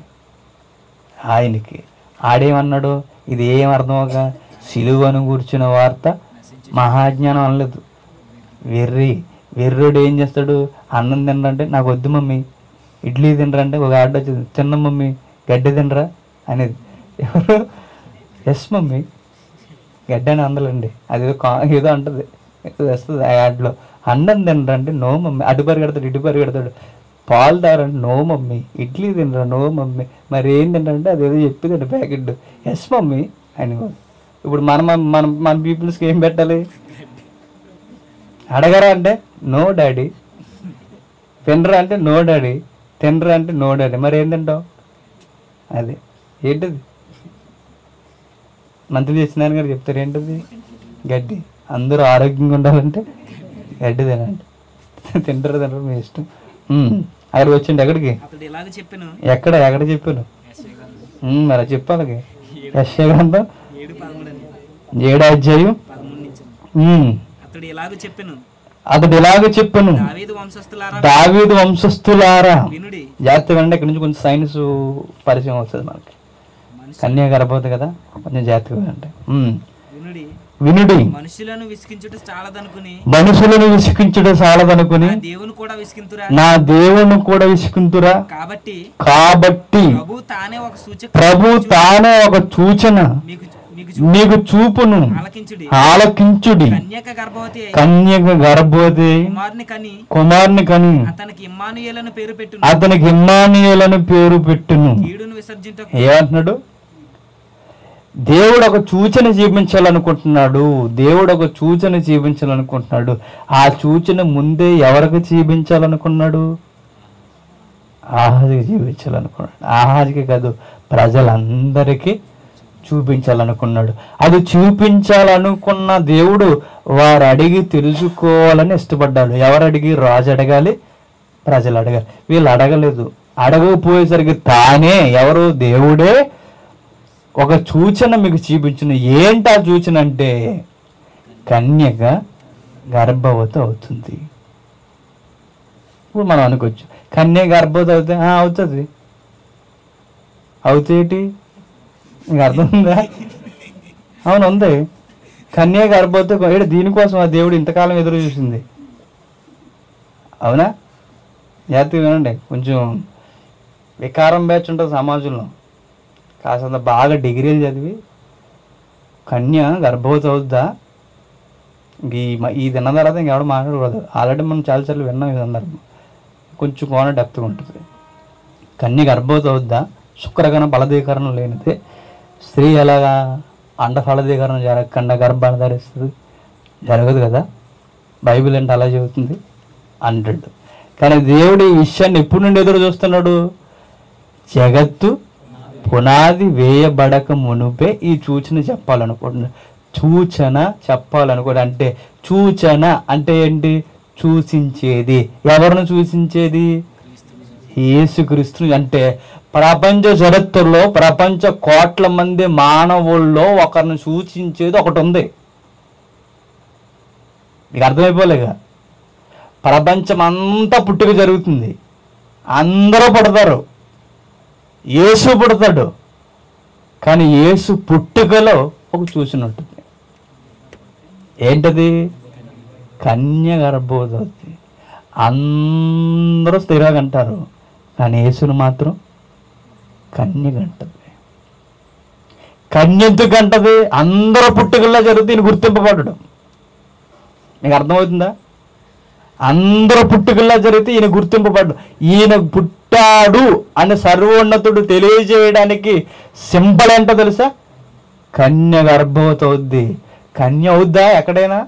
ఆయనకి. ఆడేమన్నాడు? ఇది ఏం అర్థమవుక సిలువను కూర్చున్న వార్త మహాజ్ఞానం అనలేదు. వెర్రి వెర్రుడు ఏం చేస్తాడు? అన్నం తినరంటే నాకు వద్దు మమ్మీ, ఇడ్లీ తినరంటే ఒక ఆడ వచ్చింది చిన్న మమ్మీ గడ్డి తినరా అనేది. ఎవరు? ఎస్ మమ్మీ గడ్డ అని అందలండి. అది ఏదో అంటుంది, వస్తుంది ఆ యాడ్లో. అన్నం తినరంటే నో మమ్మీ. అటు పరిగెడతాడు ఇటు పరిగెడతాడు. పాలు తాగరంటే నో మమ్మీ. ఇడ్లీ తినరా? No mummy. మరి ఏం తినరంటే అదేదో చెప్పేదండి ప్యాకెట్. ఎస్ మమ్మీ అని. ఇప్పుడు మన మన మన పీపుల్స్కి ఏం పెట్టాలి? అడగరా అంటే నో డాడీ. తినరా అంటే నో డాడీ. తినరా అంటే నో డాడీ. మరి ఏం తింటావు? అది ఏంటిది? మంత్రి చేసినారు గారు చెప్తారు ఏంటది? గడ్డి. అందరూ ఆరోగ్యంగా ఉండాలంటే గడ్డి తినండి. తింటారు తింటారు మీ ఇష్టం. అక్కడికి వచ్చిండి. ఎక్కడికి? ఎక్కడ ఎక్కడ చెప్పాను? మరి చెప్పాలి. యెషయా గ్రంథం ఏడో అధ్యాయం. అతడు ఇలాగ చెప్పాను, దావీదు వంశస్థులారా. జాగ్రత్తగా అంటే ఇక్కడ నుంచి కొంచెం సైన్స్ పరిచయం వస్తుంది మనకి. కన్యా గర్భవతి కదా, కొంచెం జాగ్రత్తగా అంటే వినుడి. మనుషులను విసికించుట చాలదనుకుని మనుషులను విసికించుట చాలదనుకుని నా దేవుని కూడా విసికింతురా నా దేవుని కూడా విసికింతురా. కాబట్టి కాబట్టి ప్రభు తానే ఒక సూచక ప్రభు తానే ఒక సూచన మీకు మీకు మీకు చూపును ఆలకించుడి. ఆలకించుడి. కన్యక గర్భవతి అయి కన్యక గర్భవతి కుమారుని కని కుమారుని కని అతనికి ఇమ్మానుయేలను పేరు పెట్టును. అతనికి ఇమ్మానుయేలను పేరు పెట్టును. కీడును విసర్జించ ఏమంటున్నాడు? దేవుడు ఒక సూచన చూపించాలనుకుంటున్నాడు. దేవుడు ఒక సూచన చూపించాలనుకుంటున్నాడు. ఆ సూచన ముందే ఎవరికి చూపించాలనుకున్నాడు? ఆహాజికి చూపించాలనుకున్నాడు. ఆహాజికి కాదు, ప్రజలందరికీ చూపించాలనుకున్నాడు. అది చూపించాలనుకున్న దేవుడు వారు అడిగి తెలుసుకోవాలని ఇష్టపడ్డాడు. ఎవరు అడిగి? రాజు అడగాలి, ప్రజలు అడగాలి. వీళ్ళు అడగలేదు. అడగకపోయేసరికి తానే, ఎవరు? దేవుడే ఒక సూచన మీకు చూపించిన. ఏంటి ఆ సూచన అంటే కన్యక గర్భవతి అవుతుంది. ఇప్పుడు మనం అనుకోవచ్చు, కన్య గర్భవతి అవుతే అవుతుంది అవుతేటి మీకు అర్థం ఉందా? అవును, ఉంది. కన్య గర్భవతి ఏడు దీనికోసం ఆ దేవుడు ఇంతకాలం ఎదురు చూసింది. అవునా? జాగ్రత్తగా వినండి. కొంచెం వికారం బ్యాచ్ ఉంటుంది సమాజంలో. కాసంత బాగా డిగ్రీలు చదివి కన్య గర్భవతి అవుద్దా, ఈ ఈ తిన్న తర్వాత ఇంకెవడ మాట్లాడకూడదు. ఆల్రెడీ మనం చాలాసార్లు విన్నాం ఈ సందర్భం. కొంచెం కోన డెప్త్గా ఉంటుంది. కన్య గర్భవతి అవుద్దా, శుక్రగణ ఫలదీకరణం లేనిదే స్త్రీ ఎలాగా అండ ఫలదీకరణం జరగకుండా గర్భాన్ని ధరిస్తుంది? జరగదు కదా. బైబిల్ అంటే అలా చెబుతుంది అంటాడు. కానీ దేవుడు ఈ విషయాన్ని ఎప్పుడు నుండి ఎదురు చూస్తున్నాడు? జగత్తు పునాది వేయబడక మునుపే ఈ సూచన చెప్పాలనుకుంటున్నాడు. సూచన చెప్పాలనుకోండి. అంటే సూచన అంటే ఏంటి? సూచించేది. ఎవరిని సూచించేది? యేసుక్రీస్తుని. అంటే ప్రపంచ చరిత్రలో ప్రపంచ కోట్ల మంది మానవుల్లో ఒకరిని సూచించేది ఒకటి ఉంది. మీకు అర్థమైపోలేక ప్రపంచం అంతా పుట్టుక జరుగుతుంది, అందరూ పుడతారు, యేసు పుడతాడు. కానీ యేసు పుట్టుకలో ఒక సూచన ఉంటుంది. ఏంటది? కన్య గర్భవతి. అందరూ స్థిరంగా అంటారు, కానీ యేసును మాత్రం కన్య గంటది. కన్య ఎందుకు అంటది? అందరూ పుట్టుకల్లో జరుగుతుంది, ఈయన గుర్తింపబడడం. మీకు అర్థమవుతుందా? అందరూ పుట్టుకల్లో జరిగితే ఈయన గుర్తింపబడ్డు. ఈయన పుట్టాడు అని సర్వోన్నతుడు తెలియజేయడానికి సింబల్ ఏంటో తెలుసా? కన్య గర్భవతి అవుద్ది. కన్య అవుద్దా ఎక్కడైనా?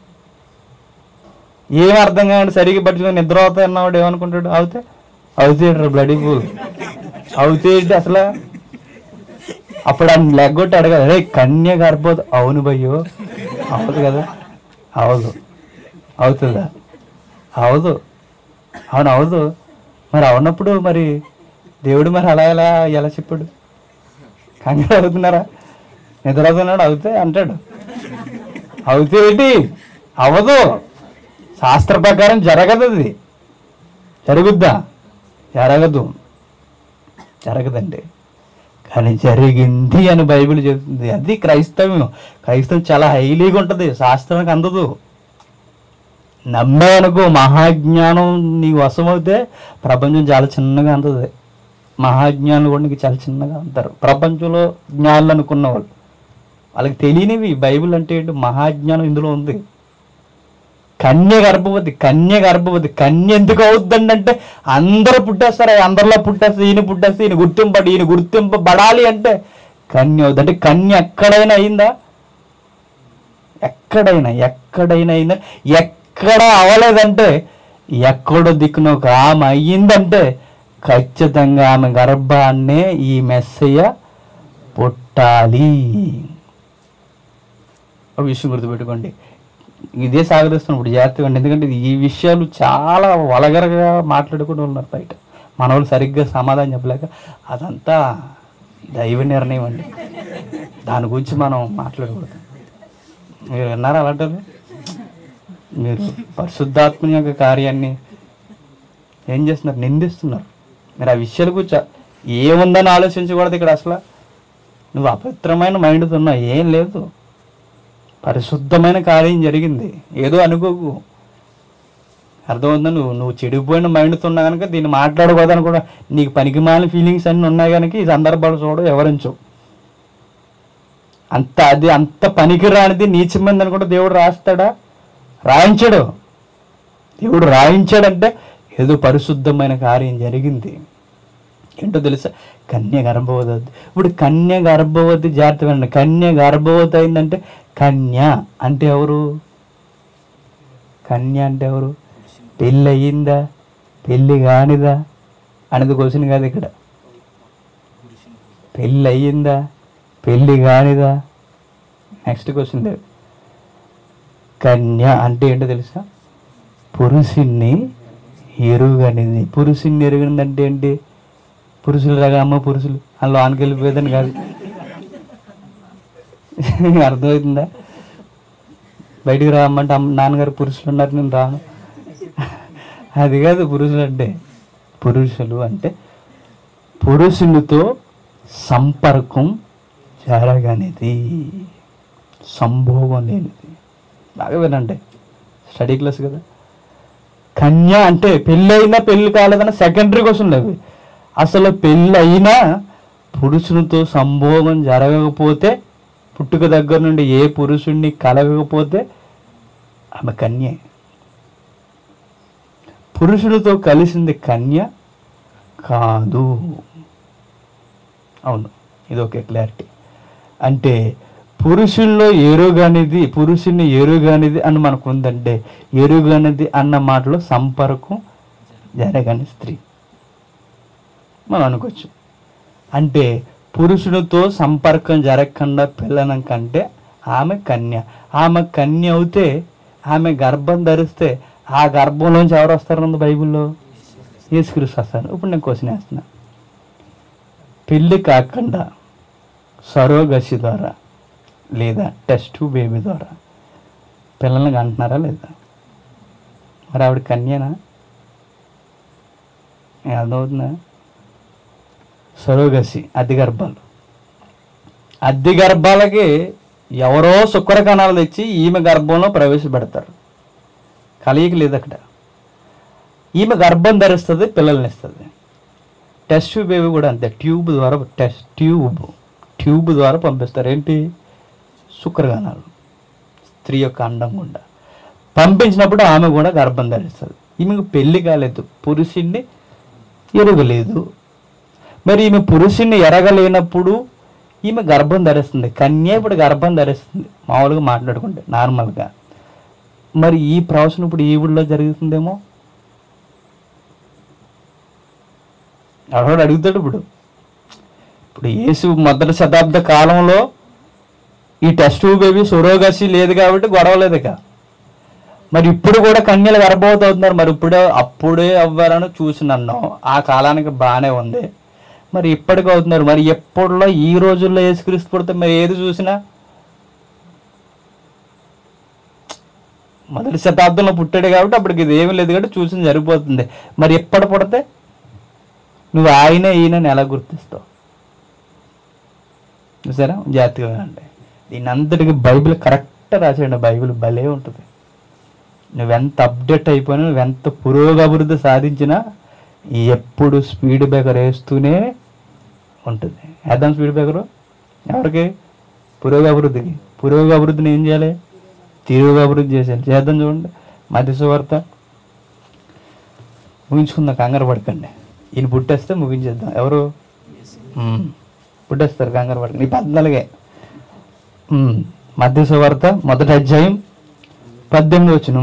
ఏం అర్థం కాదు. సరిగ్గా పట్టుకుని నిద్ర అవుతాయి అన్నవాడు ఏమనుకుంటాడు? అవుతే అవుతాడు బ్లడీ ఫుల్ అవుతేంటి అసలు? అప్పుడు ఆయన లెగ్గొట్టి అడగాలి, రే కన్య గర్భవతి. అవును భయ్యో, అవుతుంది కదా. అవదు. అవుతుందా? అవదు. అవును, అవదు. మరి అవునప్పుడు మరి దేవుడు మరి అలా ఎలా ఎలా చెప్పాడు? కంగారు అవుతున్నారా? నిద్ర అవుతున్నాడు అవుతే అంటాడు. అవుతే ఏంటి? అవదు. శాస్త్ర ప్రకారం జరగదు. అది జరుగుద్దా? జరగదు. జరగదండి. కానీ జరిగింది అని బైబిల్ చెబుతుంది. అది క్రైస్తవ్యం. క్రైస్తవం చాలా హైలీగా ఉంటుంది, శాస్త్రానికి అందదు. నమ్మే అనుకో, మహాజ్ఞానం నీకు వశమవుతే ప్రపంచం చాలా చిన్నగా అందుతుంది. మహాజ్ఞానులు కూడా నీకు చాలా చిన్నగా అంటారు. ప్రపంచంలో జ్ఞానులు అనుకున్న వాళ్ళు, వాళ్ళకి తెలియనివి బైబిల్ అంటే ఏంటి, మహాజ్ఞానం ఇందులో ఉంది. కన్య గర్భవతి. కన్య గర్భవతి. కన్య ఎందుకు అవుద్దండి అంటే అందరూ పుట్టేస్తారు, అందరిలో పుట్టేస్తారు. ఈయన పుట్టేస్తే ఈయన గుర్తింపడు. ఈయన గుర్తింపబడాలి అంటే కన్య అవుద్ది. అంటే కన్య ఎక్కడైనా అయిందా? ఎక్కడైనా ఎక్కడైనా అయిందా? ఎక్కడ అవలేదంటే ఎక్కడో దిక్కున ఒక ఆమె అయ్యిందంటే ఖచ్చితంగా ఆమె గర్భాన్నే ఈ మెస్సయ్య పుట్టాలి. ఒక విషయం గుర్తుపెట్టుకోండి. ఇదే సాగరిస్తున్నాం ఇప్పుడు జాగ్రత్తగా. ఎందుకంటే ఈ విషయాలు చాలా వలగరగా మాట్లాడుకుంటూ ఉన్నారు బయట. మన వాళ్ళు సరిగ్గా సమాధానం చెప్పలేక అదంతా దైవ నిర్ణయం అండి, దాని గురించి మనం మాట్లాడకూడదు. మీరు విన్నారా అలాంటి? మీరు పరిశుద్ధాత్మ యొక్క కార్యాన్ని ఏం చేస్తున్నారు? నిందిస్తున్నారు. మీరు ఆ విషయాల గురించి ఏముందని ఆలోచించకూడదు ఇక్కడ. అసలు నువ్వు అపవిత్రమైన మైండ్తో ఉన్నావు, ఏం లేదు. పరిశుద్ధమైన కార్యం జరిగింది. ఏదో అనుకోకు, అర్థమవుతుందా? నువ్వు నువ్వు చెడిపోయిన మైండ్తో ఉన్నా కనుక దీన్ని మాట్లాడకూడదని కూడా నీకు పనికిమాలిన ఫీలింగ్స్ అన్నీ ఉన్నాయి కనుక ఈ సందర్భాలు చూడవు, ఎవరించవు. అంత అది అంత పనికిరానిది నీచమైందని కూడా దేవుడు రాస్తాడా? రాయించాడు. దేవుడు రాయించాడంటే ఏదో పరిశుద్ధమైన కార్యం జరిగింది. ఏంటో తెలుసా? కన్య గర్భవతి. ఇప్పుడు కన్య గర్భవతి, జాగ్రత్త వినండి, కన్య గర్భవతి అయిందంటే కన్య అంటే ఎవరు? కన్య అంటే ఎవరు? పెళ్ళి అయ్యిందా పెళ్ళి కానిదా అనేది క్వశ్చన్ కాదు ఇక్కడ. పెళ్ళి అయ్యిందా పెళ్ళి కానిదా నెక్స్ట్ క్వశ్చన్ లేదు. కన్య అంటే ఏంటో తెలుసా? పురుషుణ్ణి ఎరుగనిది. పురుషుణ్ణి ఎరుగనిది అంటే ఏంటి? పురుషులు రాగా అమ్మ పురుషులు అందులో ఆనకి వెళ్ళిపోయేదని కాదు. అర్థమవుతుందా? బయటికి రామ్మంటే అమ్మ నాన్నగారు పురుషులు ఉన్నారు నేను రాను, అది కాదు పురుషులు అంటే. పురుషులు అంటే పురుషునితో సంపర్కం జరగనిది, సంభోగం లేనిది. బాగా వినండి, స్టడీ క్లాస్ కదా. కన్య అంటే పెళ్ళి అయినా పెళ్ళి కాలేదన్న సెకండరీ క్వశ్చన్ లేవు. అసలు పెళ్ళి అయినా పురుషునితో సంభోగం జరగకపోతే, పుట్టుక దగ్గర నుండి ఏ పురుషుణ్ణి కలగకపోతే ఆమె కన్యే. పురుషుడితో కలిసింది కన్య కాదు. అవును, ఇది ఓకే, క్లారిటీ. అంటే పురుషుల్లో ఎరుగనిది, పురుషుని ఎరుగనిది అని మనకు ఉందంటే, ఎరుగనిది అన్న మాటలో సంపర్కం జరగని స్త్రీ మనం అనుకోవచ్చు. అంటే పురుషుడితో సంపర్కం జరగకుండా పిల్లనం కంటే ఆమె కన్య. ఆమె కన్య అవుతే, ఆమె గర్భం ధరిస్తే ఆ గర్భంలోంచి ఎవరు వస్తారన్నది బైబిల్లో? యేసుక్రీస్తు వస్తారు. ఇప్పుడు నేను క్వశ్చన్ వేస్తున్నా, పెళ్ళి కాకుండా సరోగసి ద్వారా లేదా టెస్ట్ బేబీ ద్వారా పిల్లల్ని కంటున్నారా లేదా? మరి ఆవిడ కన్యనా? అర్థమవుతుందా? సరోగసి అద్దె గర్భాలు, అద్దె గర్భాలకి ఎవరో శుక్ర కణాలు తెచ్చి ఈమె గర్భంలో ప్రవేశపెడతారు. కలయిక లేదు అక్కడ. ఈమె గర్భం ధరిస్తుంది, పిల్లల్ని ఇస్తుంది. టెస్ట్ బేబీ కూడా అంతే, ట్యూబ్ ద్వారా, టెస్ట్ ట్యూబ్ ట్యూబ్ ద్వారా పంపిస్తారు. ఏంటి? శుక్రకణాలు స్త్రీ యొక్క అండం గుండా పంపించినప్పుడు ఆమె కూడా గర్భం ధరిస్తుంది. ఈమెకు పెళ్ళి కాలేదు, పురుషుణ్ణి ఎరగలేదు. మరి ఈమె పురుషుణ్ణి ఎరగలేనప్పుడు ఈమె గర్భం ధరిస్తుంది. కన్య ఇప్పుడు గర్భం ధరిస్తుంది మామూలుగా మాట్లాడుకుంటే, నార్మల్గా. మరి ఈ ప్రవచనం ఇప్పుడు ఈ ఊళ్ళో జరుగుతుందేమో? ఎవడు అడుగుతాడు ఇప్పుడు? ఇప్పుడు యేసు మొదటి శతాబ్ద కాలంలో ఈ టెస్ట్ బేబీ సొరోగసి లేదు కాబట్టి గొడవ లేదు ఇక. మరి ఇప్పుడు కూడా కన్యలు గర్భవతి అవుతున్నారు. మరి ఇప్పుడే అప్పుడే అవ్వారని చూసినన్నాం, ఆ కాలానికి బాగానే ఉంది. మరి ఇప్పటికి అవుతున్నారు. మరి ఎప్పుడులో ఈ రోజుల్లో యేసుక్రీస్తు పుడితే మరి ఏది చూసినా మొదటి శతాబ్దంలో పుట్టాడు కాబట్టి అప్పటికి ఇది ఏమీ లేదు కాబట్టి చూసిన సరిపోతుంది. మరి ఎప్పుడు పుడితే నువ్వు ఆయన ఈయనని ఎలా గుర్తిస్తావు? చూసారా? జాగ్రత్తగా అంటే దీని అంతటికి బైబిల్ కరెక్ట్ రాసేయండి. బైబిల్ భలే ఉంటుంది. నువ్వెంత అప్డేట్ అయిపోయినా, నువ్వెంత పురోగభివృద్ధి సాధించినా ఎప్పుడు స్పీడ్ బ్రేకర్ వేస్తూనే ఉంటుంది. వేద్దాం స్పీడ్ బ్రేకరు ఎవరికి? పురోగభివృద్ధికి. పురోగభివృద్ధిని ఏం చేయాలి? తిరుగభివృద్ధి చేసేయాలి. చేద్దాం. చూడండి మత్తయి సువార్త. ముగించుకుందాం, కంగారు పడకండి. ఈయన పుట్టేస్తే ముగించేద్దాం. ఎవరు పుట్టేస్తారు? కంగారు పడకండి. ఈ పద్నాలుగే మత్తయి సువార్త మొదటి అధ్యాయం పద్దెనిమిది వచనం.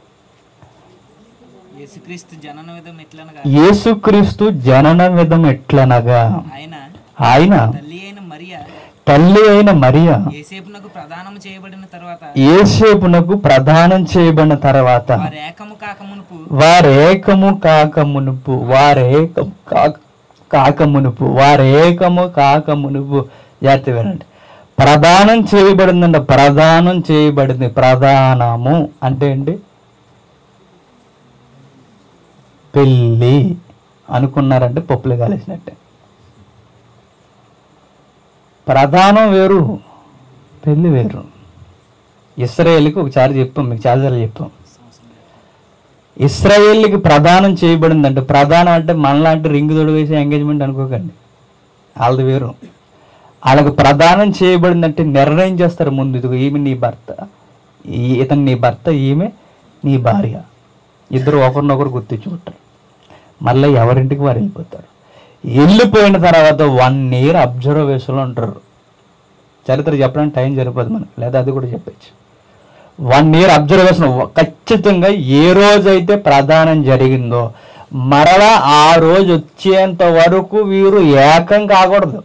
యేసుక్రీస్తు జనన విధం ఎట్లనగా యేసుక్రీస్తు జనన విధం ఎట్లనగా ఆయన ఆయన తల్లి అయిన మరియా తల్లి అయిన మరియా యేసేపునకు ప్రదానం చేయబడిన తర్వాత యేసేపునకు ప్రదానం చేయబడిన తర్వాత వారు ఏకము కాకమునుపు వారేకము కాకమునుపు వారేకం కాకమునుపు వారేకము కాకమునుపు జాగ్రత్త వినండి. ప్రదానం చేయబడిందంట. ప్రదానం చేయబడింది. ప్రధానము అంటే ఏంటి? పెళ్ళి అనుకున్నారంటే పప్పులు కాలేసినట్టే. ప్రధానం వేరు, పెళ్ళి వేరు. ఇశ్రాయేలుకి ఒకసారి చెప్పాం, మీకు చాలాసార్లు చెప్పాం. ఇశ్రాయేలుకి ప్రదానం చేయబడిందంటే, ప్రదానం అంటే మనలాంటి రింగ్ తోడు వేసే ఎంగేజ్మెంట్ అనుకోకండి, వాళ్ళది వేరు. వాళ్ళకి ప్రదానం చేయబడిందంటే నిర్ణయం చేస్తారు ముందు, ఇదిగో ఈమె నీ భర్త, ఇతను నీ భర్త, ఈమె నీ భార్య. ఇద్దరు ఒకరినొకరు గుర్తించుకుంటారు, మళ్ళీ ఎవరింటికి వారు వెళ్ళిపోతారు. వెళ్ళిపోయిన తర్వాత వన్ ఇయర్ అబ్జర్వేషన్లో ఉంటారు. చరిత్ర చెప్పడానికి టైం సరిపోదు మనకు, లేదా అది కూడా చెప్పచ్చు. వన్ ఇయర్ అబ్జర్వేషన్, ఖచ్చితంగా ఏ రోజైతే ప్రదానం జరిగిందో మరలా ఆ రోజు వచ్చేంత వరకు వీరు ఏకం కాకూడదు.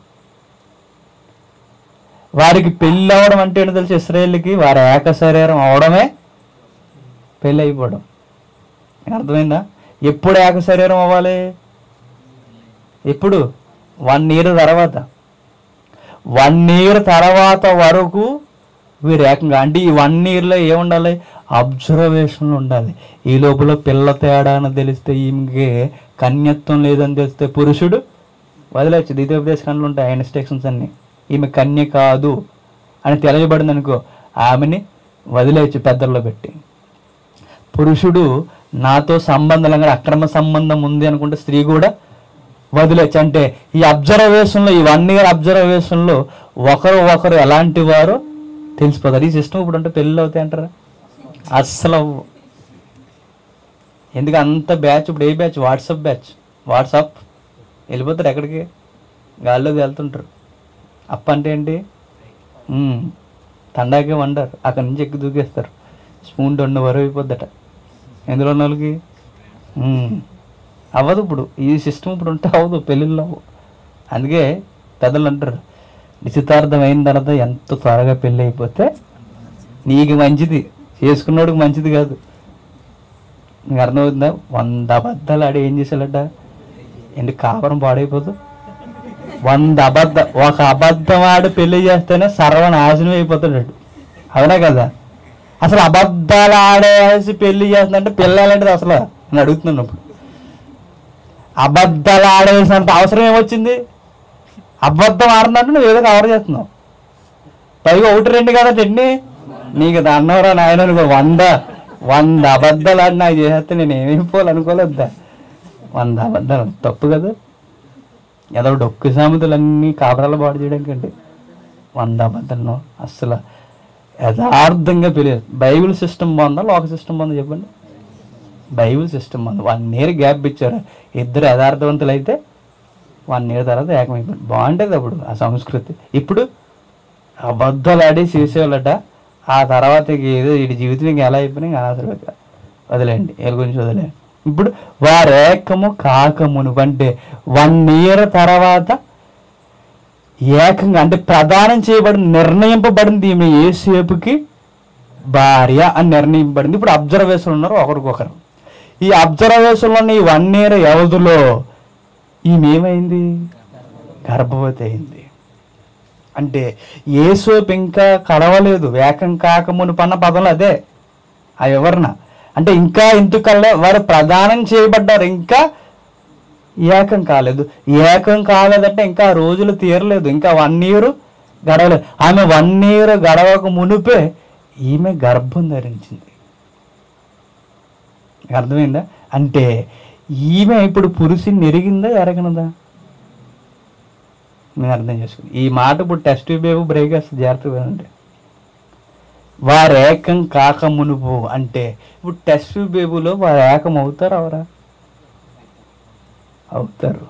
వారికి పెళ్ళి అవ్వడం అంటే ఏంటో తెలుసు ఇశ్రాయేలుకి, వారి ఏక శరీరం అవడమే పెళ్ళి అయిపోవడం. అర్థమైందా? ఎప్పుడు ఏక శరీరం అవ్వాలి? ఎప్పుడు? వన్ ఇయర్ తర్వాత. వన్ ఇయర్ తర్వాత వరకు వీరు ఏకంగా, అంటే ఈ వన్ ఇయర్లో ఏముండాలి? అబ్జర్వేషన్లు ఉండాలి. ఈ లోపల పిల్ల తేడా అని తెలిస్తే, ఈమెకి కన్యత్వం లేదని తెలిస్తే పురుషుడు వదిలేచ్చు. ద్వితీయోపదేశ ఖండాలు ఉంటాయి ఆ ఇన్స్ట్రక్షన్స్ అన్నీ. ఈమె కన్య కాదు అని తెలియబడింది అనుకో, ఆమెని వదిలేయచ్చు పెద్దల్లో పెట్టి. పురుషుడు నాతో సంబంధం కానీ అక్రమ సంబంధం ఉంది అనుకుంటే స్త్రీ కూడా వదిలేచ్చు. అంటే ఈ అబ్జర్వేషన్లో, ఈ వన్ ఇయర్ అబ్జర్వేషన్లో ఒకరు ఒకరు ఎలాంటి వారో తెలిసిపోతారు. ఈ సిస్టమ్ ఇప్పుడు అంటే పెళ్ళి అవుతాయి అంటారా? అస్సలు అవ్వు. ఎందుకు అంత బ్యాచ్? ఇప్పుడు ఏ బ్యాచ్? WhatsApp batch. వాట్సాప్ వెళ్ళిపోతారు ఎక్కడికి? గాల్లోకి వెళ్తుంటారు. అప్ప అంటే ఏంటి? తండాకే వండారు, అక్కడి నుంచి ఎక్కి దూకేస్తారు. స్పూన్ రెండు వరకు అయిపోద్దట ఎందులో ఉన్న వాళ్ళకి. అవ్వదు ఇప్పుడు, ఈ సిస్టమ్ ఇప్పుడు ఉంటే అవ్వదు, పెళ్ళిళ్ళు అవ్వదు. అందుకే పెద్దలు అంటారు, నిశ్చితార్థం అయిన తర్వాత ఎంత త్వరగా పెళ్ళి అయిపోతే నీకు మంచిది, చేసుకున్నోడికి మంచిది కాదు. నీకు అర్థమవుతుందా? వంద అబద్ధాలు ఆడి ఏం చేసేయాలట? ఏంటి కాపురం పాడైపోదు? వంద అబద్ధ ఒక అబద్ధం ఆడి పెళ్లి చేస్తేనే సర్వనాశనం అయిపోతాడు. అవునా కదా? అసలు అబద్ధాలు ఆడేసి పెళ్లి చేస్తుందంటే పిల్లలంటే అసలు నేను అడుగుతున్నాను. ఇప్పుడు అబద్ధాలు ఆడేసినంత అవసరం ఏమొచ్చింది? అబద్ధం ఆడుతున్నట్టు నువ్వు ఏదో కవర్ చేస్తున్నావు. పైగా ఒకటి రెండు కదా టెన్ని, నీకు అన్నవరా నాయన. నువ్వు వంద వంద అబద్ధాలు ఆడి నాకు చేసేస్తే నేను ఏమైపోవాలనుకోలేద్దా? వంద అబద్ధాలు తప్పు కదా. ఏదో డొక్కు సామెతలన్నీ కాపురాలు పాడు చేయడానికండి వంద అబద్ధాలను. అస్సలు యథార్థంగా తెలియదు. బైబిల్ సిస్టమ్ బాగుందా, లోక సిస్టమ్ బాగుందా చెప్పండి? బైబిల్ సిస్టమ్ బాగుంది. వన్ ఇయర్ గ్యాప్ ఇచ్చారు. ఇద్దరు యథార్థవంతులు అయితే వన్ ఇయర్ తర్వాత ఏకమైపోయింది. బాగుంటుంది అప్పుడు ఆ సంస్కృతి. ఇప్పుడు అబద్ధాలు ఆడి చేసేవాళ్ళట. ఆ తర్వాత ఏదో వీడి జీవితం ఇంకా ఎలా అయిపోయినా అనవసరం, వదిలేండి, వీళ్ళ గురించి వదిలేండి. ఇప్పుడు వారేకము కాకమును అంటే వన్ ఇయర్ తర్వాత ఏకంగా, అంటే ప్రదానం చేయబడి నిర్ణయింపబడింది ఈమె యేసేపుకి భార్య అని నిర్ణయింపబడింది. ఇప్పుడు అబ్జర్వేషన్ ఉన్నారు ఒకరికొకరు. ఈ అబ్జర్వేషన్లో ఈ వన్ ఇయర్ వ్యవధిలో ఈమె ఏమైంది? గర్భవతి అయింది. అంటే యేసేపు ఇంకా కడవలేదు. ఏకం కాకమును పన్న పదంలో అదే ఆ వివరణ. అంటే ఇంకా ఎందుకల్లా వారు ప్రదానం చేయబడ్డారు, ఇంకా ఏకం కాలేదు. ఏకం కాలేదంటే ఇంకా రోజులు తీరలేదు, ఇంకా వన్ ఇయర్ గడవలేదు. ఆమె వన్ ఇయర్ గడవక మునిపే ఈమె గర్భం ధరించింది. అర్థమైందా? అంటే ఈమె ఇప్పుడు పురుషుని ఎరిగిందా ఎరగనదా? నేను అర్థం చేసుకుని ఈ మాట ఇప్పుడు టెస్ట్ బేబు బ్రేకర్స్ జాగ్రత్తగా అంటే వారు ఏకం కాక మునుపు అంటే ఇప్పుడు టెస్ట్ బేబులో వారు ఏకం అవుతారు అవరా? అవుతారు.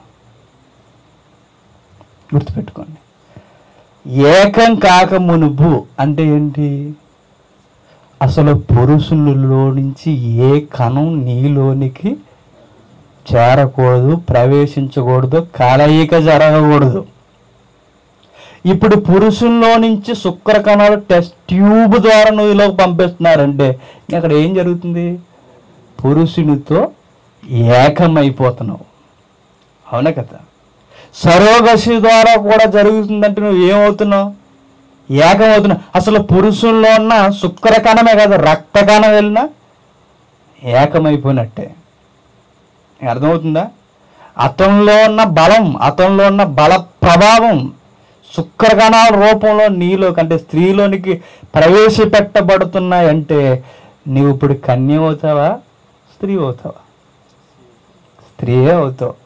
గుర్తుపెట్టుకోండి. ఏకం కాక మునుపు అంటే ఏంటి? అసలు పురుషులలో నుంచి ఏ కణం నీలోనికి చేరకూడదు, ప్రవేశించకూడదు, కలయిక జరగకూడదు. ఇప్పుడు పురుషుల్లో నుంచి శుక్ర కణాలు టెస్ట్ ట్యూబ్ ద్వారా నువ్వులోకి పంపిస్తున్నారంటే అక్కడ ఏం జరుగుతుంది? పురుషునితో ఏకమైపోతున్నావు. అవునా కదా? సరోగసి ద్వారా కూడా జరుగుతుందంటే నువ్వు ఏమవుతున్నావు? ఏకమవుతున్నావు. అసలు పురుషుల్లో ఉన్న శుక్ర కణమే కదా, రక్త కణం వెళ్ళినా ఏకమైపోయినట్టే. అర్థమవుతుందా? అతనిలో ఉన్న బలం, అతనిలో ఉన్న బల ప్రభావం శుక్రకణాల రూపంలో నీలో అంటే స్త్రీలోనికి ప్రవేశపెట్టబడుతున్నాయంటే నీవు ఇప్పుడు కన్య అవుతావా, స్త్రీ అవుతావా? స్త్రీయే అవుతావు.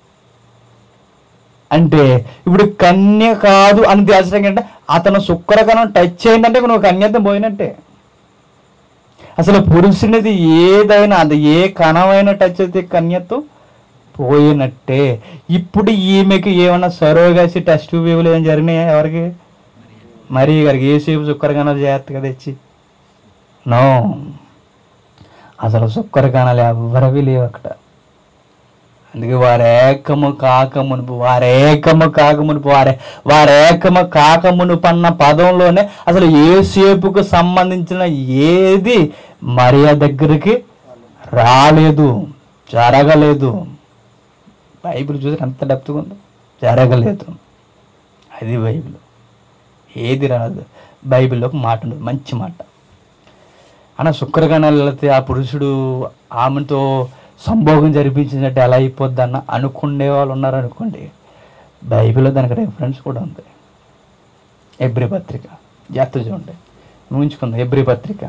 అంటే ఇప్పుడు కన్య కాదు అని తేల్చడం అంటే అతను శుక్రకణం టచ్ అయిందంటే నువ్వు కన్యత్వం పోయినట్టే. అసలు పురుషునిది ఏదైనా అది ఏ కణమైన టచ్ అయితే కన్యత్వం పోయినట్టే. ఇప్పుడు ఈమెకి ఏమన్నా సరోగసి టెస్ట్ ట్యూబ్లు ఏం జరిగినాయా? ఎవరికి? మరి గారికి ఏసేపు శుక్రకణాలు జాగ్రత్తగా తెచ్చి నో, అసలు శుక్రకణాలు ఎవరివి లేవు అక్కడ. అందుకే వారేకము కాకమునుపు వారేకము కాకమునుపు వారే వారేకము కాకమునుపు అన్న పదంలోనే అసలు యేసేపుకు సంబంధించిన ఏది మరియ దగ్గరికి రాలేదు, జరగలేదు. బైబిల్ చూసి ఎంత డెప్త్గా ఉందో, జరగలేదు. అది బైబిల్. ఏది రాదు బైబిల్లో ఒక మాట ఉండదు, మంచి మాట. అన్న శుక్రకణాలు వెళితే ఆ పురుషుడు ఆమెతో సంభోగం జరిపించినట్టు ఎలా అయిపోద్ది అన్న అనుకునే వాళ్ళు ఉన్నారనుకోండి, బైబిల్లో దానికి రెఫరెన్స్ కూడా ఉంది. ఎబ్రీ పత్రిక జాగ్రత్త చూడండి, ఊహించుకుందాం. ఎబ్రీ పత్రిక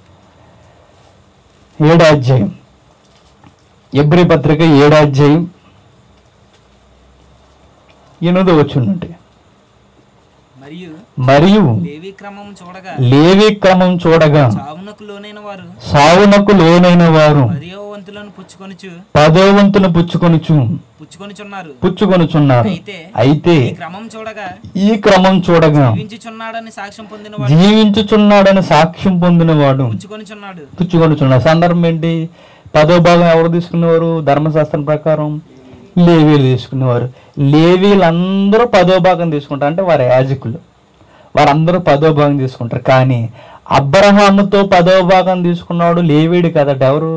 ఏడో అధ్యాయం, ఎబ్రీ పత్రిక ఏడో అధ్యాయం ఎనిమిదో వచ్చుంటే, మరియు మరియు లేవి క్రమం చూడగా లేవి క్రమం చూడగా సావునకు లోనైన వారు సావునకు లోనైన వారు పదో వంతులను పుచ్చుకొనుచు పదో వంతును పుచ్చుకొనుచు పుచ్చుకొనుచున్నారు పుచ్చుకొనుచున్నారు అయితే అయితే ఈ క్రమం చూడగా ఈ క్రమం చూడగా జీవించుచున్నాడని సాక్ష్యం పొందినవాడు జీవించుచున్నాడని సాక్ష్యం పొందినవాడు పుచ్చుకొనుచున్నాడు పుచ్చుకొనుచున్నాడు. సందర్భం ఏంటి? పదో భాగం ఎవరు తీసుకునేవారు? ధర్మశాస్త్రం ప్రకారం లేవీలు తీసుకునేవారు. లేవీలందరూ పదో భాగం తీసుకుంటారు, అంటే వారి యాజకులు, వారందరూ పదో భాగం తీసుకుంటారు. కానీ అబ్రహాముతో పదో భాగం తీసుకున్నాడు లేవీడు కదట. ఎవరు?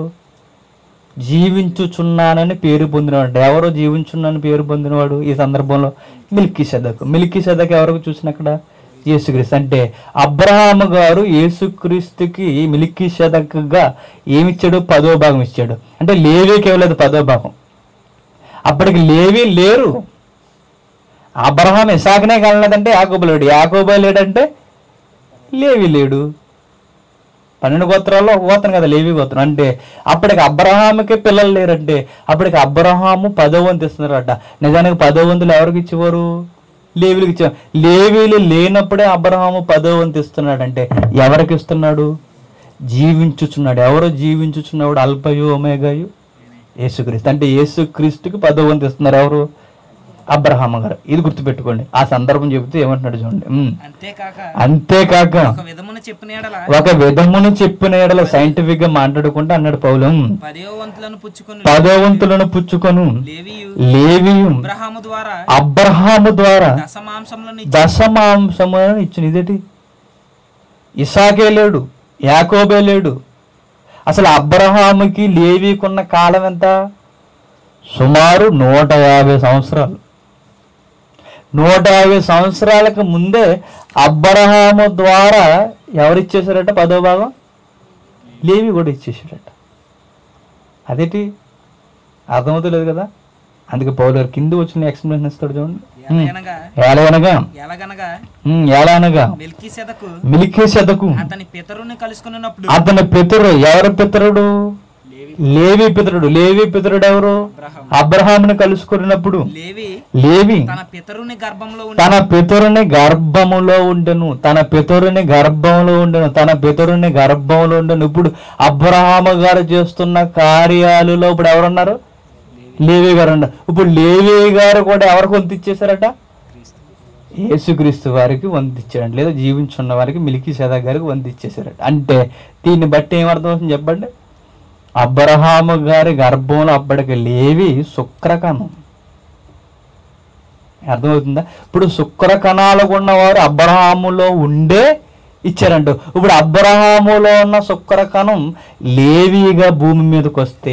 జీవించుచున్నానని పేరు పొందినవాడు. ఎవరు జీవించున్నానని పేరు పొందినవాడు? ఈ సందర్భంలో మిల్కీసెదకు. మిల్కీసెదకు ఎవరికి చూసిన అక్కడ? యేసుక్రీస్తు. అంటే అబ్రహాము గారు యేసుక్రీస్తుకి మిల్కీసెదకుగా ఏమిచ్చాడు? పదో భాగం ఇచ్చాడు. అంటే లేవీకి ఇవ్వలేదు పదో భాగం. అప్పటికి లేవి లేరు. అబ్రహాం ఇసాకునే కనలేదంటే యాకోబు లేడు, యాకోబు లేడంటే లేవి లేడు. పన్నెండు గోత్రాల్లో ఒక గోత్రం కదా లేవి గోత్రం. అంటే అప్పటికి అబ్రహాముకే పిల్లలు లేరంటే అప్పటికి అబ్రహాము పదో వంతు ఇస్తున్నారట. నిజానికి పదో వంతులు ఎవరికి ఇచ్చేవారు? లేవీలకు ఇచ్చేవారు. లేవీలు లేనప్పుడే అబ్రహాము పదో వంతు ఇస్తున్నాడు. అంటే ఎవరికి ఇస్తున్నాడు? జీవించుచున్నాడు. ఎవరు జీవించుచున్నాడు? అల్పయు ఒమేగాయు యేసుక్రీస్తు. అంటే యేసుక్రీస్తుకి పదో వంతు ఇస్తున్నారు ఎవరు? అబ్రహాము గారు. ఇది గుర్తుపెట్టుకోండి. ఆ సందర్భం చెబుతూ ఏమంటున్నాడు చూడండి. అంతేకాక అంతేకాక ఒక విధమును చెప్పిన యెడల ఒక విధమును చెప్పిన యెడల సైంటిఫిక్ గా మాట్లాడుకుంటూ అన్నాడు పౌలు, పదో వంతులను పుచ్చుకొని పదో వంతులను పుచ్చుకొను లేవియు లేవియు అబ్రహాము ద్వారా అబ్రహాము ద్వారా దశమాంసములను దశమాంసములను ఇచ్చిన. ఇదేంటి? ఇసాకే లేడు, యాకోబే లేడు. అసలు అబ్రహాముకి లేవీకున్న కాలం ఎంత? సుమారు నూట యాభై సంవత్సరాలు. నూట యాభై సంవత్సరాలకు ముందే అబ్రహాము ద్వారా ఎవరిచ్చేసారట పదో భాగం? లేవి కూడా ఇచ్చేసాడట. అదేంటి? అర్థమవుతలేదు కదా. అందుకే పౌలు గారు కింద వచ్చిన ఎక్స్ప్లెనేషన్ ఇస్తాడు చూడండి. ఎలయనగా ఏలయనగా ఎలగనగా ఏలయనగా మెల్కీసెదకు మిల్కీసెదకు అతని పితరుని కలుసుకున్నప్పుడు అతని పితరుడు ఎవరు? పితరుడు లేవి పితరుడు. లేవి పితరుడు ఎవరు? అబ్రహాముని కలుసుకున్నప్పుడు లేవి లేవి తన పితరుని గర్భంలో తన పితరుని గర్భములో ఉండెను తన పితరుని గర్భంలో ఉండెను తన పితరుని గర్భంలో ఉండెను. ఇప్పుడు అబ్రహాము గారు చేస్తున్న కార్యాలలో ఇప్పుడు ఎవరున్నారు? లేవి గారు ఉన్నారు. ఇప్పుడు లేవి గారు కూడా ఎవరికి వంతు ఇచ్చేసారట? యేసుక్రీస్తు వారికి వంతు ఇచ్చారంట. లేదా జీవించున్న వారికి మిల్కీసెదకు గారికి వంతు ఇచ్చేసారట. అంటే దీన్ని బట్టి ఏమర్థం అవుతుంది చెప్పండి? అబ్రహాము గారి గర్భంలో అప్పటికి లేవి శుక్రకణం. అర్థమవుతుందా? ఇప్పుడు శుక్రకణాలు ఉన్నవారు అబ్రహాములో ఉండే ఇచ్చారంట. ఇప్పుడు అబ్రహాములో ఉన్న శుక్రకణం లేవిగా భూమి మీదకి వస్తే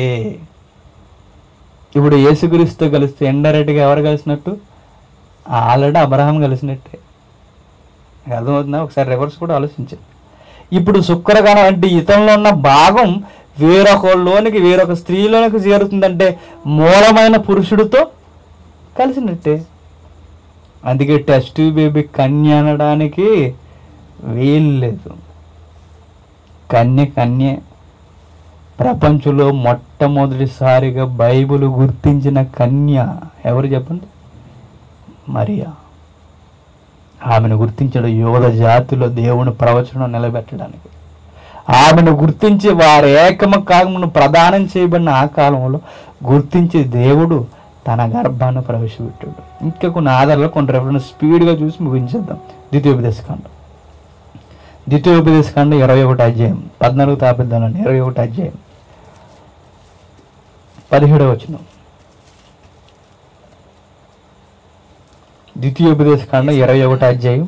ఇప్పుడు యేసుక్రీస్తు కలిస్తే ఇండైరెక్ట్గా ఎవరు కలిసినట్టు? ఆల్రెడీ అబ్రహాం కలిసినట్టే. అర్థమవుతుందా? ఒకసారి రివర్స్ కూడా ఆలోచించండి. ఇప్పుడు శుక్రకణం అంటే ఇతనిలో ఉన్న భాగం వేరొకలోనికి వేరొక స్త్రీలోనికి చేరుతుందంటే మూలమైన పురుషుడితో కలిసినట్టే. అందుకే టెస్ట్ బేబీ కన్య అనడానికి వీలు లేదు. కన్య కన్యే. ప్రపంచంలో మొట్టమొదటిసారిగా బైబిల్ గుర్తించిన కన్య ఎవరు చెప్పండి? మరియా. ఆమెను గుర్తించడం యోధ జాతిలో దేవుని ప్రవచనం నిలబెట్టడానికి. ఆమెను గుర్తించి వారు ఏకమ కాగమును ప్రదానం చేయబడిన ఆ కాలంలో గుర్తించి దేవుడు తన గర్భాన్ని ప్రవేశపెట్టాడు. ఇంకా కొన్ని ఆధారాలు కొన్ని రెఫరెన్స్ స్పీడ్గా చూసి ముగించేద్దాం. ద్వితీయోపదేశకాండం ద్వితీయోపదేశకాండం ఇరవై ఒకటి అధ్యాయం పద్నాలుగు తాపిద్దానండి. ఇరవై ఒకటి అధ్యాయం పదిహేడవ వచనం. ద్వితీయోపదేశకాండం ఇరవై ఒకటి అధ్యాయం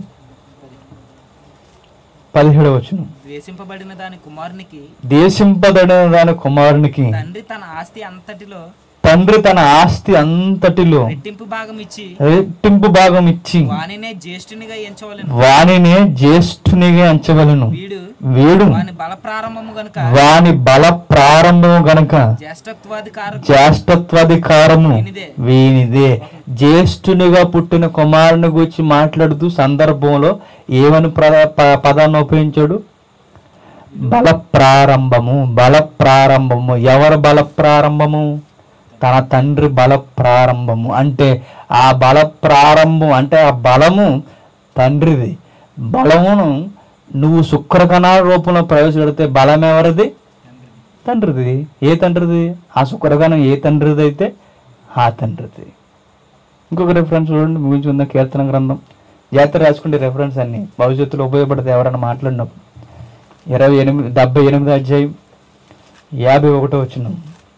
పదిహేడవ వచనం. ద్వేషింపబడిన దాని కుమారునికి దేశింపబడిన దాని కుమారునికి తండ్రి తన ఆస్తి అంతటిలో తండ్రి తన ఆస్తి అంతటిలో రెట్టింపు భాగం ఇచ్చి రెట్టింపు భాగం ఇచ్చి వానినే జ్యేష్ఠునిగా ఎంచవలెను. వానినే జ్యేష్ఠునిగా ఎంచవలెను. వీడు వీడు వాని బల ప్రారంభము గనుక వాని బల ప్రారంభము గనుక జ్యేష్ఠత్వాధికారం జ్యేష్ఠత్వాధికారము వీనిదే. వీనిదే. జ్యేష్ఠునిగా పుట్టిన కుమారుని గురించి మాట్లాడుతూ సందర్భంలో ఏమని ప్ర- ప- పదాన్ని ఉపయోగించాడు? బల ప్రారంభము. బల ప్రారంభము. ఎవరు బల ప్రారంభము? తన తండ్రి బల ప్రారంభము. అంటే ఆ బల ప్రారంభం అంటే ఆ బలము తండ్రిది. బలమును నువ్వు శుక్రకణాల రూపంలో ప్రవేశపెడితే బలం ఎవరిది? తండ్రిది. ఏ తండ్రిది? ఆ శుక్రకణం ఏ తండ్రిది అయితే ఆ తండ్రిది. ఇంకొక రెఫరెన్స్ చూడండి, ముగించుకుందాం. కీర్తన గ్రంథం జాతర రాసుకుంటే రెఫరెన్స్ అన్ని భవిష్యత్తులో ఉపయోగపడితే ఎవరైనా మాట్లాడినప్పుడు. ఇరవై ఎనిమిది డెబ్బై ఎనిమిది అధ్యాయం యాభై ఒకటో వచ్చిన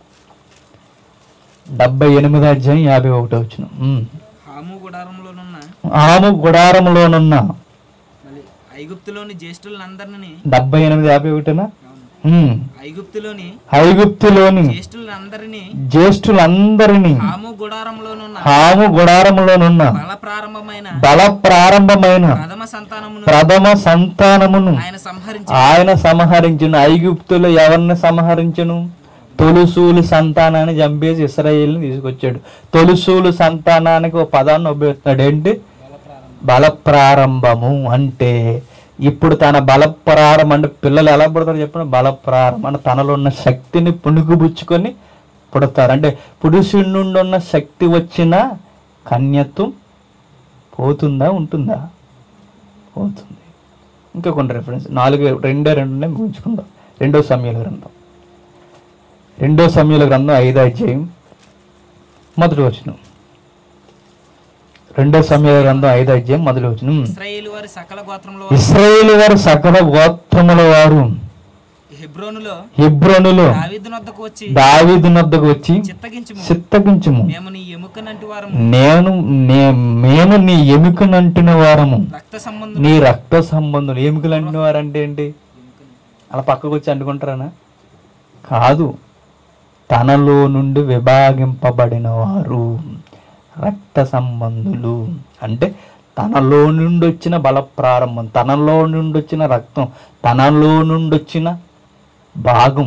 డెబ్బై ఎనిమిది అధ్యాయం యాభై ఒకటో వచ్చిన హాము గుడారంలోనున్న ఆము గుడారములోనున్న మళ్ళీ ఐగుప్తులోని జ్యేష్ఠులందరినీ డెబ్బై ఎనిమిది యాభై ఒకటినా ఐగుప్తులోని ఐగుప్తులోని జ్యేష్ఠులందరినీ జ్యేష్ఠులందరినీ హాము గుడారంలోనున్న హాము గుడారములోనున్న బల ప్రారంభమైన బల ప్రారంభమైన ప్రథమ సంతానమును ప్రథమ సంతానమును ఆయన సంహరించి ఆయన సంహరించును. ఐగుప్తులో ఎవరిని సంహరించును? తొలుసూలు సంతానాన్ని చంపేసి ఇశ్రాయేలుని తీసుకొచ్చాడు. తొలుసూలు సంతానానికి ఒక పదాన్ని ఉపయోగిస్తున్నాడు. ఏంటి? బల ప్రారంభము. అంటే ఇప్పుడు తన బల ప్రారంభం అంటే పిల్లలు ఎలా పుడతారు చెప్పండి? బల ప్రారంభం అంటే తనలో ఉన్న శక్తిని పుణుకుపుచ్చుకొని పుడతారు. అంటే పురుషుడి నుండి ఉన్న శక్తి వచ్చిన కన్యత్వం పోతుందా ఉంటుందా? పోతుంది. ఇంకా కొన్ని రెఫరెన్స్ నాలుగు రెండే రెండునే ముగించుకుందాం. రెండో సమయాల గ్రంథం రెండో సమయాల గ్రంథం ఐదో అధ్యాయం మొదటి వచనం. రెండో సమయాల గ్రంథం ఐదో అధ్యాయం మొదటి వచనం. ఇశ్రాయేలు వారి సకల గోత్రముల ఇశ్రాయేలు వారు సకల గోత్రముల వారు హెబ్రోనులో హెబ్రోనులో దావీదు నొద్దకు వచ్చి దావీదు నొద్దకు వచ్చి చిత్తగించుము చిత్తగించుము. మేము నీ ఎముకనంటి వారము నేను నే- మేము నీ ఎముకనంటిన వారము, రక్త సంబంధం నీ రక్త సంబంధులు. ఎముకలు అంటిన వారు అంటే ఏంటి? అలా పక్కకు వచ్చి అంటుకుంటారనా? కాదు. తనలో నుండి విభాగింపబడిన వారు రక్త సంబంధులు. అంటే తనలో నుండి వచ్చిన బల ప్రారంభం, తనలో నుండి వచ్చిన రక్తం, తనలో నుండి వచ్చిన భాగం.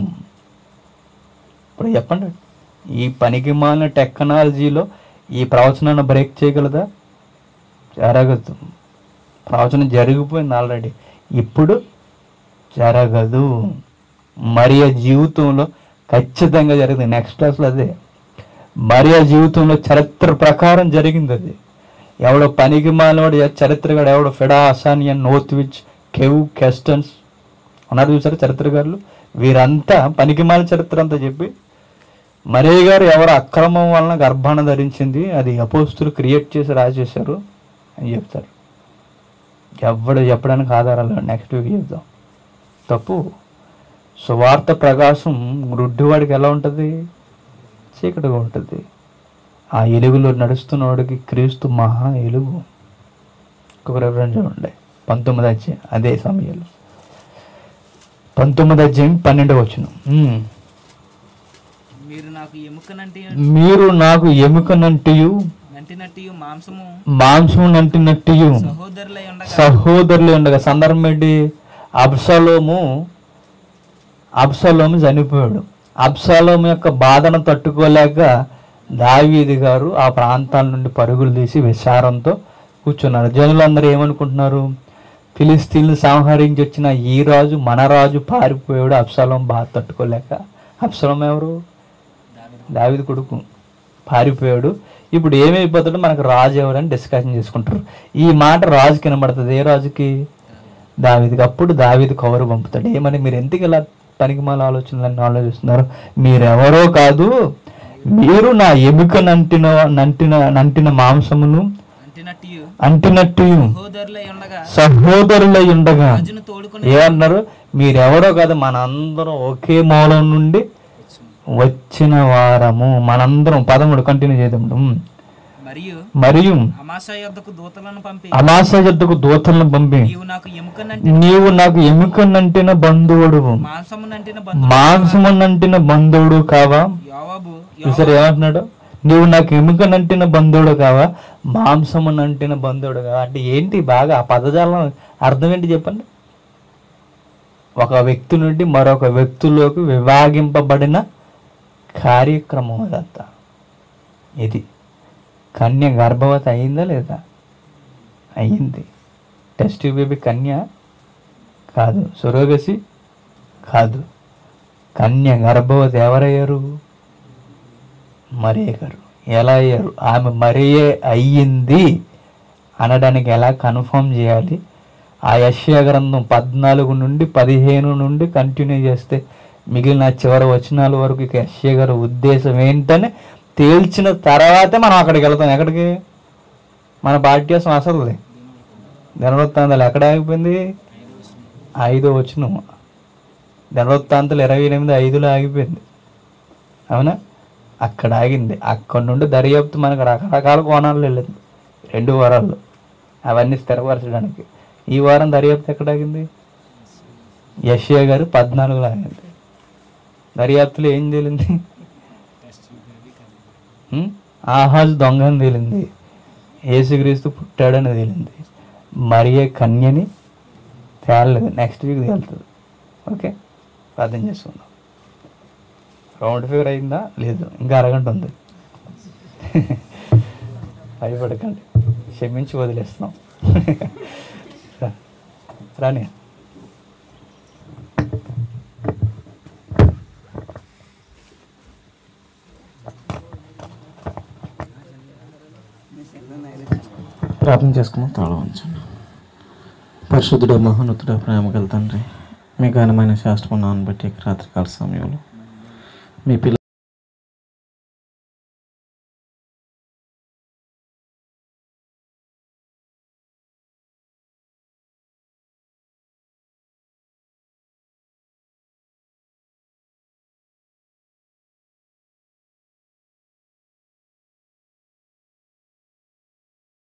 ఇప్పుడు చెప్పండి, ఈ పనికిమాలిన టెక్నాలజీలో ఈ ప్రవచనాన్ని బ్రేక్ చేయగలదా? జరగదు. ప్రవచనం జరిగిపోయింది ఆల్రెడీ, ఇప్పుడు జరగదు. మరియ జీవితంలో ఖచ్చితంగా జరిగింది. నెక్స్ట్ క్లాస్లో అదే మరియ జీవితంలో చరిత్ర ప్రకారం జరిగింది. అది ఎవడో పనికి మాలినవాడు చరిత్రగాడు ఎవడో ఫెడా అసానియన్ నోత్విచ్ కెవ్ కెస్టన్స్ అన్నారు చూసారు చరిత్రకారులు. వీరంతా పనికిమాలిన చరిత్ర అంతా చెప్పి మరియ గారు ఎవరు అక్రమం వలన గర్భాన్ని ధరించింది, అది అపోస్తులు క్రియేట్ చేసి రాసేశారు అని చెప్తారు. ఎవడు చెప్పడానికి ఆధారాలు నెక్స్ట్ వీక్ చెప్తాం. తప్పు. సువార్త ప్రకాశం గుడ్డివాడికి ఎలా ఉంటుంది? చీకటిగా ఉంటుంది. ఆ ఎలుగులో నడుస్తున్నవాడికి క్రీస్తు మహా ఎలుగు. ఇంకొక రెఫరెన్స్ చూడండి, పంతొమ్మిది అధ్యాయం అదే సమయంలో పంతొమ్మిది అధ్యాయం పన్నెండు వచనం. మీరు నాకు ఎముకనంటి మీరు నాకు ఎముకనంటియు నంటినట్టు మాంసము మాంసము నంటినట్టియు సహోదరులై ఉండగా సహోదరులు ఉండగా. సందర్భం ఏంటి? అబ్షాలోము అబ్షాలోము చనిపోయాడు. అబ్షాలోము యొక్క బాధను తట్టుకోలేక దావీదు గారు ఆ ప్రాంతాల నుండి పరుగులు తీసి విచారంతో కూర్చున్నారు. జనులందరూ ఏమనుకుంటున్నారు? ఫిలిస్తీన్లు సంహరించి వచ్చిన ఈ రాజు మన రాజు పారిపోయాడు, అబ్షాలోం బాధ తట్టుకోలేక. అబ్షాలోం ఎవరు? దావీదు కొడుకు, పారిపోయాడు. ఇప్పుడు ఏమైపోతాడో మనకు రాజు ఎవరని డిస్కషన్ చేసుకుంటారు. ఈ మాట రాజు కనబడుతుంది. ఏ రాజుకి? దావీదుకి. అప్పుడు దావీదు కౌరు పంపుతాడు. ఏమని? మీరు ఎందుకు ఇలా పనికిమాల ఆలోచనలన్నీ ఆలోచిస్తున్నారు? మీరెవరో కాదు, మీరు నా ఎముక నంటిన నంటిన నంటిన మాంసమును అంటినట్టు సహోదరులై ఉండగా. ఏమన్నారు? మీరెవరో కాదు, మనందరం ఒకే మూలం నుండి వచ్చిన వారము, మనందరం. పదమూడు కంటిన్యూ చేద్దాం. మరియు అమాస యొద్దకు దూతలను పంపి నీవు నాకు ఎముకనంటిన బంధువుడు, మాంసమునంటిన బంధువుడు కావా? సరే, ఏమంటున్నాడు? నీవు నాకు ఎముకనంటిన బంధువుడు కావా, మాంసమునంటిన బంధువుడు కావా? అంటే ఏంటి? బాగా ఆ పదజాలం అర్థం ఏంటి చెప్పండి. ఒక వ్యక్తి నుండి మరొక వ్యక్తిలోకి విభాగింపబడిన కార్యక్రమం అదంతా. ఇది కన్య గర్భవతి అయిందా లేదా? అయ్యింది. టెస్ట్ బేబీ కన్య కాదు, సొరోగసి కాదు. కన్య గర్భవతి ఎవరయ్యారు? మరియ గారు. ఎలా అయ్యారు? ఆమె మరియే అయ్యింది అనడానికి ఎలా కన్ఫర్మ్ చేయాలి? ఆ యెషయా గ్రంథం పద్నాలుగు నుండి పదిహేను నుండి కంటిన్యూ చేస్తే మిగిలిన చివరి వచనాల వరకు ఇక యెషయా గారి ఉద్దేశం ఏంటని తేల్చిన తర్వాతే మనం అక్కడికి వెళ్తాం. ఎక్కడికి? మన పాఠ్యాసం అసలు దినవృత్తాంతాలు ఎక్కడ ఆగిపోయింది? ఐదో వచనం. దినవృత్తాంతాలు ఇరవై ఎనిమిది ఐదులో ఆగిపోయింది. అవునా? అక్కడ ఆగింది. అక్కడి నుండి దర్యాప్తు మనకు రకరకాల కోణాలు వెళ్ళింది రెండు వారాల్లో, అవన్నీ స్థిరపరచడానికి. ఈ వారం దర్యాప్తు ఎక్కడ ఆగింది? యెషయా గారు పద్నాలుగులో ఆగింది. దర్యాప్తులో ఏం తేలింది? ఆహాజు దొంగ అని తేలింది, యేసుక్రీస్తు పుట్టాడని తేలింది. మరియ కన్యని తేలలేదు. నెక్స్ట్ వీక్ తేలుతుంది. ఓకే, ప్రార్థన చేసుకుందాం. రౌండ్ ఫిగర్ అయిందా? లేదు, ఇంకా అరగంట ఉంది. భయపడకండి, క్షమించి వదిలేస్తున్నాం. రాని ప్రార్థన చేసుకున్నాం. తాళం ఉంచండి. పరిశుద్ధుడ, మహోన్నతుడ, ప్రేమ గల తండ్రి, మీ ఘనమైన శాస్త్రం నాన్న బట్టి రాత్రికాల సమయంలో మీ పిల్ల